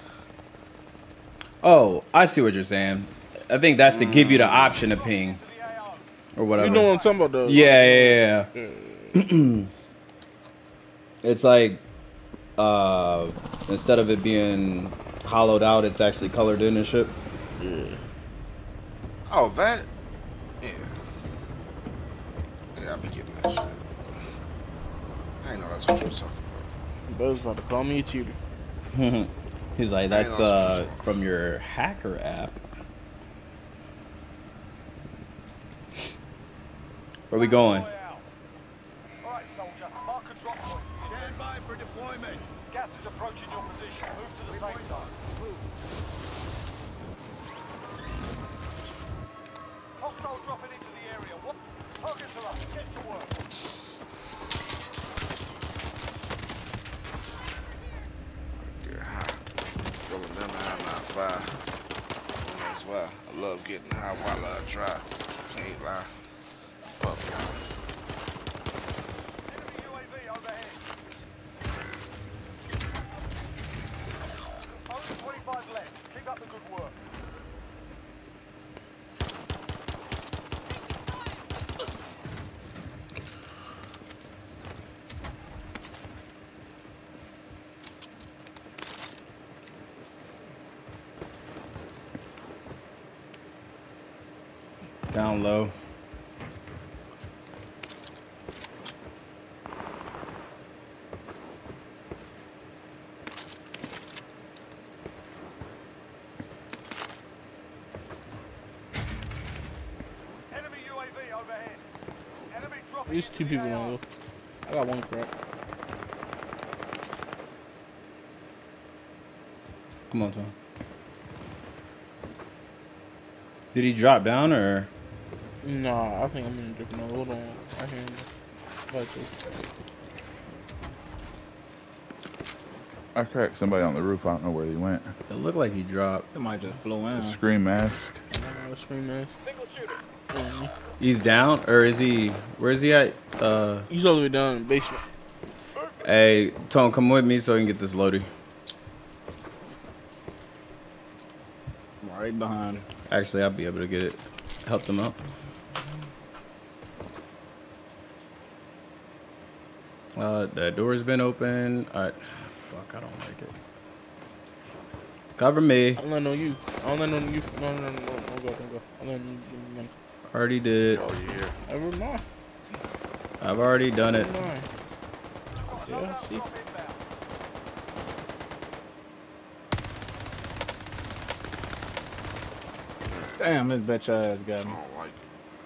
Oh, I see what you're saying. I think that's to give you the option to ping. Or whatever. You know what I'm talking about though? Yeah, yeah, yeah. It's like, uh, instead of it being hollowed out, it's actually colored in and shit. Yeah. Oh, that? Yeah. Yeah, I be getting that shit. I ain't know that's what you was talking about. Buzz about to call me a cheater. He's like, that's uh from your hacker app. Where we going? Alright, soldier, mark a drop point. Stand by for deployment. Gas is approaching your position. Move to the safe zone. Hostile dropping into the area. What? Targets are up. Get to work. Get high. Rolling them high nine five. That's why I love getting high while I drive. Can't lie. Fuck. Enemy U A V overhead. Only twenty-five left. Keep up the good work. Down low. Enemy U A V overhead. Enemy dropping. There's two people on low. I got one crack. Come on, Tom. Did he drop down or? Nah, I think I'm in a different mode. Hold on. I hear him. Got you. I cracked somebody on the roof. I don't know where he went. It looked like he dropped. It might just flow in. Scream mask. Uh, scream ass. Single shooter. Mm-hmm. He's down, or is he? Where is he at? Uh, He's all the way down in the basement. hey, Tone, come with me so we can get this loaded. Right behind him. Actually, I'll be able to get it. Help them out. Uh, the door's been open. Alright. Fuck, I don't like it. Cover me. I'm letting on you. I'm letting on you. No, no, no, no, don't go, don't go. I'm letting you give me money. Already did. Oh, you here? Never mind. I've already done it. Never mind. Yeah, see? Damn, this bitch ass got I me. don't like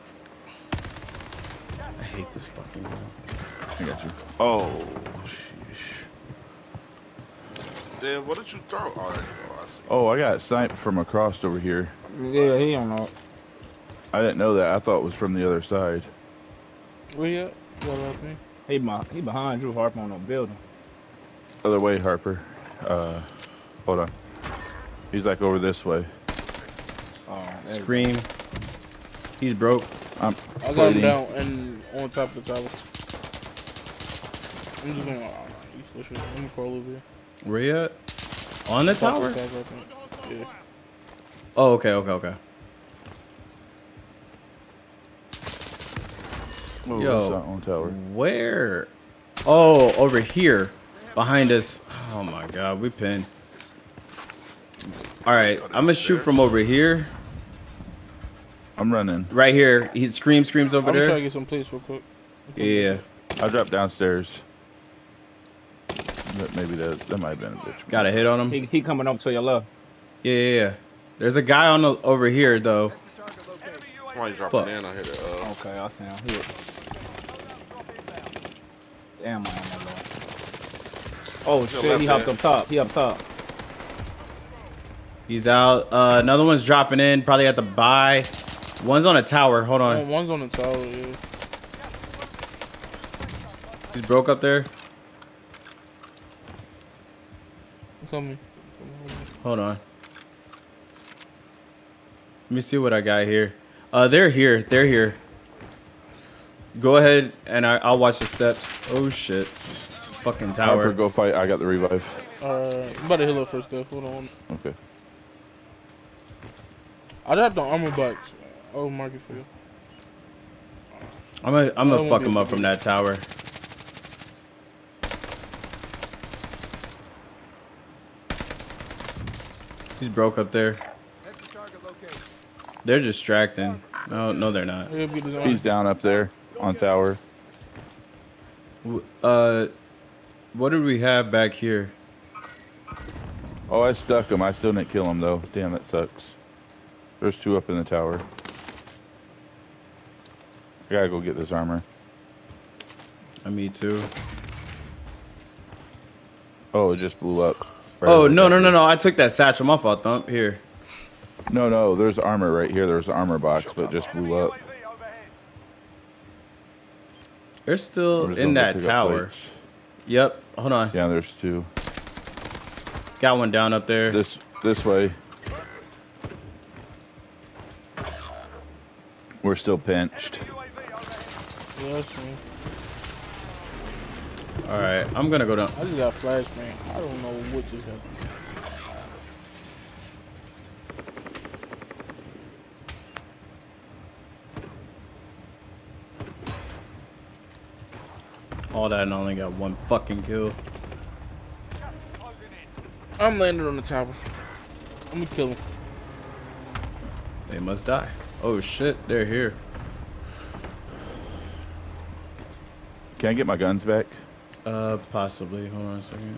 it. I hate this fucking game. I got you. Oh, sheesh. Dad, what did you throw? Oh, there you go. I see. Oh, I got sniped from across over here. Yeah, he don't know. I didn't know that. I thought it was from the other side. Where you at? You all left me? He, my, he behind you, Harp on the building. Other way, Harper. Uh, hold on. He's like over this way. Oh, there you Scream. He's broke. I'm I got him plating. down and on top of the tower. I'm just gonna. Uh, you switch it. Let me crawl over here. Where you at? On the Top tower? of the tower, I think. Yeah. Oh, okay, okay, okay. Oh, Yo, it's not on tower. where? Oh, over here. Behind us. Oh my god, we pinned. Alright, I'm gonna shoot from over here. I'm running. Right here. He screams, screams over I'm gonna try to there. get some plates real quick. Yeah. I dropped downstairs. But maybe that that might have been a bitch. Got a hit on him. He, he coming up to your left. Yeah, yeah, yeah. There's a guy on the over here though. Why you dropping Fuck. in? I hit it. Uh, Okay, I see him. He, damn, my ammo low. Oh Your shit, left he hopped hand. up top. He up top. He's out. Uh, another one's dropping in. Probably at the buy. One's on a tower. Hold Oh, on. one's on the tower, yeah. He's broke up there. Coming. Hold on. Let me see what I got here. Uh, they're here. They're here. Go ahead, and I, I'll watch the steps. Oh shit! Fucking Harper, tower. go fight. I got the revive. Alright, I'm about to heal up first, though. Hold on. Okay. I dropped the armor box. Oh, mark it for you. I'm gonna I'm I gonna don't fuck want him this up to from be- that tower. He's broke up there. They're distracting. No, no, they're not. He'll get his armor. He's down up there on tower. W- Uh, what did we have back here? Oh, I stuck him. I still didn't kill him though. Damn, that sucks. There's two up in the tower. I gotta go get this armor. I me too. Oh, it just blew up. Right Oh, over no, no, there. no, no. I took that satchel. My fault, Thump. Here. No, no, there's armor right here. There's an armor box, but it just blew up. They're still We're just in gonna go that pick up tower. plates. Yep. Hold on. Yeah, there's two. Got one down up there. This this way. We're still pinched. Yeah, that's me. All right. I'm going to go down. I just got flashbang. I don't know what just happened. All that and I only got one fucking kill. I'm landing on the tower. I'm gonna kill him. They must die. Oh shit, they're here. Can I get my guns back? Uh, possibly. Hold on a second.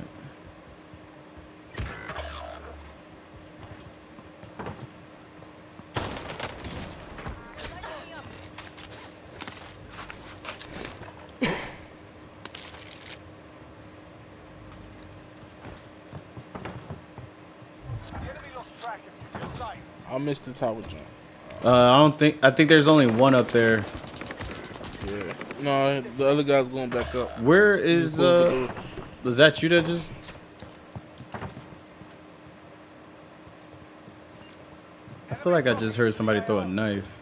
I missed the tower jump. Uh, I don't think. I think there's only one up there. Yeah. No, the other guy's going back up. Where is uh? Was that you that just? I feel like I just heard somebody throw a knife.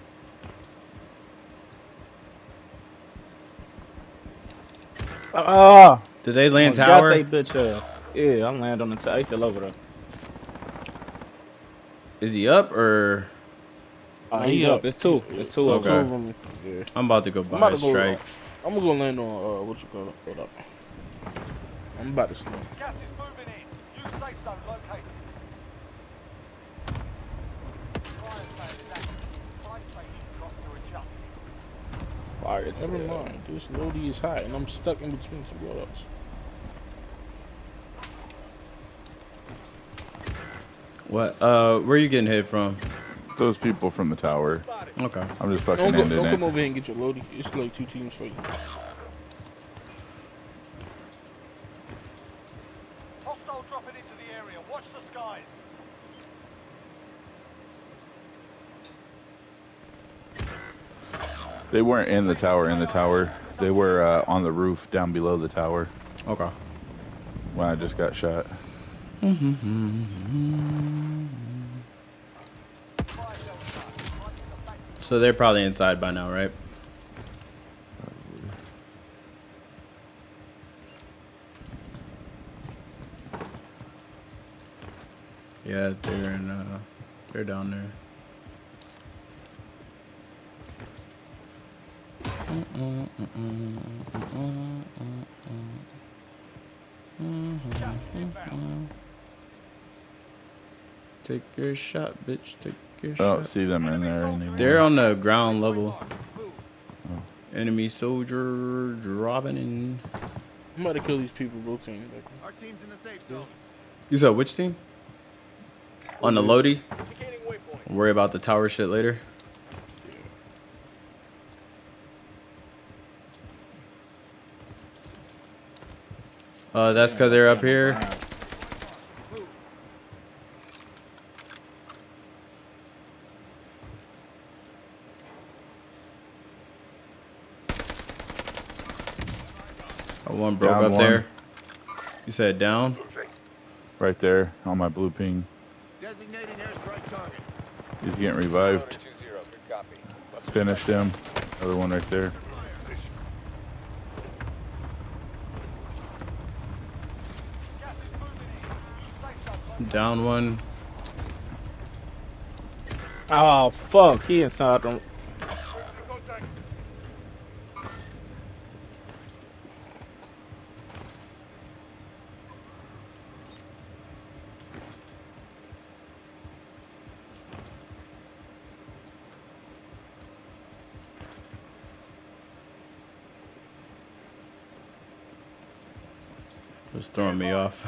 Ah! Did they land Got tower? they bitch ass. Yeah, I'm land on the tower. He's still over there. Is he up or? Uh, he's up. It's two. It's two. Okay. Okay. Yeah. I'm about to go buy I'm about a to go. strike. I'm gonna go land on uh, what you call it? Hold up. I'm about to snow. Gas is moving in. New safe zone located. Fire sale is active. Fire station costs are adjusted. Fire sale. Never mind. This loadie is high, and I'm stuck in between two buildings. What? Uh, where you getting hit from? Those people from the tower. Okay. I'm just fucking Don't, go, ending don't it. come over here and get your loadie. It's like two teams for you. Hostile dropping into the area. Watch the skies. They weren't in the tower. In the tower. They were uh, on the roof down below the tower. Okay. When I just got shot. So they're probably inside by now, right? Yeah, they're in. Uh, they're down there. Take your shot, bitch. Take your I shot. don't see them in there anymore. They're on the ground level. Enemy soldier dropping in. I'm about to kill these people rotating back. Our team's in the safe zone. You said which team? On the Lodi? Worry about the tower shit later. Uh, that's because they're up here. Oh, one broke Down up one. there. You said down? Right there on my blue ping. Designating airstrike target. He's getting revived. Finished him. Other one right there. Down one. Oh fuck! He inside them. It's throwing me off.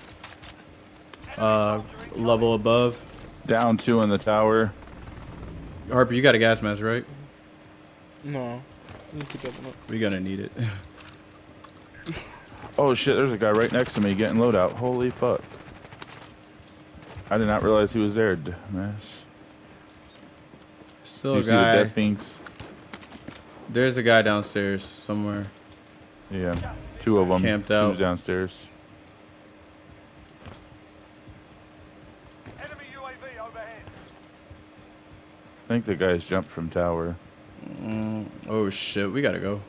Uh, level above. Down two in the tower. Harper, you got a gas mask, right? No. Let me pick that one up. We're gonna need it. Oh shit, there's a guy right next to me getting loadout. Holy fuck. I did not realize he was there, dumbass. Still you a see the guy. death beams? There's a guy downstairs somewhere. Yeah, two of them. Camped out. Who's downstairs? Enemy U A V overhead. I think the guys jumped from tower. Mm, oh shit, we gotta go.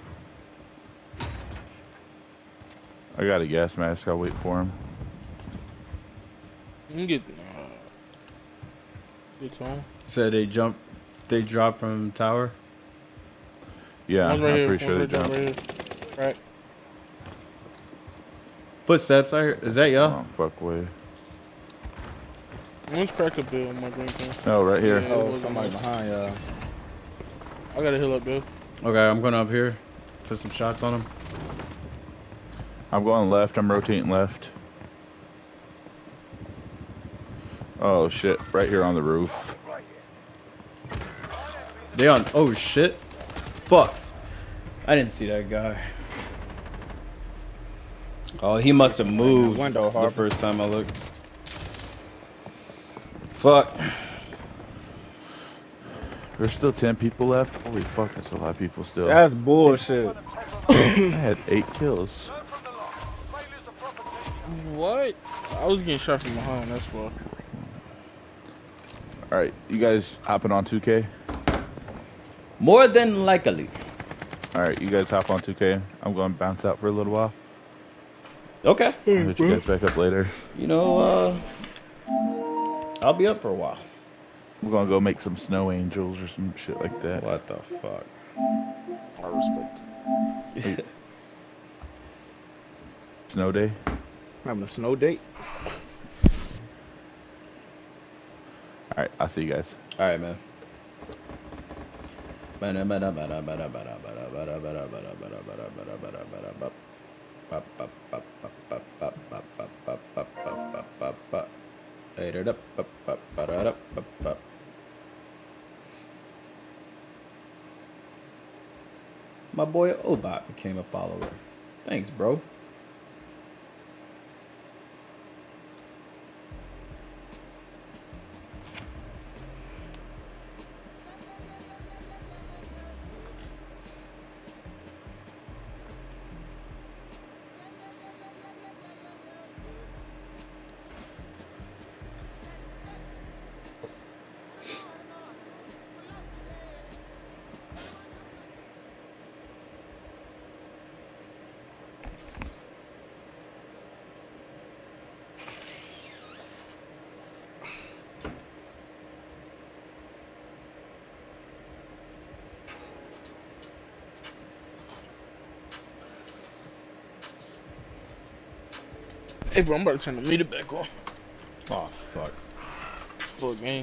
I got a gas mask. I'll wait for him. You can get. Uh, get to him. Said they jumped. They dropped from tower. Yeah, One's I'm right here, pretty sure they one's right jumped. there, right here. Right. Footsteps. I heard. Is that y'all? Oh, fuck way. One's cracked up there on my green thing. Oh, right here. Yeah, it Oh, wasn't somebody mine. behind y'all. I got a heal up, Bill. Okay, I'm going up here. Put some shots on him. I'm going left. I'm rotating left. Oh shit! Right here on the roof. They on. Oh shit. Fuck. I didn't see that guy. Oh, he must have moved Window, the Harper. first time I looked. Fuck. There's still ten people left. Holy fuck, that's a lot of people still. That's bullshit. I had eight kills. What? I was getting shot from behind, that's why. Alright, you guys hopping on two K? More than likely. Alright, you guys hop on two K. I'm going to bounce out for a little while. Okay. I'll hit you guys back up later. You know, uh, I'll be up for a while. We're going to go make some snow angels or some shit like that. What the fuck? I respect. Snow day? Having a snow date. Alright, I'll see you guys. All right, man. My boy Obot became a follower. Thanks, bro. Hey, bro, I'm about to turn the meter back on. Oh, fuck. For a game.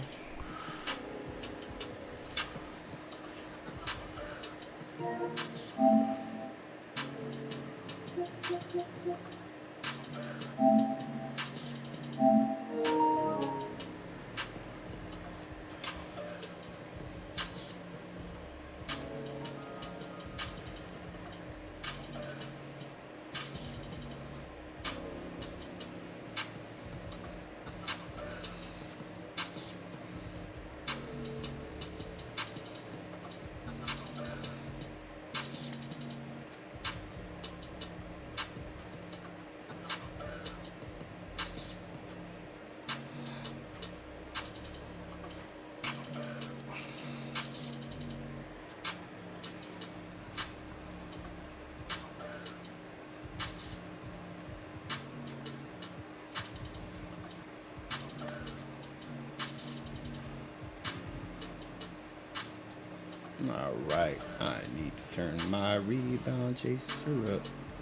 All right, I need to turn my rebound chaser up.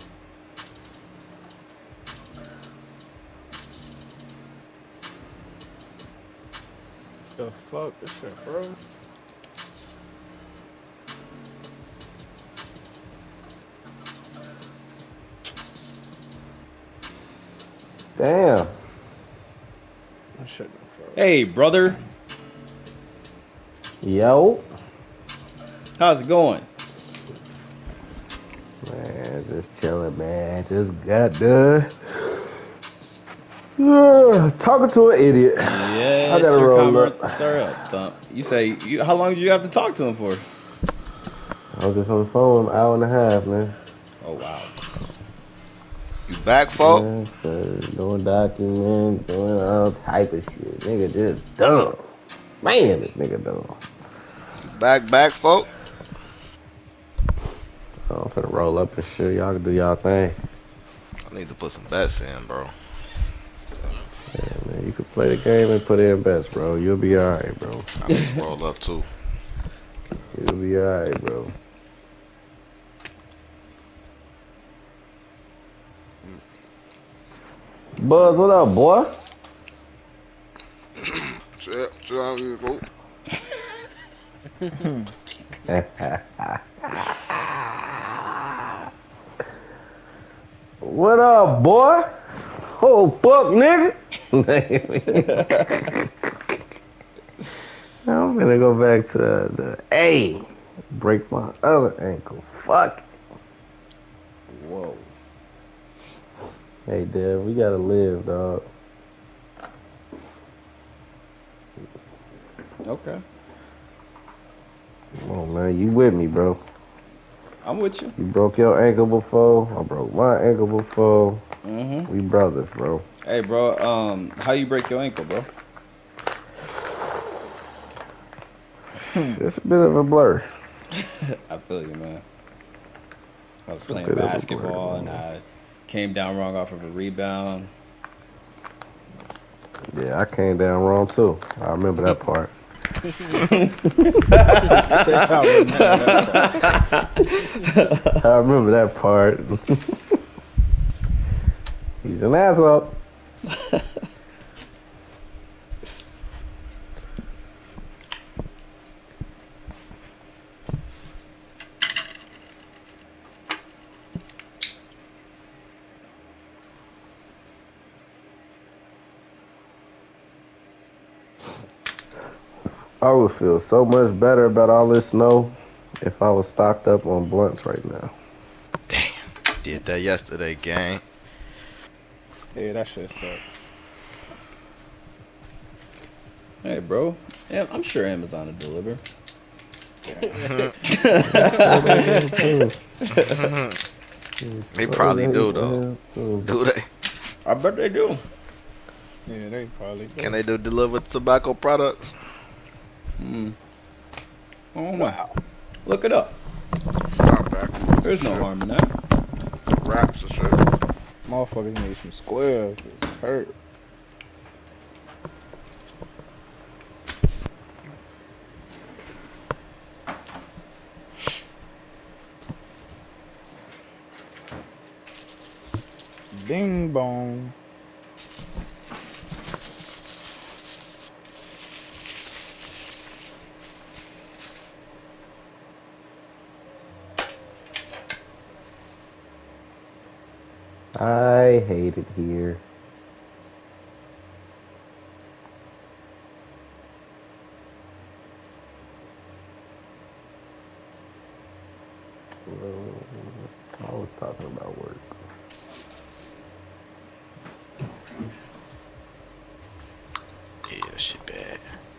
The fuck this shit, bro? Damn. That shit no froze. Hey, brother. Yo. How's it going? Man, just chilling, man. Just got done. Uh, talking to an idiot. I Yes, gotta your roll comment, up. sir. Up, Thump. You say, you, how long did you have to talk to him for? I was just on the phone an hour and a half, man. Oh, wow. You back, folk? Yes, sir. Doing documents, doing all type of shit. Nigga just dumb. Man, this nigga dumb. You back, back, folk? I'm finna roll up and shit. Y'all can do y'all thing. I need to put some bets in, bro. Yeah, man. You can play the game and put in bets, bro. You'll be alright, bro. I need to roll up too. You'll be alright, bro. Buzz, what up, boy? Chill, chill out here, bro. What up, boy? Oh, fuck, nigga. I'm gonna go back to the, the A. Break my other ankle. Fuck. Whoa. Hey, Dev, we gotta live, dog. Okay. Come on, man. You with me, bro. I'm with you. You broke your ankle before. I broke my ankle before. Mm-hmm. We brothers, bro. Hey, bro, um, how you break your ankle, bro? It's a bit of a blur. I feel you, man. I was It's a playing bit of a basketball blur, and man. I came down wrong off of a rebound. Yeah, I came down wrong, too. I remember that part. I remember that part. He's an asshole. I would feel so much better about all this snow if I was stocked up on blunts right now. Damn. Did that yesterday, gang. Yeah, that shit sucks. Hey, bro. Yeah, I'm sure Amazon will deliver. They probably do, though. Do they? I bet they do. Yeah, they probably do. Can they do deliver tobacco products? Mm. Oh, wow. Look it up. Not back. There's no harm in that. Rats and shit. Motherfuckers need some squares. It's hurt. Bing bong. I hate it here. I was talking about work. Yeah, shit bad.